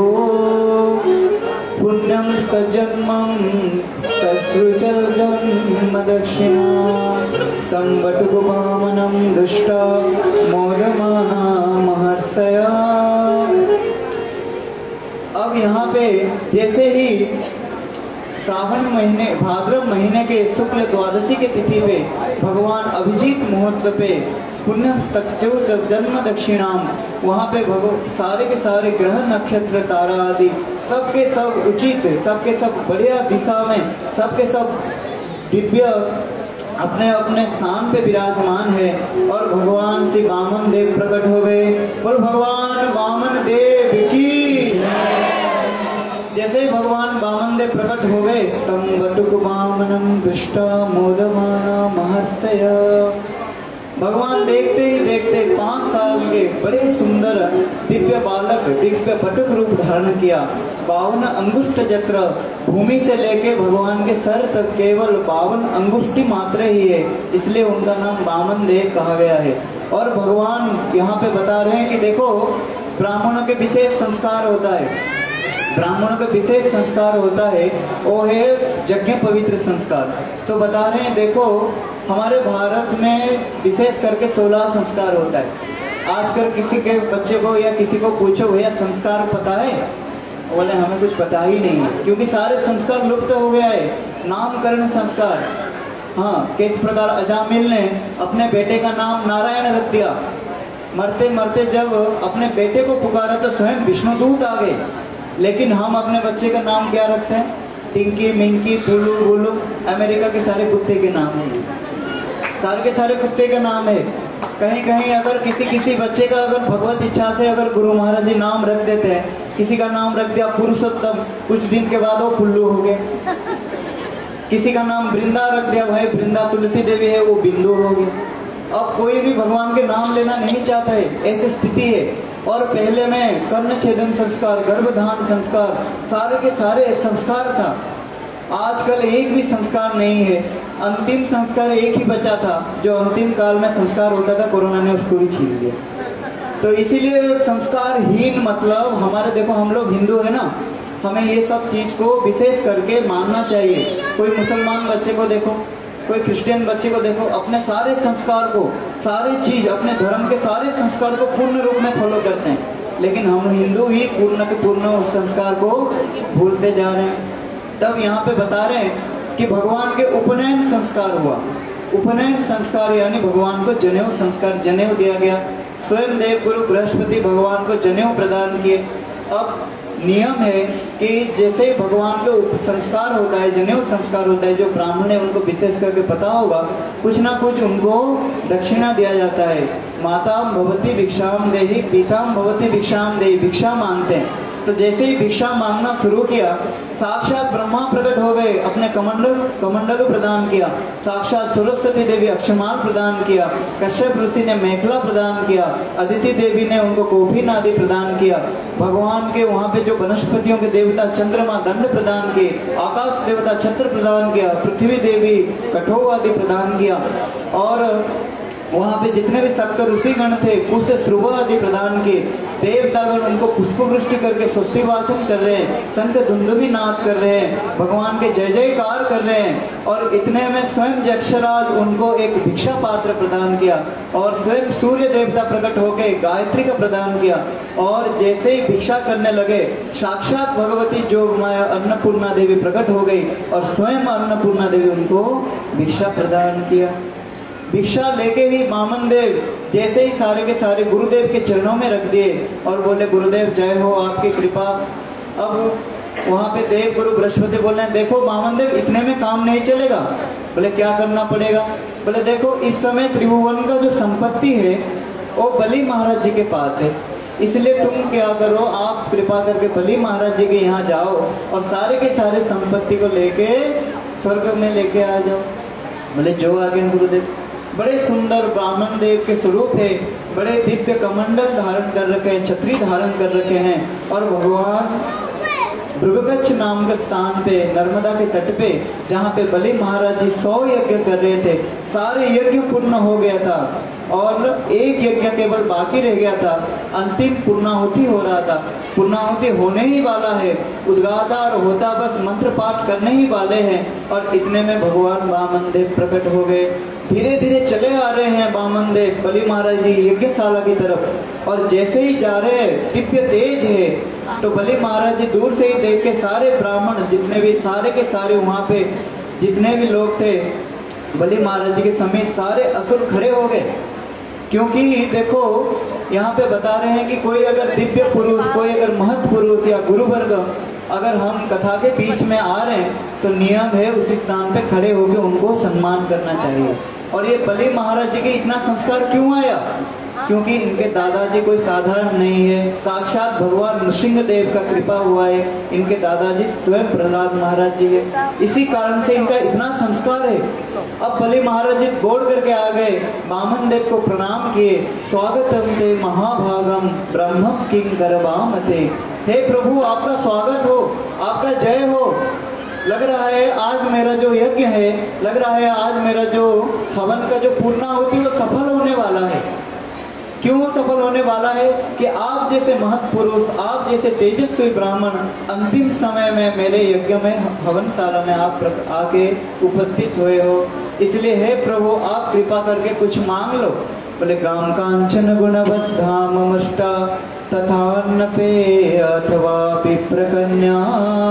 पुण्यम तजन्मं तत्सृजल जन्म दक्षिणा तम बटुकुपामनं दुष्टा मोदमाना महर्षया। अब यहाँ पे जैसे ही श्रावण महीने भाद्रव महीने के शुक्ल द्वादशी के तिथि पे भगवान अभिजीत मुहूर्त पे पुण्य जन्म दक्षिणाम, वहाँ पे सारे के सारे ग्रह नक्षत्र तारा आदि सबके सब उचित, सबके सब बढ़िया दिशा में, सबके सब दिव्य अपने अपने स्थान पे विराजमान है। और भगवान श्री वामन देव प्रकट हो गए। बोल भगवान वामन देव की। जैसे ही भगवान वामन देव प्रकट हो गए, तम बटुक वामनम दुष्टा मोदमाना महर्षया। भगवान देखते ही देखते 5 साल के बड़े सुंदर दिव्य बालक दिव्य बटुक रूप धारण किया। 52 अंगुष्ठ जत्र, भूमि से लेके भगवान के सर तक केवल 52 अंगुष्ठी मात्र ही है, इसलिए उनका नाम वामन देव कहा गया है। और भगवान यहाँ पे बता रहे हैं कि देखो, ब्राह्मणों के विशेष संस्कार होता है, ब्राह्मणों का विशेष संस्कार होता है, वो है यज्ञ पवित्र संस्कार। तो बता रहे हैं देखो, हमारे भारत में विशेष करके 16 संस्कार होता है। आजकल किसी के बच्चे को या किसी को पूछो भैया संस्कार पता है, बोले हमें कुछ पता ही नहीं है, क्योंकि सारे संस्कार लुप्त हो गया है। नामकरण संस्कार, हाँ, किस प्रकार अजामिल ने अपने बेटे का नाम नारायण रख दिया। मरते मरते जब अपने बेटे को पुकारा तो स्वयं विष्णुदूत आ गए। लेकिन हम अपने बच्चे का नाम क्या रखते हैं? टिंकी मिंकी पुलू गुलू, अमेरिका के सारे कुत्ते के नाम है, सारे के सारे कुत्ते का नाम है। कहीं कहीं अगर किसी बच्चे का अगर भगवत इच्छा से अगर गुरु महाराज जी नाम रख देते हैं, किसी का नाम रख दिया पुरुषोत्तम, कुछ दिन के बाद वो पुल्लू हो गए। किसी का नाम वृंदा रख दिया, भाई वृंदा तुलसी देवी है, वो बिंदु हो गए। अब कोई भी भगवान के नाम लेना नहीं चाहता है, ऐसी स्थिति है। और पहले में कर्ण छेदन संस्कार, गर्भधान संस्कार, सारे के सारे संस्कार था। आजकल एक भी संस्कार नहीं है। अंतिम संस्कार एक ही बचा था, जो अंतिम काल में संस्कार होता था, कोरोना ने उसको भी छीन लिया। तो इसीलिए संस्कारहीन मतलब हमारे, देखो हम लोग हिंदू है ना, हमें ये सब चीज को विशेष करके मानना चाहिए। कोई मुसलमान बच्चे को देखो, कोई क्रिश्चियन बच्चे को देखो, अपने सारे संस्कार को, सारी चीज, अपने धर्म के सारे संस्कार को पूर्ण रूप में फॉलो करते हैं। लेकिन हम हिंदू ही पूर्ण के पूर्ण उस संस्कार को भूलते जा रहे हैं। तब यहाँ पे बता रहे हैं कि भगवान के उपनयन संस्कार हुआ। उपनयन संस्कार यानी भगवान को जनेऊ संस्कार, जनेऊ दिया गया। स्वयं देव गुरु बृहस्पति भगवान को जनेऊ प्रदान किए। अब नियम है कि जैसे भगवान के संस्कार होता है, जनेऊ संस्कार होता है, जो ब्राह्मण है उनको विशेष करके पता होगा, कुछ ना कुछ उनको दक्षिणा दिया जाता है। माता भवती भिक्षाम देहि, पिताम भवती भिक्षाम देहि, भिक्षा मांगते हैं। तो जैसे ही भिक्षा मांगना शुरू किया, साक्षात ब्रह्मा प्रकट हो गए, अपने कमंडल प्रदान किया। साक्षात सरस्वती देवी अक्षमाल प्रदान किया। कश्यप ऋषि ने मेखला प्रदान किया। अदिति देवी ने उनको कौफीन आदि प्रदान किया। भगवान के वहाँ पे जो वनस्पतियों के देवता चंद्रमा दंड प्रदान किए, आकाश देवता छत्र प्रदान किया, पृथ्वी देवी कठोर आदि प्रदान किया। और वहाँ पे जितने भी सप्त ऋषिगण थे, कुश श्रुभ आदि प्रदान किए। देवतागण उनको पुष्पवृष्टि करके स्वस्ति वाचन कर रहे हैं, शंख धुंधुभी नाद कर रहे हैं, भगवान के जय जयकार कर रहे हैं। और इतने में स्वयं यक्षराज उनको एक भिक्षा पात्र प्रदान किया और स्वयं सूर्य देवता प्रकट होकर गायत्री का प्रदान किया। और जैसे ही भिक्षा करने लगे, साक्षात भगवती जोग माया अन्नपूर्णा देवी प्रकट हो गई और स्वयं अन्नपूर्णा देवी उनको भिक्षा प्रदान किया। भिक्षा लेके ही वामन देव जैसे ही सारे के सारे गुरुदेव के चरणों में रख दिए और बोले गुरुदेव जय हो, आपकी कृपा। अब वहां पे देव गुरु बृहस्पति बोल रहे हैं, देखो वामन देव इतने में काम नहीं चलेगा। बोले क्या करना पड़ेगा? बोले देखो इस समय त्रिभुवन का जो संपत्ति है वो बलि महाराज जी के पास है, इसलिए तुम क्या करो, आप कृपा करके बलि महाराज जी के यहाँ जाओ और सारे के सारे संपत्ति को लेके स्वर्ग में लेके आ जाओ। बोले जो आगे गुरुदेव। बड़े सुंदर ब्राह्मण देव के स्वरूप है, बड़े दिव्य कमंडल धारण कर रखे हैं, छत्री धारण कर रखे हैं और भगवान भृगुगच्छ नाम के स्थान पे नर्मदा के तट पे जहाँ पे बलि महाराज जी 100 यज्ञ कर रहे थे, सारे यज्ञ पूर्ण हो गया था और एक यज्ञ केवल बाकी रह गया था। अंतिम पूर्णाहुति हो रहा था, पूर्णाहुति होने ही वाला है, उद्गातार होता बस मंत्र पाठ करने ही वाले हैं। और इतने में भगवान वामन देव प्रकट हो गए। धीरे धीरे चले आ रहे हैं वामन देव बलि महाराज जी यज्ञशाला की तरफ और जैसे ही जा रहे हैं दिव्य तेज है, तो बलि महाराज जी दूर से ही देख के सारे ब्राह्मण जितने भी सारे के सारे वहाँ पे जितने भी लोग थे बलि महाराज जी के समेत सारे असुर खड़े हो गए। क्योंकि देखो यहाँ पे बता रहे हैं कि कोई अगर दिव्य पुरुष, कोई अगर महत पुरुष या गुरु वर्ग अगर हम कथा के बीच में आ रहे हैं तो नियम है उस स्थान पे खड़े होकर उनको सम्मान करना चाहिए। और ये बलि महाराज जी के इतना संस्कार क्यों आया? क्योंकि इनके दादाजी कोई साधारण नहीं है, साक्षात भगवान नृसिंह देव का कृपा हुआ है। इनके दादाजी स्वयं प्रहलाद महाराज जी है, इसी कारण से इनका इतना संस्कार है। अब बलि महाराज जी बोल करके आ गए, वामन देव को प्रणाम किए, स्वागतम ते महाभागम ब्रह्मम किंकरवामते। हे प्रभु आपका स्वागत हो, आपका जय हो। लग रहा है आज मेरा जो यज्ञ है, लग रहा है आज मेरा जो हवन का जो पूर्णाहुति है वो सफल होने वाला है। क्यों सफल होने वाला है? कि आप जैसे महत पुरुष, आप जैसे तेजस्वी ब्राह्मण अंतिम समय में मेरे यज्ञ में हवनशाला में आप आके उपस्थित हुए हो, इसलिए हे प्रभु आप कृपा करके कुछ मांग लो। बोले गाम कांचन गुणवद्धामष्टा तथा पे अथवा विप्रकन्या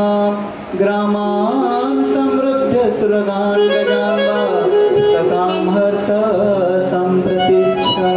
ग्रामान समृद्ध सुरगान गजान तथाम हर्त संप्रतीक्षा।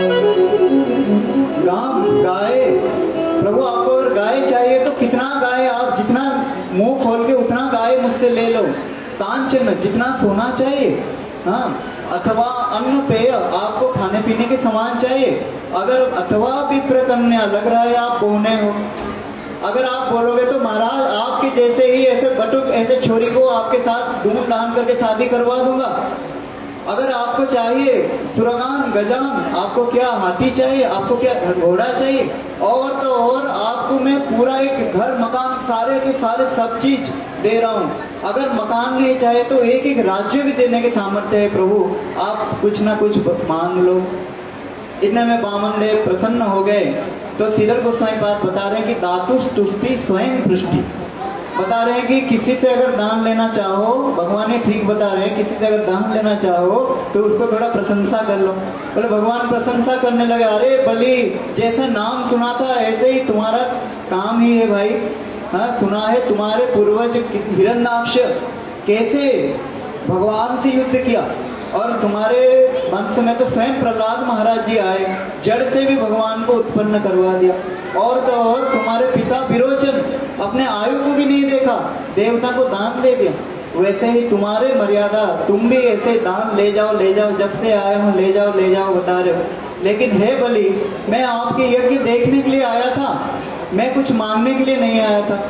गाय, प्रभु आपको अगर गाय चाहिए तो कितना गाय, आप जितना मुंह खोल के उतना गाय मुझसे ले लो। कांचन जितना सोना चाहिए, हाँ, अथवा अन्न पेय आपको खाने पीने के सामान चाहिए। अगर अथवा विप्रकन्या लग रहा है आप बोने हो, अगर आप बोलोगे तो महाराज आपके जैसे ही ऐसे बटुक ऐसे छोरी को आपके साथ धूम धाम करके शादी करवा दूंगा। अगर आपको चाहिए सुरगान गजान, आपको क्या हाथी चाहिए, आपको क्या घोड़ा चाहिए, और तो और आपको मैं पूरा एक घर मकान सारे के सारे सब चीज दे रहा हूँ। अगर मकान नहीं चाहे तो एक एक राज्य भी देने के सामर्थ्य है प्रभु, आप कुछ ना कुछ मांग लो। इतने में वामन देव प्रसन्न हो गए। तो श्रीधर गोस्वामी पाद बता रहे हैं कि दातु स्तुष्टि स्वयं पृष्टि, बता रहे हैं कि किसी से अगर दान लेना चाहो, भगवान ने ठीक बता रहे हैं, किसी से अगर दान लेना चाहो तो उसको थोड़ा प्रशंसा कर लो। बोले भगवान प्रशंसा करने लगे, अरे बलि जैसे नाम सुना था ऐसे ही तुम्हारा काम ही है भाई। हाँ, सुना है तुम्हारे पूर्वज हिरण्याक्ष कैसे भगवान से युद्ध किया, और तुम्हारे वंश में तो स्वयं प्रहलाद महाराज जी आए, जड़ से भी भगवान को उत्पन्न करवा दिया। और तो और तुम्हारे पिता विरोचन अपने आयु को भी नहीं देखा, देवता को दान दे दिया। वैसे ही तुम्हारे मर्यादा, तुम भी ऐसे दान ले जाओ जब से आए हो ले जाओ बता रहे हो। लेकिन हे बलि, मैं आपके यज्ञ देखने के लिए आया था, मैं कुछ मांगने के लिए नहीं आया था।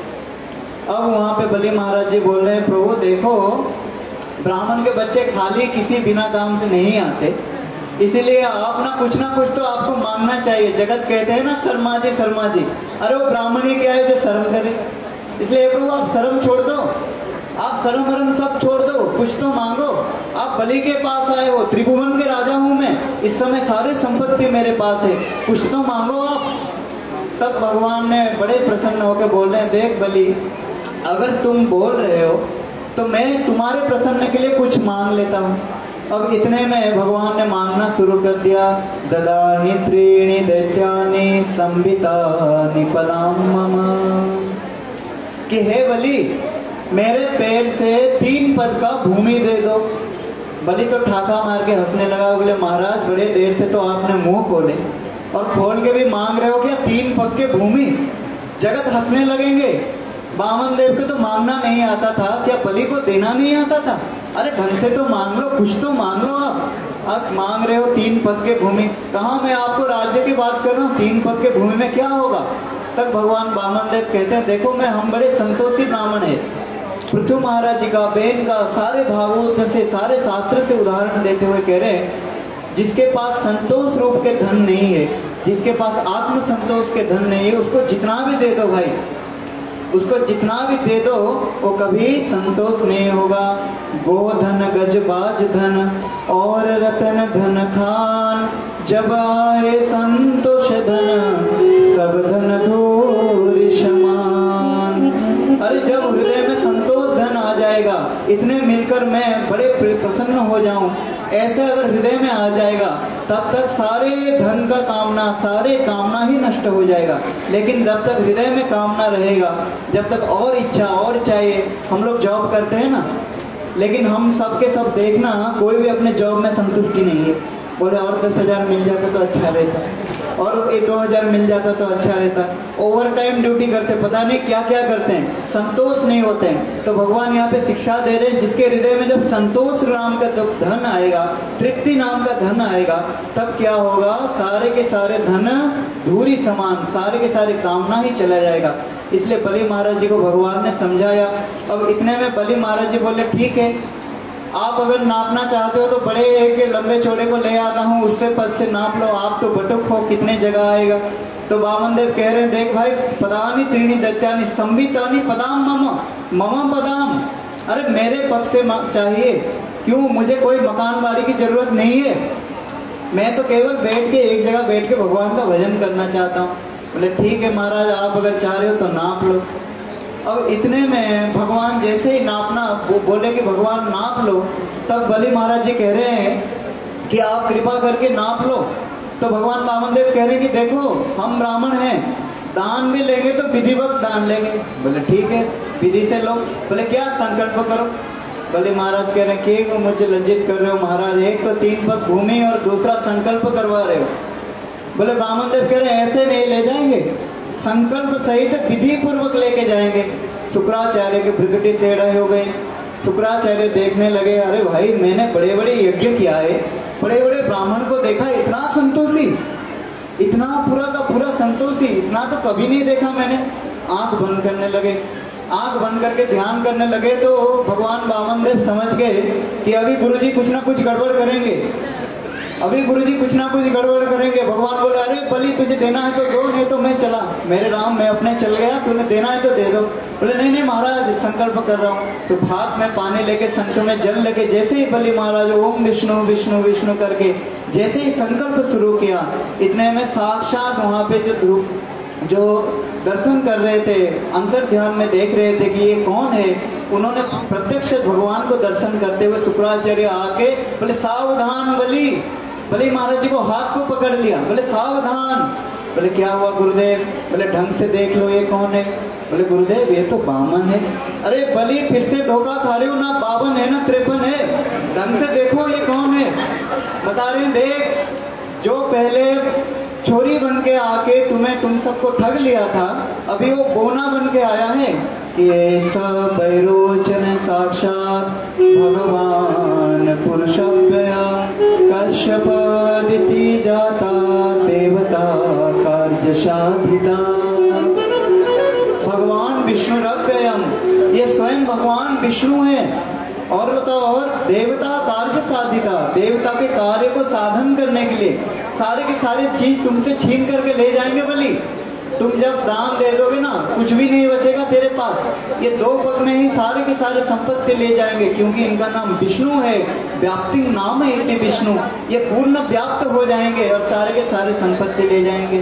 अब वहां पे बलि महाराज जी बोल रहे हैं, प्रभु देखो ब्राह्मण के बच्चे खाली किसी बिना काम से नहीं आते, इसीलिए आप ना कुछ तो आपको मांगना चाहिए। जगत कहते हैं ना शर्मा जी, अरे वो ब्राह्मण ही क्या है जो शर्म करे, इसलिए प्रभु आप शर्म छोड़ दो, आप शर्म वरम सब छोड़ दो, कुछ तो मांगो। आप बलि के पास आए हो, त्रिभुवन के राजा हूं मैं, इस समय सारी संपत्ति मेरे पास है, कुछ तो मांगो आप। तब भगवान ने बड़े प्रसन्न होकर बोल रहे हैं, देख बलि, अगर तुम बोल रहे हो तो मैं तुम्हारे प्रसन्न के लिए कुछ मांग लेता हूँ। अब इतने में भगवान ने मांगना शुरू कर दिया। ददानि त्रीणि दैत्यानि संवितानि पदाम मम, कि हे बलि, मेरे पैर से 3 पद का भूमि दे दो। बलि तो ठाका मार के हंसने लगा, बोले महाराज बड़े देर से तो आपने मुंह खोले और खोल के भी मांग रहे हो क्या 3 पग के भूमि? जगत हंसने लगेंगे। वामन देव को तो मांगना नहीं आता था, क्या बलि को देना नहीं आता था? अरे ढंग से तो मांग लो, कुछ तो मांग लो। आप मांग रहे हो 3 पग के भूमि, कहाँ मैं आपको राज्य की बात कर रहा हूँ, 3 पग के भूमि में क्या होगा? तक भगवान वामन देव कहते हैं, देखो मैं हम बड़े संतोषी ब्राह्मण है। पृथु महाराज जी का, बेन का, सारे भागवत से, सारे शास्त्र से उदाहरण देते हुए कह रहे हैं, जिसके पास संतोष रूप के धन नहीं है, जिसके पास आत्म संतोष के धन नहीं है, उसको जितना भी दे दो भाई, उसको जितना भी दे दो वो कभी संतोष नहीं होगा। गोधन गजबाज धन और रतन धन खान, जब आए संतोष धन सब धन धूर समान। अरे जब हृदय में संतोष धन आ जाएगा, इतने मिलकर मैं बड़े प्रसन्न हो जाऊं, ऐसे अगर हृदय में आ जाएगा, तब तक सारे धन का कामना, सारे कामना ही नष्ट हो जाएगा। लेकिन जब तक हृदय में कामना रहेगा, जब तक और इच्छा और चाहिए, हम लोग जॉब करते हैं ना, लेकिन हम सबके सब देखना, कोई भी अपने जॉब में संतुष्टि नहीं है। बोले और 10,000 मिल जाता तो अच्छा रहता, और 2,000 मिल जाता तो अच्छा रहता। ओवर टाइम ड्यूटी करते, पता नहीं क्या क्या करते हैं, संतोष नहीं होते हैं। तो भगवान यहाँ पे शिक्षा दे रहे हैं, जिसके हृदय में जब संतोष नाम का जब धन आएगा, तृप्ति नाम का धन आएगा, तब क्या होगा, सारे के सारे धन धूरी समान, सारे के सारे कामना ही चला जाएगा। इसलिए बलि महाराज जी को भगवान ने समझाया। अब इतने में बलि महाराज जी बोले, ठीक है, आप अगर नापना चाहते हो तो बड़े एक लंबे चौड़े को ले आता हूँ, उससे पद से नाप लो, आप तो बटुक हो, कितने जगह आएगा। तो वामन देव कह रहे हैं, देख भाई, पदानि त्रीणि दैत्यानि संवितानि पदाम मम पदाम। अरे मेरे पद से चाहिए, क्यों? मुझे कोई मकान बाड़ी की जरूरत नहीं है, मैं तो केवल बैठ के एक जगह बैठ के भगवान का भजन करना चाहता हूँ। बोले ठीक है महाराज, आप अगर चाह रहे हो तो नाप लो। अब इतने में भगवान जैसे ही नापना, वो बोले कि भगवान नाप लो, तब बलि महाराज जी कह रहे हैं कि आप कृपा करके नाप लो। तो भगवान वामन देव कह रहे हैं कि देखो हम ब्राह्मण हैं, दान भी लेंगे तो विधिवत दान लेंगे। बोले ठीक है, विधि से लो। बोले क्या? संकल्प करो। बलि महाराज कह रहे हैं कि मुझे लज्जित कर रहे हो महाराज, एक तो 3 पग भूमि और दूसरा संकल्प करवा रहे हो। बोले वामन देव कह रहे हैं ऐसे नहीं ले जाएंगे, संकल्प सहित विधि पूर्वक लेके जाएंगे। शुक्राचार्य के भ्रुकुटी टेढ़े हो गए। शुक्राचार्य देखने लगे, अरे भाई मैंने बड़े बड़े यज्ञ किया है, बड़े बड़े ब्राह्मण को देखा, इतना संतोषी, इतना पूरा का पूरा संतोषी, इतना तो कभी नहीं देखा मैंने। आंख बंद करने लगे, आंख बंद करके ध्यान करने लगे, तो भगवान वामन देव समझ गए कि अभी गुरुजी कुछ ना कुछ गड़बड़ करेंगे, अभी गुरुजी कुछ ना कुछ गड़बड़ करेंगे। भगवान बोले, अरे बलि तुझे देना है तो दो, नहीं तो मैं चला, मेरे राम मैं अपने चल गया, तूने देना है तो दे दो। बोले नहीं नहीं महाराज, संकल्प कर रहा हूँ। तो हाथ में पानी लेके, शंख में जल लेके, जैसे ही बलि महाराज ओम विष्णु विष्णु विष्णु करके जैसे ही संकल्प शुरू किया, इतने में साक्षात वहाँ पे जो दर्शन कर रहे थे, अंतर ध्यान में देख रहे थे कि ये कौन है, उन्होंने प्रत्यक्ष भगवान को दर्शन करते हुए शुक्राचार्य आके बोले सावधान बलि। बलि महाराज जी को हाथ को पकड़ लिया, बोले सावधान। बोले क्या हुआ गुरुदेव? बोले ढंग से देख लो ये कौन है। बोले गुरुदेव ये तो बामन है। अरे बलि फिर से धोखा खा रहे हो ना, 52 है ना 53 है, ढंग से देखो ये कौन है। बता रहे हैं, देख जो पहले छोरी बन के आके तुम सबको ठग लिया था, अभी वो बोना बन के आया है। ये सब बैरोचन साक्षात भगवान पुरुषव्यय कश्यप दिति जाता देवता कार्य साधिता। भगवान विष्णु रव्ययम, ये स्वयं भगवान विष्णु है, और तो और देवता कार्य साधिता, देवता के कार्य को साधन करने के लिए सारे के सारे चीज तुमसे छीन करके ले जाएंगे बलि। तुम जब दान दे दोगे ना, कुछ भी नहीं बचेगा तेरे पास, ये 2 पग में ही सारे के सारे संपत्ति ले जाएंगे, क्योंकि इनका नाम विष्णु है, व्याप्ति नाम है इति विष्णु, ये पूर्ण व्याप्त हो जाएंगे और सारे के सारे संपत्ति ले जाएंगे।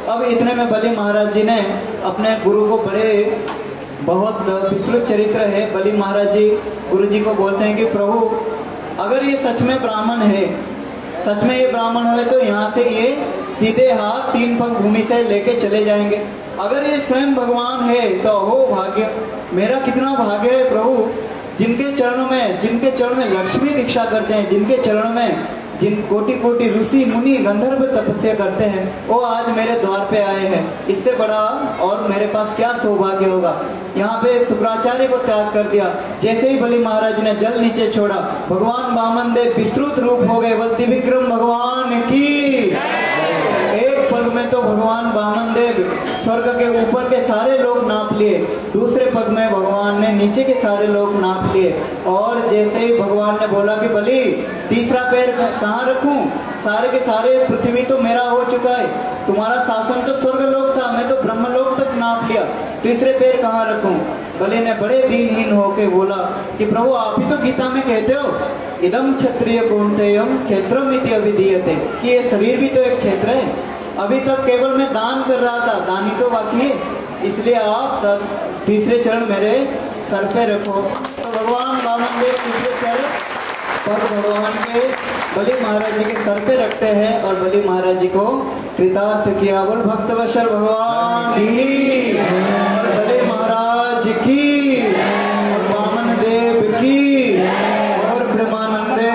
अब इतने में बलि महाराज जी ने अपने गुरु को बड़े बहुत विस्तृत चरित्र है। बलि महाराज जी गुरु जी को बोलते हैं कि प्रभु अगर ये सच में ब्राह्मण है, सच में ये ब्राह्मण है तो यहाँ से ये सीधे हाथ 3 पग भूमि से लेके चले जाएंगे। अगर ये स्वयं भगवान है तो हो भाग्य, मेरा कितना भाग्य है प्रभु, जिनके चरणों में लक्ष्मी भिक्षा करते हैं, जिनके चरणों में जिन कोटि कोटि ऋषि मुनि गंधर्व तपस्या करते हैं, वो आज मेरे द्वार पे आए हैं। इससे बड़ा और मेरे पास क्या सौभाग्य होगा। यहाँ पे शुक्राचार्य को त्याग कर दिया। जैसे ही बलि महाराज ने जल नीचे छोड़ा, भगवान वामन देव विस्तृत रूप हो गए। बल्ति विक्रम भगवान की। एक पग में तो भगवान वामन देव स्वर्ग के ऊपर के सारे लोग नाप लिए, दूसरे पग में भगवान ने नीचे के सारे लोग नाप लिए। और जैसे ही भगवान ने बोला कि बलि तीसरा पैर कहाँ रखूं, सारे के सारे पृथ्वी तो मेरा हो चुका है, तुम्हारा शासन तो स्वर्ग लोक था, मैं तो ब्रह्मलोक तक नाप लिया, तीसरे पैर कहाँ रखूं। बलि ने बड़े दीनहीन होके बोला कि प्रभु आप ही तो गीता में कहते हो इदम क्षत्रिय कौन्तेयम क्षेत्रम इति अभिधीयते, कि ये शरीर भी तो एक क्षेत्र है। अभी तक केवल मैं दान कर रहा था, दान ही तो बाकी है, इसलिए आप सब तीसरे चरण मेरे सर पे रखो। तो भगवान वामन देव तीसरे चरण पर भगवान के बलि महाराज जी के सर पे रखते हैं और बलि महाराज जी को कृतार्थ किया। बोल भक्तवशर भगवान की और बलि महाराज की और वामन देव की और ब्रह्मानंदे।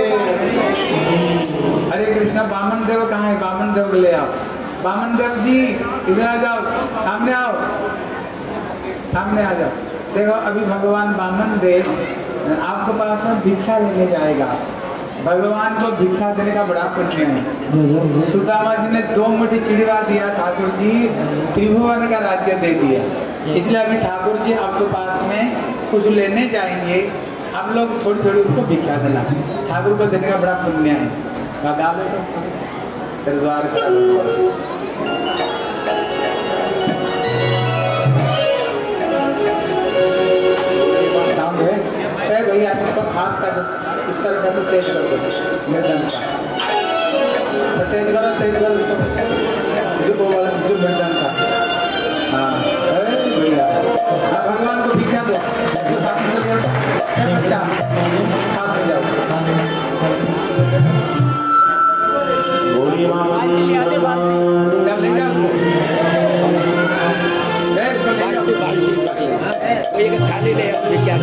हरे कृष्णा। वामन देव कहाँ है? वामन देव ले आओ। वामन देव जी इधर आ जाओ, सामने आओ, सामने आ जाओ। देखो अभी भगवान वामन देव आपके पास में भिक्षा लेने जाएगा। भगवान को भिक्षा देने का बड़ा पुण्य है। सुदामा जी ने 2 मुट्ठी चिड़वा दिया, ठाकुर जी त्रिभुवन का राज्य दे दिया। इसलिए अभी ठाकुर जी आपके पास में कुछ लेने जाएंगे, आप लोग थोड़ी थोड़ी उनको भिक्षा देना। ठाकुर को देने का बड़ा पुण्य है। बता लो तो द्वार का भैया इसको हाथ का इस तरह का तो तेज कर दो, मृदंग का तेज करो, तेज करो जो वाला जो मृदंग का। हाँ भैया भगवान को भिक्षा दो, साथ में जाओ। ले जाओ एक थाली ले क्या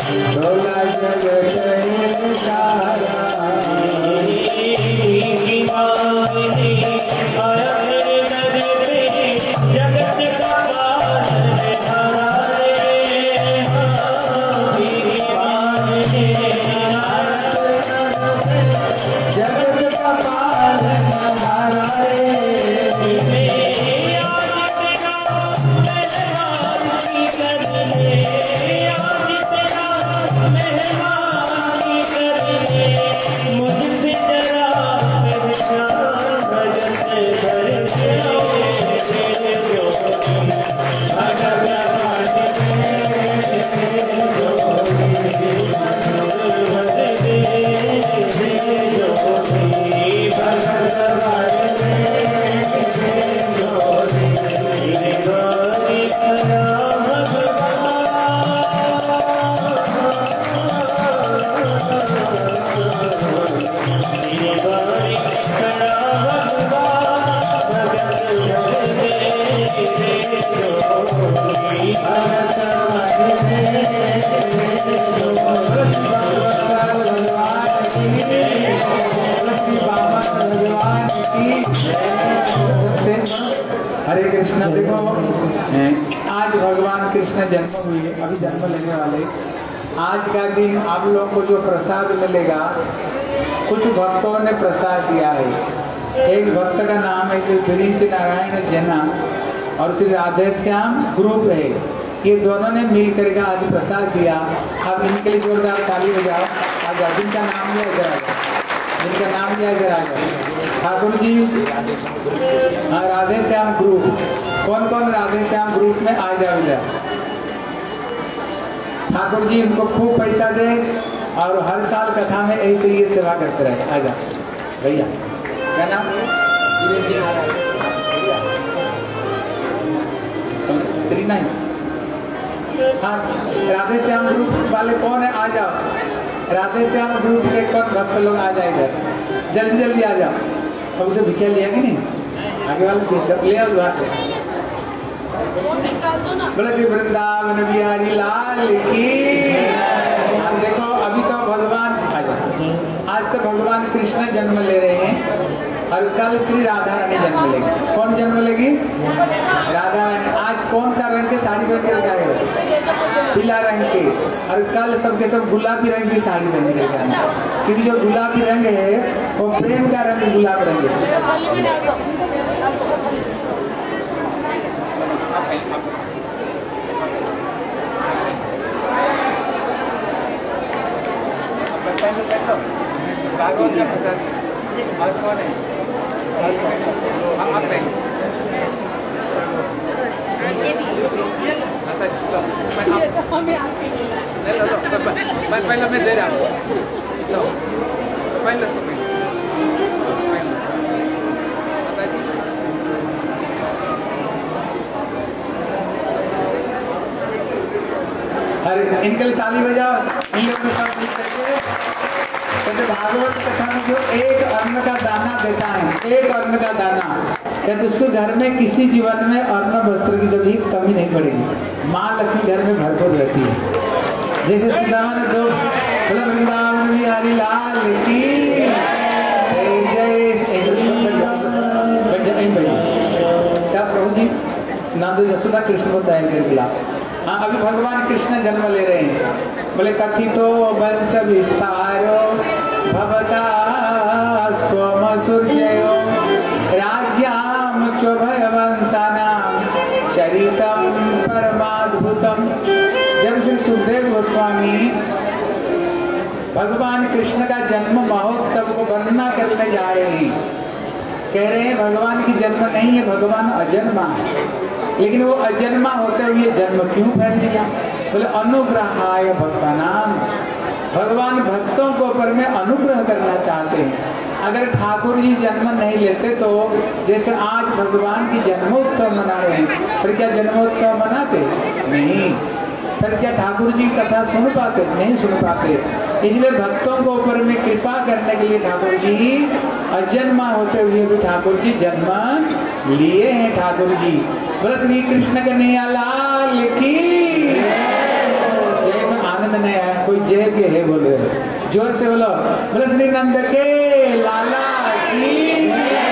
डोला जगत है सारा। हरे कृष्णा। देखो आज भगवान कृष्ण जन्म हुए, अभी जन्म लेने वाले। आज का दिन आप लोगों को जो प्रसाद मिलेगा, कुछ भक्तों ने प्रसाद दिया है। एक भक्त का नाम है ब्रिज नारायण जना और श्री राधेश्याम ग्रुप है। ये दोनों ने मिल करके आज प्रसाद दिया। अब इनके लिए जोरदार ताली बजाओ। आज जिनका नाम लिया जरा, जिनका नाम लिया जरा ठाकुर जी। हाँ, राधेश्याम ग्रुप। कौन कौन राधेश्याम ग्रुप में आ जाओ इधर। ठाकुर जी उनको खूब पैसा दे और हर साल कथा में ऐसे ये सेवा करते रहे। आ जाओ भैया, क्या नाम? नहीं। हाँ, राधेश्याम ग्रुप वाले कौन है? आ जाओ। राधेश्याम ग्रुप के कौन भक्त लोग आ जाए इधर, जल्दी जल्दी आ जाओ। सबसे भिक्षा लिया कि नहीं? आगे वाले ले आओ वहां से। बोले श्री वृंदावन बिहारी लाल की। देखो अभी तो भगवान आज तो भगवान कृष्ण जन्म ले रहे हैं और कल श्री राधा रानी जन्म लेगी। कौन जन्म लेगी? राधा रानी। आज कौन सा रंग के साड़ी पहन के लगाएगा? पीला रंग के। और कल सबके सब गुलाबी रंग की साड़ी पहन के लगाना, क्योंकि जो गुलाबी रंग है वो प्रेम का रंग, गुलाब रंग है। पहले मैं दे रहा हूँ। पहले अरे इनके लिए ताली बजाओ। इन लोगों के साथ मिल करके कहते भागवत कथा में जो एक अन्न का दाना देता है, एक अन्न का दाना, कहते उसको घर में किसी जीवन में अन्न वस्त्र की कभी कमी नहीं पड़ेगी। माँ लक्ष्मी घर में भरपूर रहती है। जैसे सुदान दो वृंदावन बिहारी लाल की जय। क्या प्रभु जी नाम यशोदा कृष्ण को तैयार कर दिया। हाँ, अभी भगवान कृष्ण जन्म ले रहे हैं। बोले कथितो वंश विस्तारो भवता स्वमसुर्जयो राज्ञाम च भयवंशानां चरितम परमाद्भुतम। जब श्री सुखदेव गोस्वामी भगवान कृष्ण का जन्म महोत्सव को वर्णना करने जा रहे हैं, कह रहे हैं भगवान की जन्म नहीं है, भगवान अजन्मा है। लेकिन वो अजन्मा होते हुए जन्म क्यों फैल लिया? बोले अनुग्रहाय भक्तानाम। भगवान भक्तों के ऊपर में अनुग्रह करना चाहते हैं। अगर ठाकुर जी जन्म नहीं लेते तो जैसे आज भगवान की जन्मोत्सव मना रहे हैं, फिर क्या जन्मोत्सव मनाते? नहीं। फिर क्या ठाकुर जी कथा सुन पाते? नहीं सुन पाते। इसलिए भक्तों को ऊपर में कृपा करने के लिए ठाकुर जी अजन्मा होते हुए भी ठाकुर जी जन्म लिए हैं। ठाकुर जी बोले श्री कृष्ण कन्हैया लाल की जय। में आनंद आनंद नहीं आया। कोई जय के है बोल रहे, जोर से बोलो, बोले श्री नंद के लाला की।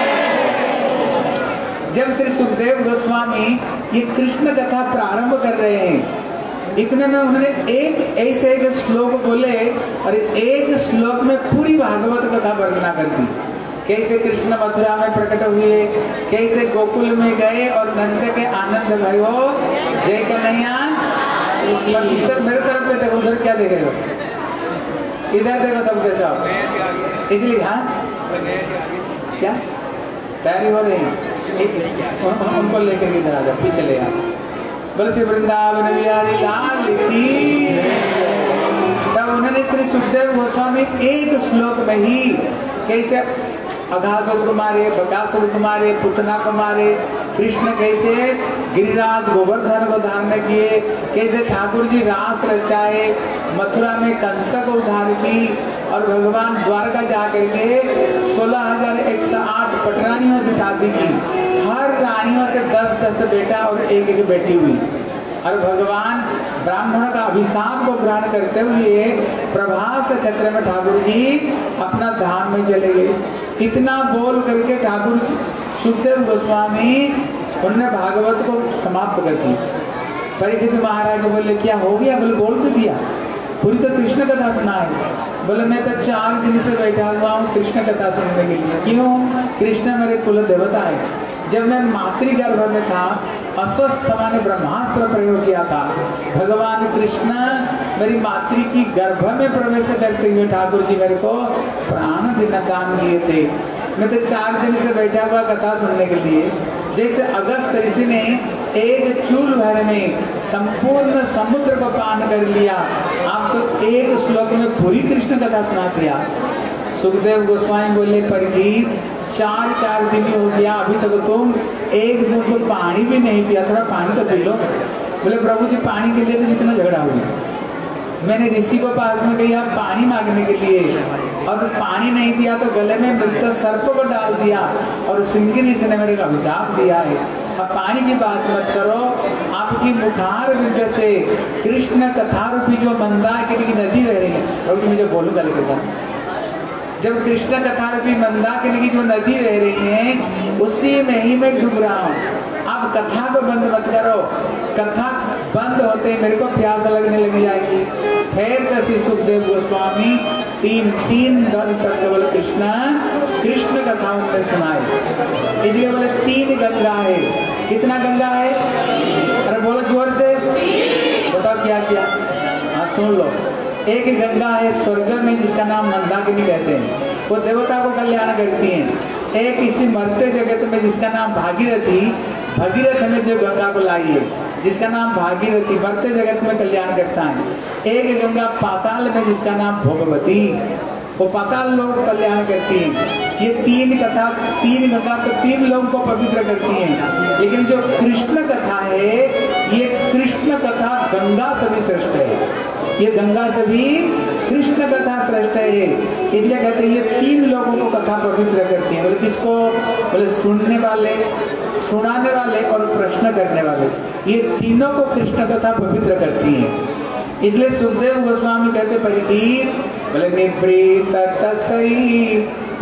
जब श्री सुखदेव गोस्वामी ये कृष्ण कथा प्रारंभ कर रहे हैं, इतने में उन्होंने एक ऐसे एक श्लोक बोले और एक श्लोक में पूरी भागवत कथा वर्णना कर दी। कैसे कृष्ण मथुरा में प्रकट हुए, कैसे गोकुल में गए और नंद के आनंद भयो जय कन्हैया। मेरे तरफ पे देखो, उधर क्या देख रहे हो, इधर देखो सबके सब। इसलिए हाँ क्या तैयारी हो रही है, उनको लेकर इधर आ जाओ, पीछे ले आओ। बोले श्री वृंदावन बिहारी लाल की। तब उन्होंने श्री सुखदेव गोस्वामी एक श्लोक में ही कैसे अघासुर को मारे, बकासुर को मारे, पुतना को मारे, कृष्ण कैसे गिरिराज गोवर्धन को धारण किए, कैसे ठाकुर जी रास रचाए, मथुरा में कंस को उद्धार की और भगवान द्वारका जाकर के 16,108 पटरानियों से शादी की। हर रानियों से 10-10 बेटा और एक बेटी हुई। और भगवान ब्राह्मण का अभिशाप को ग्रहण करते हुए प्रभास क्षेत्र में ठाकुर जी अपना धाम में चले गए। इतना बोल करके ठाकुर सुखदेव गोस्वामी उन्होंने भागवत को समाप्त कर दिया। परीक्षित महाराज बोले क्या हो गया? बोले बोल तो दिया, पूरी तो कृष्ण कथा सुना है। बोले मैं तो 4 दिन से बैठा हुआ हूँ कृष्ण कथा सुनने के लिए। क्यों? कृष्ण मेरे कुल देवता है। जब मैं मातृगर्भ में था, अस्वस्थ माने ब्रह्मास्त्र प्रयोग किया था। भगवान कृष्ण मेरी मातृ की गर्भ में प्रवेश करते हुए ठाकुर जी मेरे को प्राण दान किए थे। मैं तो 4 दिन से बैठा हुआ कथा सुनने के लिए। जैसे अगस्त ऋषि ने एक चूल भर में संपूर्ण समुद्र को पान कर लिया, आप तो एक श्लोक में पूरी कृष्ण कथा सुना दिया। सुखदेव गोस्वामी बोले परीक्षित 4 दिन हो गया, अभी तक तुम एक दिन को पानी भी नहीं पिया, थोड़ा पानी तो पी लो। बोले प्रभु जी पानी के लिए तो जितना झगड़ा हुआ। मैंने ऋषि को पास में गई पानी मांगने के लिए और पानी नहीं दिया तो गले में मृत सर्प को डाल दिया और श्रृंगी ऋषि ने मेरे को अभिशाप दिया है। अब पानी की बात मत करो, आपकी मुखार विद्या से कृष्ण कथा रूपी जो मंदाकिनी की नदी बह रही है। और मुझे बोलू गल के साथ, जब कृष्ण कथा रूपी मंदाकिनी की जो नदी बह रही है उसी में ही मैं डूब रहा हूँ। आप कथा को बंद मत करो, कथा बंद होते ही मेरे को प्यास लगने लग जाएगी। फिर श्री सुखदेव गोस्वामी 3 दल तक केवल कृष्ण कथा उनने सुनाई। इसलिए बोले 3 गंगा है। कितना गंगा है? अरे बोलो जोर से, बताओ क्या क्या। हाँ सुन लो। एक गंगा है स्वर्ग में जिसका नाम मंदाकिनी कहते हैं, वो देवता को कल्याण करती हैं। एक इसी मरते जगत में जिसका नाम भागीरथी, भगीरथ में जो गंगा को लाई है जिसका नाम भागीरथी, मरते जगत में कल्याण करता है। एक गंगा पाताल में जिसका नाम भोगवती, वो पाताल लोग कल्याण करती है। ये 3 कथा, 3 गंगा तो 3 लोगों को पवित्र करती हैं। लेकिन जो कृष्ण कथा है ये कृष्ण कथा गंगा से भी श्रेष्ठ है। ये गंगा से भी कृष्ण कथा श्रेष्ठ है। इसलिए कहते हैं ये 3 लोगों को कथा पवित्र करती है। बोले किसको? बोले सुनने वाले, सुनाने वाले और प्रश्न करने वाले, ये तीनों को कृष्ण कथा पवित्र करती है। इसलिए सुखदेव गोस्वामी कहते परीक्षित, बोले निप्रीत तस्यै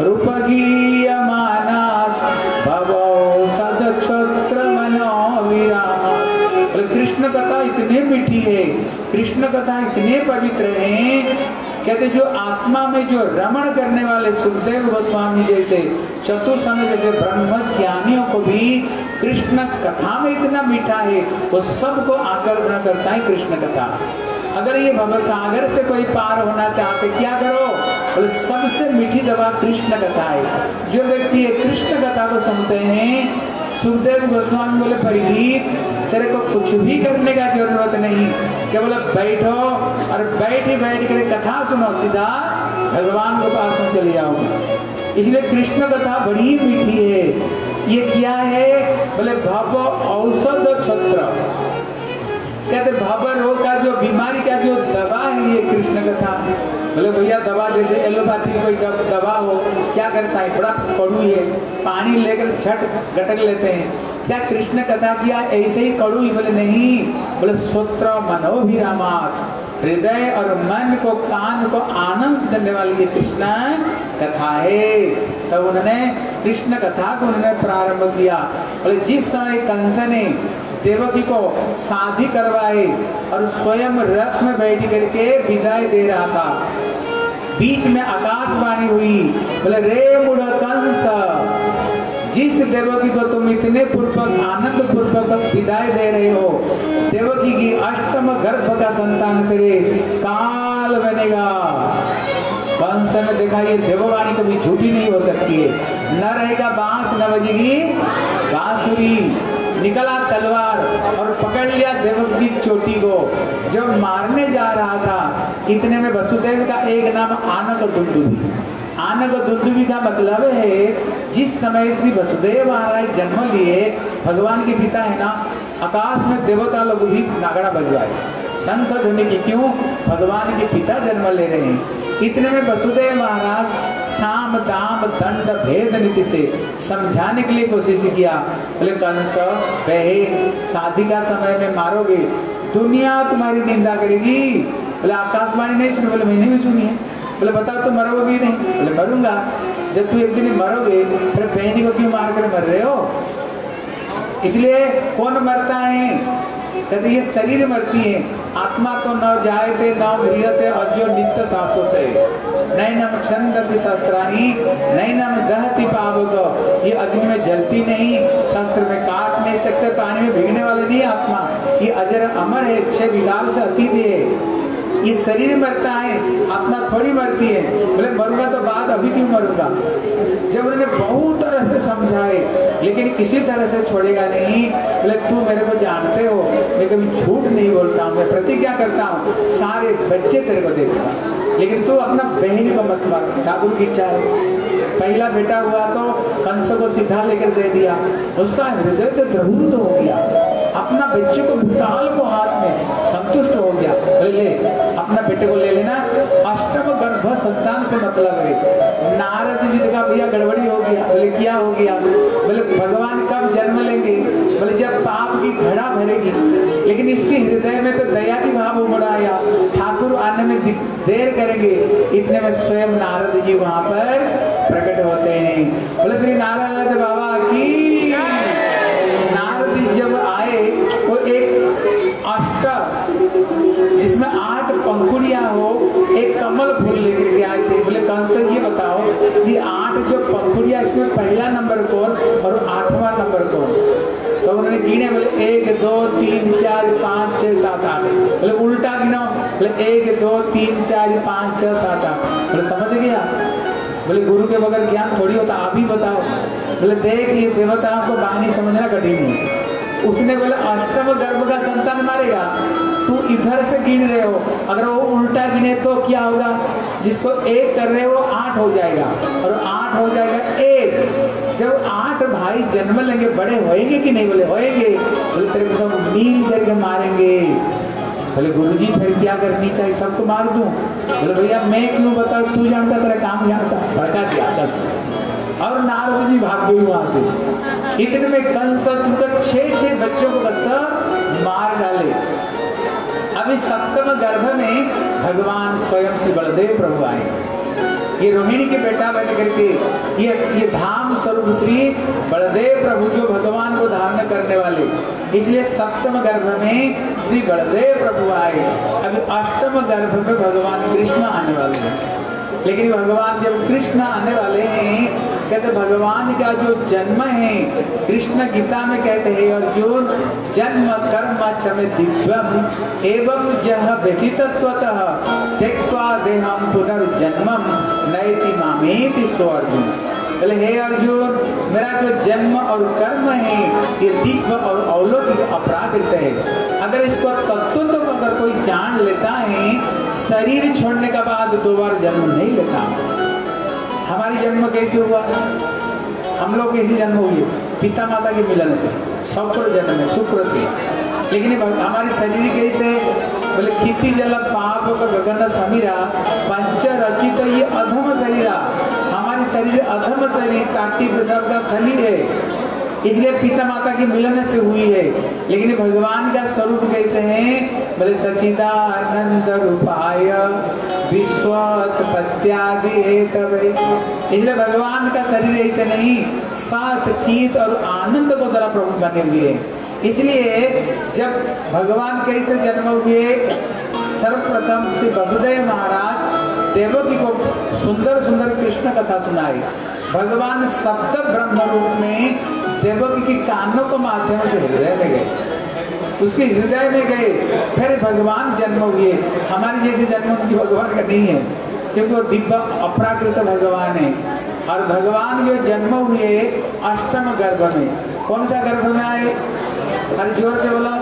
रूपगीयमानात् भवौ सदक्षत्र मनो विरामात्। बोले कृष्ण कथा इतने मीठी है, कृष्ण कथा इतने पवित्र हैं, कहते जो आत्मा में जो रमण करने वाले सुखदेव गोस्वामी जैसे चतुर्सन जैसे ब्रह्म ज्ञानियों को भी कृष्ण कथा में इतना मीठा है, वो सबको आकर्षण करता है कृष्ण कथा। अगर ये भवसागर से कोई पार होना चाहते क्या करो? बोले सबसे मीठी दवा कृष्ण कथा है। जो व्यक्ति ये कृष्ण कथा को सुनते हैं, सुखदेव गोस्वामी बोले परीक्षित तेरे को कुछ भी करने का जरूरत नहीं, केवल बैठो और बैठ कर कथा सुनो, सीधा भगवान के पास में चले जाओगे। इसलिए कृष्ण कथा बड़ी मीठी है। ये क्या है? बोले भव औषध छत्र, कहते भव रोग का जो बीमारी का जो दवा है ये कृष्ण कथा। बोले भैया दवा जैसे एलोपैथी कोई दवा हो, क्या करता है? बड़ा कड़ू है, पानी लेकर झट गटक लेते हैं। क्या कृष्ण कथा किया ऐसे ही कड़ू ही? बोले नहीं, बोले सूत्र मनोभिरामात्, हृदय और मन को, कान को आनंद देने वाली ये कृष्ण कथा है। तब उन्होंने कृष्ण कथा को उन्होंने प्रारंभ किया। बोले जिस समय कंस ने देवकी को शादी करवाए और स्वयं रथ में बैठ करके विदाई दे रहा था, बीच में आकाशवाणी हुई, बोले रे मूढ़ कंस, जिस देवकी को तुम इतने पूर्वक आनंद पूर्वक विदाई दे रहे हो, देवकी की अष्टम गर्भ का संतान तेरे काल बनेगा। कंस ने देखा ये देववाणी कभी झूठी नहीं हो सकती है, न रहेगा बांस न बजेगी बांसुरी। निकला तलवार और पकड़ लिया देवकी की चोटी को। जब मारने जा रहा था, इतने में वसुदेव का एक नाम आनक दुंदुभी। आनक दुंदुभी का मतलब है जिस समय श्री वसुदेव महाराज जन्म लिए, भगवान के पिता है ना, आकाश में देवता लोग भी नागड़ा बजवाए, शंख ध्वनि की। क्यों? भगवान के पिता जन्म ले रहे हैं। इतने में वसुदेव महाराज साम दाम दंड भेद नीति से समझाने के लिए कोशिश किया। बोले कंस, बहन शादी का समय में मारोगे, दुनिया तुम्हारी निंदा करेगी। बोले आकाशवाणी नहीं सुनी? बोले मैंने भी सुनी है। बोले बताओ तो मरोगे नहीं? बोले मरूंगा। जब तू एक दिन मरोगे, फिर बहनी को क्यों मार कर मर रहे हो? इसलिए कौन मरता है? कहते ये शरीर मरती है, आत्मा तो न जायते न म्रियते अजो नित्य शाश्वते, नैनम छन्दति शस्त्राणि नैनम दहति पावक। ये अग्नि में जलती नहीं, शस्त्र में काट नहीं सकते, पानी में भीगने वाले नहीं आत्मा। ये अजर अमर है, क्षय विकार से अतीत है। ये शरीर मरता है, आत्मा थोड़ी मरती है। बोले मरूंगा तो बाद, अभी क्यों मरूंगा? जब उन्होंने बहुत तरह से समझाए, लेकिन किसी तरह से छोड़ेगा नहीं। बोले तू मेरे को जानते हो, मैं कभी झूठ नहीं बोलता हूँ, मैं प्रतिज्ञा करता हूँ सारे बच्चे तेरे को दे दूंगा, लेकिन तू अपना बहन को मत मार। ठाकुर की इच्छा है। पहला बेटा हुआ तो कंस को सीधा लेकर दे दिया, उसका हृदय तो द्रवित हो गया, अपना बच्चे को भूताल को हाथ में संतुष्ट हो गया। बोले ले अपना बेटे को ले लेना। अष्टम गर्भ संतान से मतलब है। नारद जी का भैया गड़बड़ी हो गया। बोले क्या हो गया? बोले भगवान कब जन्म लेंगे? बोले जब पाप की घड़ा भरेगी। लेकिन इसके हृदय में तो दया की भाव उमड़ आया, ठाकुर आने में देर करेंगे। इतने में स्वयं नारद जी वहां पर प्रकट होते हैं। बोले श्री नारद बाबा की। नारद जी जब आए तो एक अष्ट जिसमें 8 पंखुड़ियां हो, एक कमल फूल लेकर के आए थे। बोले कंस ये बताओ, ये 8 जो पंखुड़ियां, इसमें पहला नंबर कौन और 8वां नंबर कौन? तो उन्होंने गिने। बोले 1 2 3 4 5 6 7 8। बोले उल्टा गिनो। बोले 1 2 3 4 5 6 7 8। बोले समझ गया? बोले गुरु के बगैर ज्ञान थोड़ी होता, आप ही बताओ। बोले देख ये देवताओं को बानी समझना कठिन है। उसने बोला अष्टम गर्भ का संतान मारेगा, तू इधर से गिन रहे हो, अगर वो उल्टा गिने तो क्या होगा? जिसको 1 कर रहे हो 8 हो जाएगा, और 8 हो जाएगा 1। जब 8 भाई जन्म लेंगे, बड़े होएंगे कि नहीं? बोले होएंगे। बोले तेरे को सब मिल करके मारेंगे। बोले गुरुजी फिर क्या करनी चाहिए? सबको मार दूं? बोले भैया मैं क्यों बताऊं, तू जानता, तेरा काम जानता। भड़का दिया और नारद जी भाग गई वहां से। इतने में कंस 6 बच्चों को बस मार डाले। अभी सप्तम गर्भ में भगवान स्वयं श्री बलदेव प्रभु आए। ये रोहिणी के बेटा बन करके ये धाम स्वरूप श्री बलदेव प्रभु जो भगवान को धारण करने वाले, इसलिए सप्तम गर्भ में श्री बलदेव प्रभु आए। अभी अष्टम गर्भ में भगवान कृष्ण आने वाले हैं। लेकिन भगवान जब कृष्ण आने वाले हैं, कहते भगवान का जो जन्म है, कृष्ण गीता में कहते हैं अर्जुन जन्म कर्म च मे दिव्यम एवं जह व्यतीतत्वतः त्यक्त्वा देहं पुनर्जन्मम नयति मामेति सो अर्जुन। बोले हे अर्जुन, मेरा जो जन्म और कर्म है ये दिव्य और अलौकिक अपराकृत है। अगर इसको तत्व तो अगर कोई जान लेता है, शरीर छोड़ने के बाद दोबारा जन्म नहीं लेता। हमारी जन्म कैसे हुआ? हम लोग कैसे जन्म हुए? पिता माता के मिलन से, शुक्र जन्म है, शुक्र से। लेकिन हमारी शरीर कैसे? बोले खेती जल पाप का गगन समीरा पंच रचित ये अधम शरीरा। हमारी शरीर अधम शरीर, टाटी पेशाब का थली है। इसलिए पिता माता की मिलन से हुई है। लेकिन भगवान का स्वरूप कैसे है? बोले सच्चिदानंद रूपाय विश्वोत्पत्त्यादि हेतवे। इसलिए भगवान का शरीर ऐसे नहीं, सात चित और आनंद को द्वारा प्रभु बने हुए। इसलिए जब भगवान कैसे जन्म हुए, सर्वप्रथम श्री वसुदेव महाराज देवकी को सुंदर सुंदर कृष्ण कथा सुनाई। भगवान सप्त ब्रह्म रूप में देवकी की कानों के माध्यम से हृदय में गए, उसके हृदय में गए, फिर भगवान जन्म हुए। हमारे जैसे जन्म उनकी भगवान का नहीं है, क्योंकि वो दिव्य अपराकृत भगवान है। और भगवान जो जन्म हुए अष्टम गर्भ में। कौन सा गर्भ में आए? अरे जोर से बोलो।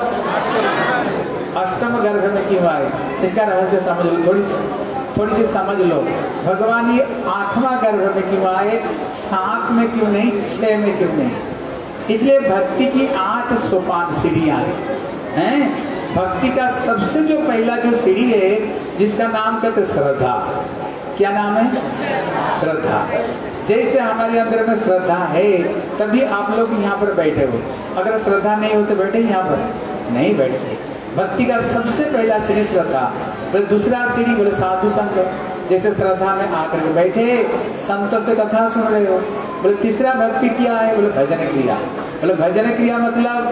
अष्टम गर्भ में क्यों आए? इसका रहस्य समझ लो, थोड़ी सी समझ लो। भगवान ये 8वां गर्भ में क्यों आए? 7 में क्यों नहीं, 6 में क्यों नहीं? इसलिए भक्ति की 8 सोपान सीढ़ियां हैं। भक्ति का सबसे जो पहला जो सीढ़ी है, जिसका नाम कहते श्रद्धा। क्या नाम है? श्रद्धा। जैसे हमारे अंदर में श्रद्धा है, तभी आप लोग यहाँ पर बैठे हो। अगर श्रद्धा नहीं हो तो बैठे यहाँ पर नहीं बैठते। भक्ति का सबसे पहला सीढ़ी श्रद्धा। बोले दूसरा सीढ़ी बोले साधु संग। जैसे श्रद्धा में आकर के बैठे, संतों से कथा सुन रहे हो। बोले तीसरा भक्ति क्या है? बोले भजन क्रिया। बोले भजन क्रिया मतलब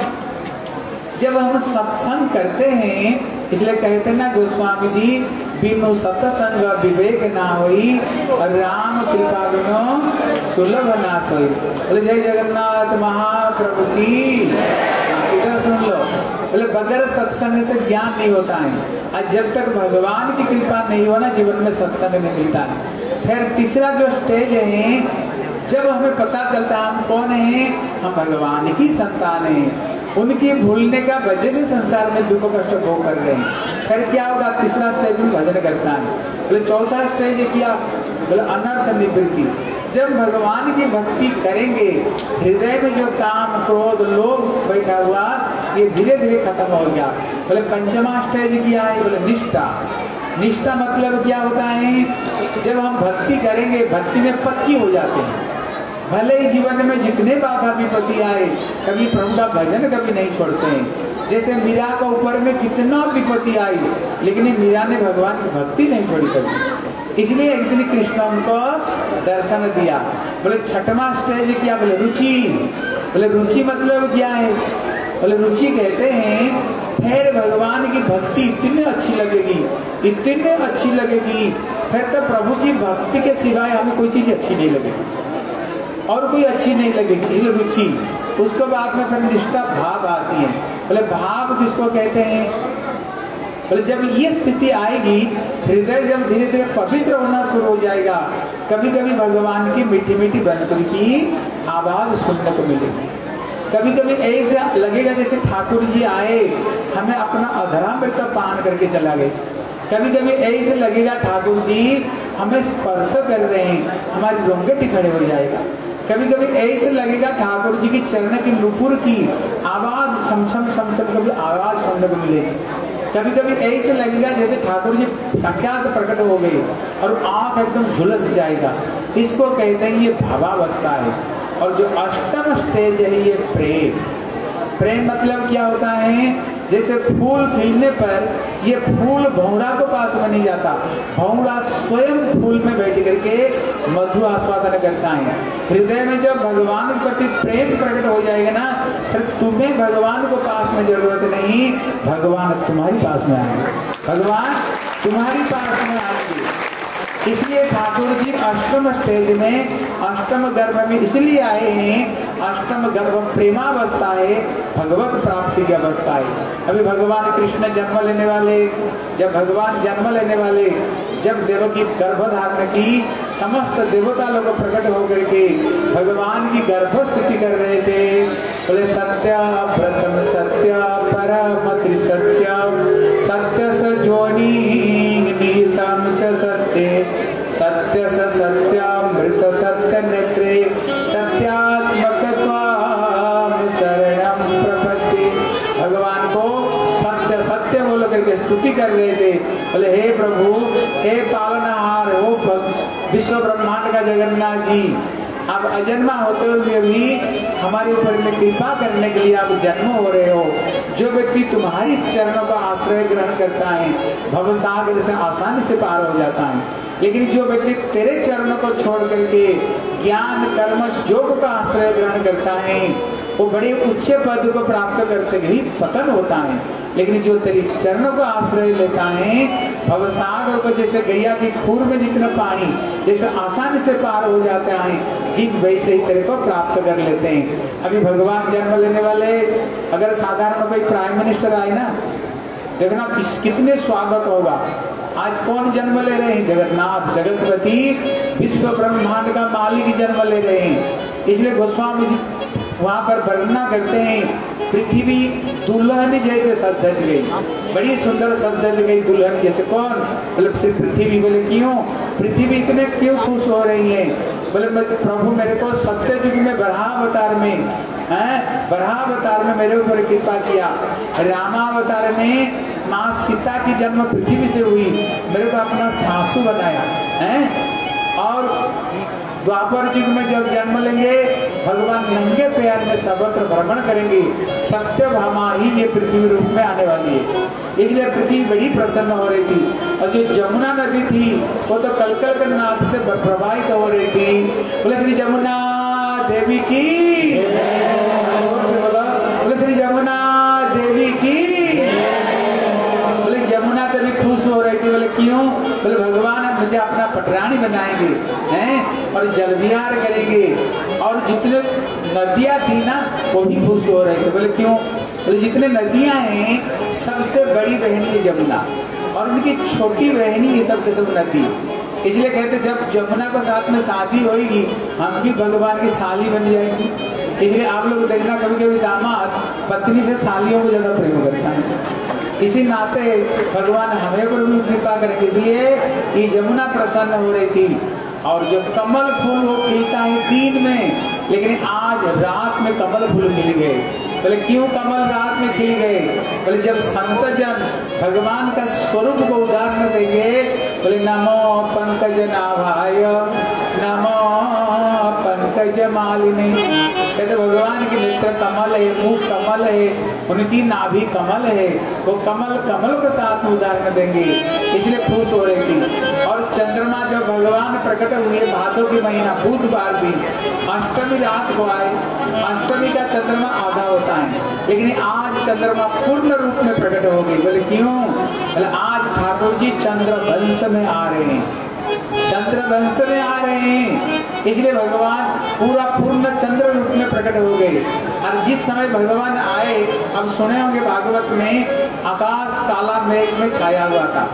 जब हम सत्संग करते हैं, इसलिए कहते हैं ना गोस्वामी जी, बिनु सत्संग विवेक ना होई और राम कृपा बिनु सुलभ ना सोई। बोले जय जगन्नाथ महाप्रभु की। इधर सुन लो। बोले बगैर सत्संग से ज्ञान नहीं होता है, और जब तक भगवान की कृपा नहीं हो ना, जीवन में सत्संग नहीं मिलता है। फिर तीसरा जो स्टेज है, जब हमें पता चलता है हम कौन है, हम भगवान की संतान हैं, उनकी भूलने का वजह से संसार में दुख कष्ट भोग कर रहे हैं। फिर क्या होगा? तीसरा स्टेज में भजन करता है। बोले चौथा स्टेज क्या? बोले अनर्थ निवृत्ति। जब भगवान की भक्ति करेंगे, हृदय में जो काम क्रोध लोभ बैठा हुआ, ये धीरे धीरे खत्म हो गया। बोले पंचमा स्टेज क्या है? बोले निष्ठा। निष्ठा मतलब क्या होता है? जब हम भक्ति करेंगे, भक्ति में पक्की हो जाते हैं। भले ही जीवन में जितने बाधा विपत्ति आए, कभी प्रभु का भजन कभी नहीं छोड़ते हैं। जैसे मीरा का ऊपर में कितना विपत्ति आई, लेकिन मीरा ने भगवान की भक्ति नहीं छोड़ी कभी। इसलिए एक दिन कृष्ण उनको दर्शन दिया। बोले छठवां स्टेज क्या? बोले रुचि। बोले रुचि मतलब क्या है? बोले रुचि कहते हैं फिर भगवान की भक्ति इतनी अच्छी लगेगी, इतनी अच्छी लगेगी, फिर तो प्रभु की भक्ति के सिवाय हमें कोई चीज अच्छी नहीं लगेगी और कोई अच्छी नहीं लगेगी। इसलिए रुचि। उसके बाद में फिर निष्ठा भाव आती है। बोले भाव किसको कहते हैं? बोले जब ये स्थिति आएगी, हृदय जब धीरे धीरे पवित्र होना शुरू हो जाएगा, कभी कभी भगवान की मीठी मीठी बंसुरी की आवाज सुनने को मिलेगी। कभी कभी ऐसा लगेगा जैसे ठाकुर जी आए, हमें अपना अधरामृत का पान करके चला गए। कभी कभी ऐसे लगेगा ठाकुर जी हमें स्पर्श कर रहे हैं, हमारी रोंगटे खड़े हो जाएगा। कभी कभी ऐसे लगेगा ठाकुर जी की चरण की नुपुर की आवाज छम छम छम छम कभी आवाज सुनने को मिलेगी। कभी कभी ऐसे लगेगा जैसे ठाकुर जी साक्षात प्रकट हो गए और आंख एकदम झुलस जाएगा। इसको कहते हैं ये भावावस्था है। और जो अष्टम स्टेज है ये प्रेम। प्रेम मतलब क्या होता है? जैसे फूल खिलने पर ये फूल भौरा को पास में नहीं जाता, भौरा स्वयं फूल में बैठ करके मधु आस्वादन करता है। हृदय में जब भगवान के प्रति प्रेम प्रकट हो जाएगा ना, फिर तुम्हें भगवान को पास में जरूरत नहीं, भगवान तुम्हारी पास में आएंगे, भगवान तुम्हारी पास में आएंगे। इसलिए ठाकुर जी अष्टम स्टेज में, अष्टम गर्भ में इसलिए आए हैं। अष्टम गर्भ प्रेमावस्था है, भगवत प्राप्ति की अवस्था है। अभी भगवान कृष्ण जन्म लेने वाले, जब भगवान जन्म लेने वाले, जब देवकी गर्भ धारण की, समस्त देवता लोग प्रकट होकर के भगवान की गर्भ स्तुति कर रहे थे। बोले सत्य प्रथम सत्य परम त्रिसत्य सत्य स जोनी निहितम च सत्य सत्य स सत्यामृत सत्य नेत्रे सत्यात्मकत्वाम शरणम प्रपत्ति। भगवान को सत्य सत्य बोल करके स्तुति कर रहे थे। बोले हे प्रभु, हे पालनहार, हो विश्व ब्रह्मांड का जगन्नाथ जी, आप अजन्मा होते हुए भी हमारे ऊपर में कृपा करने के लिए आप जन्म हो रहे हो। जो व्यक्ति तुम्हारी चरणों का आश्रय ग्रहण करता है भवसागर से आसानी से पार हो जाता है, लेकिन जो व्यक्ति तेरे चरणों को छोड़ करके ज्ञान कर्म योग का आश्रय ग्रहण करता है वो बड़े उच्च पद को प्राप्त करते ही पतन होता है। लेकिन जो तेरी चरणों का आश्रय लेता है भवसागर को जैसे गैया की खूर में जितना पानी जैसे आसानी से पार हो जाता है, जीव वैसे ही तेरे को प्राप्त कर लेते हैं। अभी भगवान जन्म लेने वाले अगर साधारण कोई प्राइम मिनिस्टर आए ना, देखना कितने स्वागत होगा। आज कौन जन्म ले रहे हैं? जगन्नाथ जगतपति विश्व ब्रह्मांड का मालिक जन्म ले रहे हैं। इसलिए गोस्वामी जी वहां पर वर्णना करते हैं पृथ्वी दुल्हन जैसे सज गई, बड़ी सुंदर सज गई दुल्हन जैसे। कौन? मतलब सिर्फ पृथ्वी। बोले क्यों? पृथ्वी इतने क्यों खुश हो रही है? बोले प्रभु मेरे को सत्य युग में बराहावतार में बराहावतार में मेरे ऊपर कृपा किया। रामावतार में माँ सीता की जन्म पृथ्वी से हुई, मेरे को अपना सासू बनाया है। और द्वापर युग में जब जन्म लेंगे भगवान नंगे पैर में सर्वत्र भ्रमण करेंगे। सत्यभामा ही ये पृथ्वी रूप में आने वाली है, इसलिए पृथ्वी बड़ी प्रसन्न हो रही थी। और जो जमुना नदी थी वो तो कलकल के नाद से प्रवाहित हो रही थी। बोले श्री जमुना देवी की, से बोला बोले श्री जमुना देवी की। बोले जमुना देवी खुश हो रही थी। बोले क्यों? बोले भगवान मुझे अपना पटरानी बनाएंगे हैं और जल विहार करेंगे। और जितने नदियां थी ना वो भी खुश हो रहे थे। बोले क्यों? बोले जितने नदियां हैं सबसे बड़ी बहनी है जमुना और उनकी छोटी बहनी ये सब के सब नदी। इसलिए कहते जब जमुना को साथ में शादी होगी हम भी भगवान की साली बन जाएंगी। इसलिए आप लोग देखना कभी कभी दामाद पत्नी से सालियों को ज्यादा प्रेम करता है। इसी नाते भगवान हमें पर भी कृपा करेंगे। इसलिए ये जमुना प्रसन्न हो रही थी। और जो कमल फूल वो खिलता है दिन में, लेकिन आज रात में कमल फूल खिल गए। बोले क्यों कमल रात में खिल गए? बोले जब संत जन भगवान का स्वरूप को उदाहरण देंगे। बोले नमो पंकज नाभाय नमो पंकज मालिनी। कहते भगवान की नेत्र कमल है, मुख कमल है, उनकी नाभि कमल है। वो कमल कमल के साथ में उदाहरण देंगे, इसलिए खुश हो रही थी। और चंद्रमा जब भगवान प्रकट हुए भादों की महीना बुधवार दिन अष्टमी रात को आए। अष्टमी का चंद्रमा आधा होता है, लेकिन आज चंद्रमा पूर्ण रूप में प्रकट हो गई। बोले क्यों? बोले आज ठाकुर जी चंद्र वंश में आ रहे हैं, चंद्र वंश में आ रहे हैं, इसलिए भगवान पूरा पूर्ण चंद्र रूप में प्रकट हो गए। और जिस समय भगवान आए, अब सुने होंगे भागवत में आकाश काला मेघ में छाया हुआ था।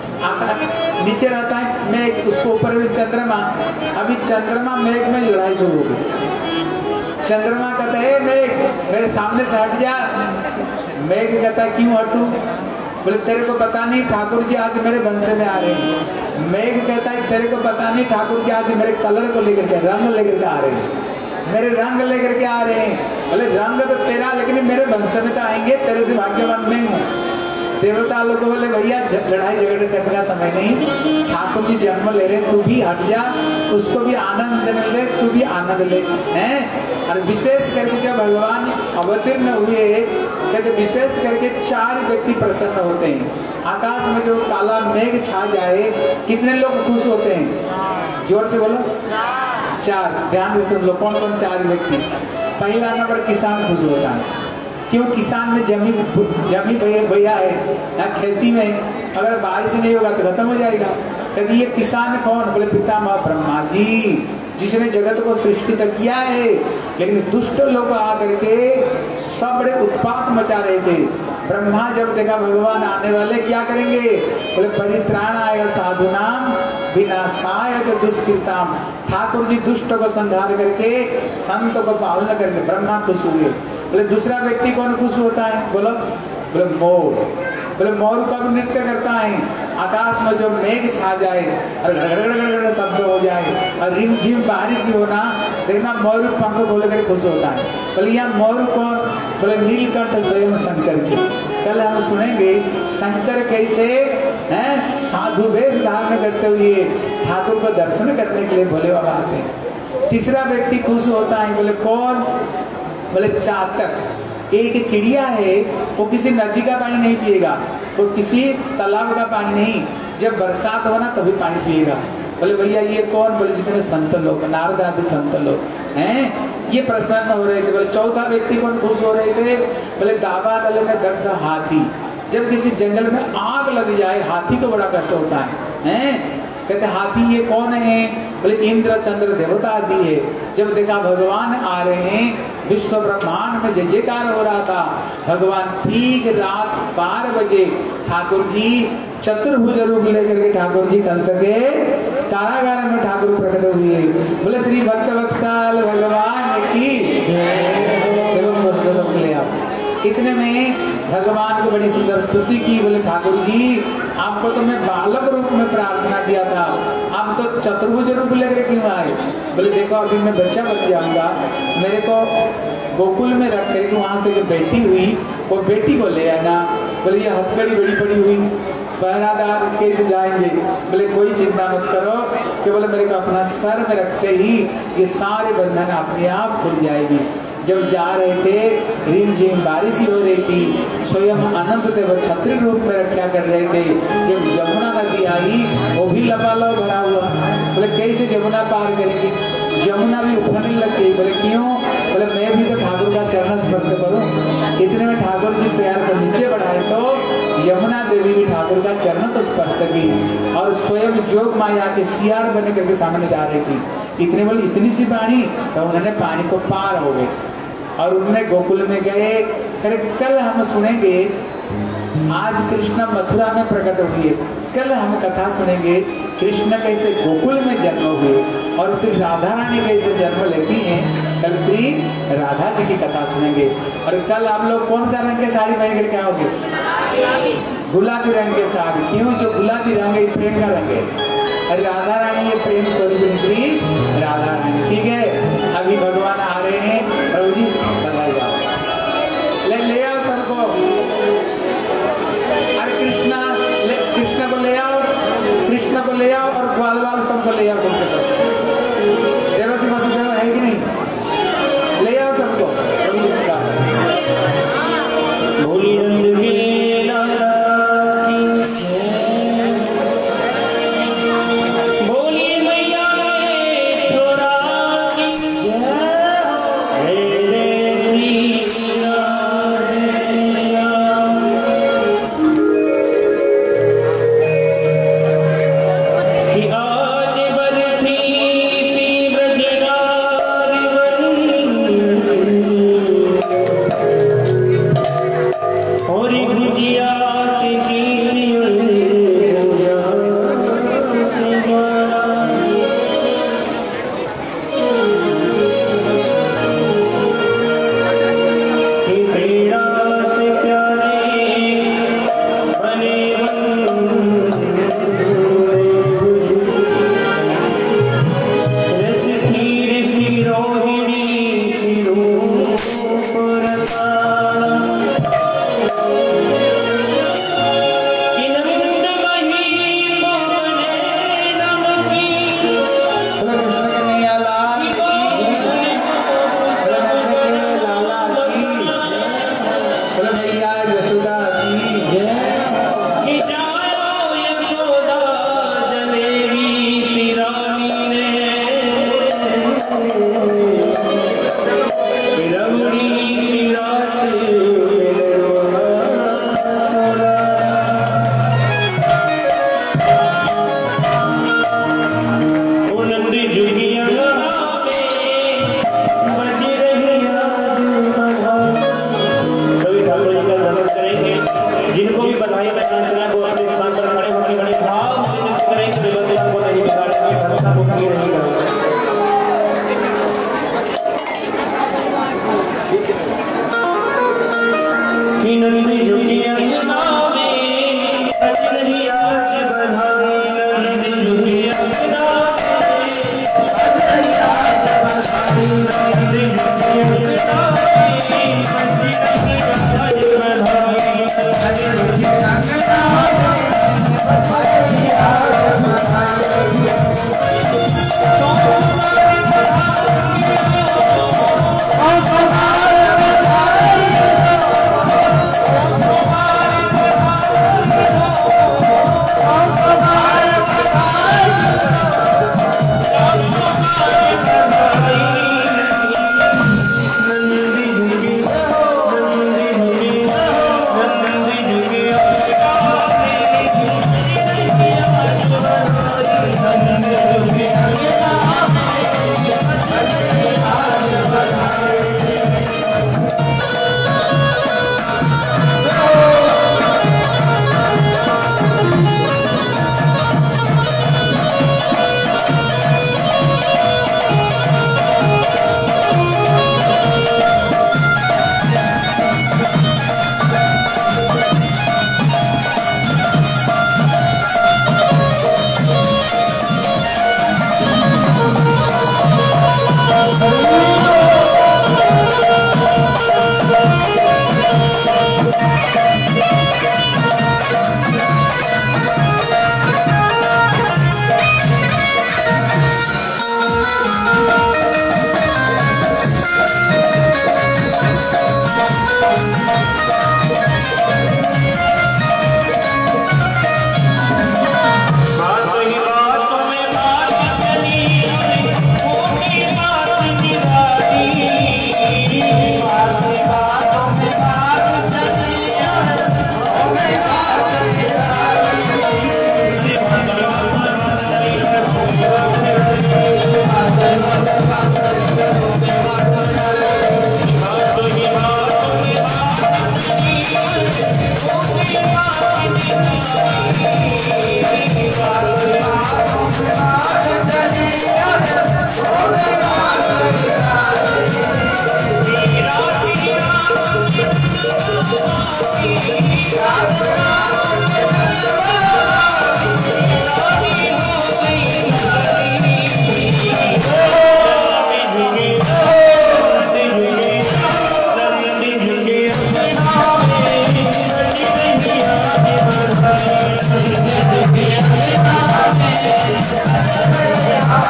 नीचे रहता है मेघ, उसको ऊपर में चंद्रमा। अभी चंद्रमा मेघ में लड़ाई शुरू हो गई। चंद्रमा कहता है मेघ मेरे सामने से हट जा। मेघ कहता है क्यों हटूं? बोले तेरे को पता नहीं ठाकुर जी आज मेरे वंश में आ रहे हैं। मेघ कहता है तेरे को पता नहीं ठाकुर जी आज मेरे कलर को लेकर के रंग लेकर के आ रहे हैं, मेरे रंग लेकर के आ रहे हैं। बोले रंग तो तेरा, लेकिन मेरे वंश में तो आएंगे, तेरे से भाग्यवान नहीं हूँ। देवता लोग को बोले भैया लड़ाई झगड़े करने का समय नहीं, ठाकुर जी जन्म ले रहे, तू भी हट जा, उसको भी आनंद देने दे, तू भी आनंद ले हैं। और विशेष करके जब भगवान अवतीर्ण हुए कहते विशेष करके 4 व्यक्ति प्रसन्न होते हैं। आकाश में जो काला मेघ छा जाए कितने लोग खुश होते हैं? जोर से बोलो 4। ध्यान से सुन लो कौन कौन 4 व्यक्ति। पहला नंबर किसान खुश होता है। क्यों? किसान में जमी भैया है या खेती में अगर बारिश नहीं होगा तो खत्म हो जाएगा। कहते ये किसान कौन? बोले पितामह ब्रह्मा जी, जिसने जगत को सृष्टि तक किया है। लेकिन दुष्ट लोग आकर के सब बड़े उत्पात मचा रहे थे। ब्रह्मा जब देखा भगवान आने वाले क्या करेंगे? बोले परित्राण आएगा साधुनाम विनाशाय दुष्कृताम। ठाकुर जी दुष्ट को संहार करके संत को पालन करके ब्रह्मा खुश हुए। बोले दूसरा व्यक्ति कौन खुश होता है? बोलो। बोले मोर। बोले मोर कब नृत्य करता है? आकाश में जो मेघ छा जाए और गड़गड़ शब्द हो जाए और रिमझिम बारिश हो ना, देखना मोर पंख खोल कर खुश होता है। बोले यहाँ मोर कौन? बोले नीलकंठ स्वयं शंकर जी। कल हम सुनेंगे शंकर कैसे साधु वेश धारण करते हुए ठाकुर को दर्शन करने के लिए भोले बाबा आते हैं। तीसरा व्यक्ति खुश होता है। बोले कौन? बोले चातक। एक चिड़िया है, वो किसी नदी का पानी नहीं पिएगा, वो किसी तालाब का पानी नहीं, जब बरसात हो ना तभी पानी पिएगा। बोले भैया ये कौन? बोले जितने संत लोग, नारद आदि संत लोग हैं, ये प्रसन्न हो रहे थे। बोले चौथा व्यक्ति कौन खुश हो रहे थे? बोले दावानल में दग्ध हाथी। जब किसी जंगल में आग लग जाए, हाथी को बड़ा कष्ट होता है। कहते हाथी ये कौन है? बोले इंद्र चंद्र देवता आदि है। जब देखा भगवान आ रहे हैं, विश्व ब्रह्मांड में जय जयकार हो रहा था। भगवान ठीक रात 12 बजे ठाकुर जी चतुर्भुज रूप लेकर के ठाकुर जी कल सके कारागार में ठाकुर प्रकट हुए। बोले श्री भक्तवत्सल भगवान की ले आप। इतने में भगवान को बड़ी सुंदर स्तुति की। बोले ठाकुर जी आपको तो मैं बालक रूप में प्रार्थना किया था, आप तो चतुर्भुज रूप लेकर क्यों आए? बोले देखो अभी मैं बच्चा बन जाऊंगा, मेरे को गोकुल में रख कर वहां से जो बेटी हुई वो बेटी को ले आना। बोले ये हथकड़ी बड़ी पड़ी हुई, पहरादार कैसे जाएंगे? बोले कोई चिंता मत करो, कि बोले मेरे को अपना सर में रखते ही ये सारे बंधन अपने आप खुल जाएगी। जब जा रहे थे रिमझिम बारिश ही हो रही थी, स्वयं अनंत देव छत्री रूप में रक्षा कर रहे थे। जब यमुना नदी आई वो भी लबालब भरा हुआ। बोले कैसे यमुना पार करेंगे? यमुना भी उफरने लग गई। बोले क्यों? बोले मैं भी तो ठाकुर का चरण स्पर्श करूं। इतने में ठाकुर जी पैर को नीचे बढ़ाए तो यमुना देवी भी ठाकुर का चरण तो स्पर्श की और स्वयं जोग माया के सियार बने करके सामने जा रही थी। इतने बोले इतनी सी पानी, तो उन्होंने पानी को पार हो गए और उनने गोकुल में गए। फिर कल हम सुनेंगे, आज कृष्ण मथुरा में प्रकट हुए, कल हम कथा सुनेंगे कृष्ण कैसे गोकुल में जन्म हुए और श्री राधा रानी कैसे जन्म लेती हैं। कल श्री राधा जी की कथा सुनेंगे। और कल आप लोग कौन सा रंग के साड़ी पहन करके आओगे? गुलाबी रंग के साड़ी। क्यों? जो गुलाबी रंग है प्रेम का रंग है, और राधा रानी ये प्रेम स्वरूप श्री राधा रानी। ठीक है, अभी भगवान आ रहे हैं, प्रभु जी बधाई जाओ, ले आओ सबको। अरे कृष्ण को ले आओ, कृष्ण को ले आओ और ग्वाल वाल सबको ले आओ, सबके सब। देवकी वसुदेव है कि नहीं? ले आओ सबको। आज बरती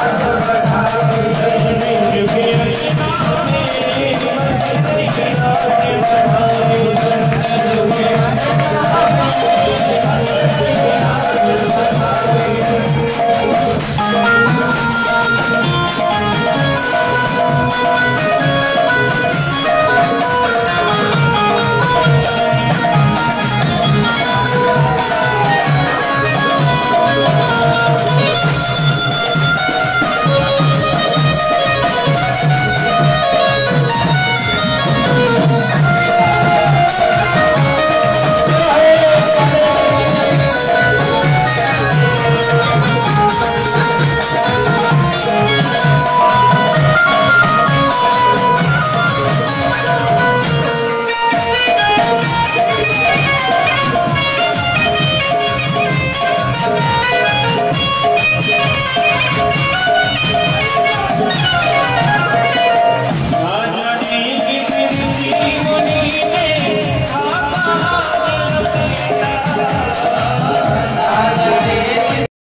Thank you.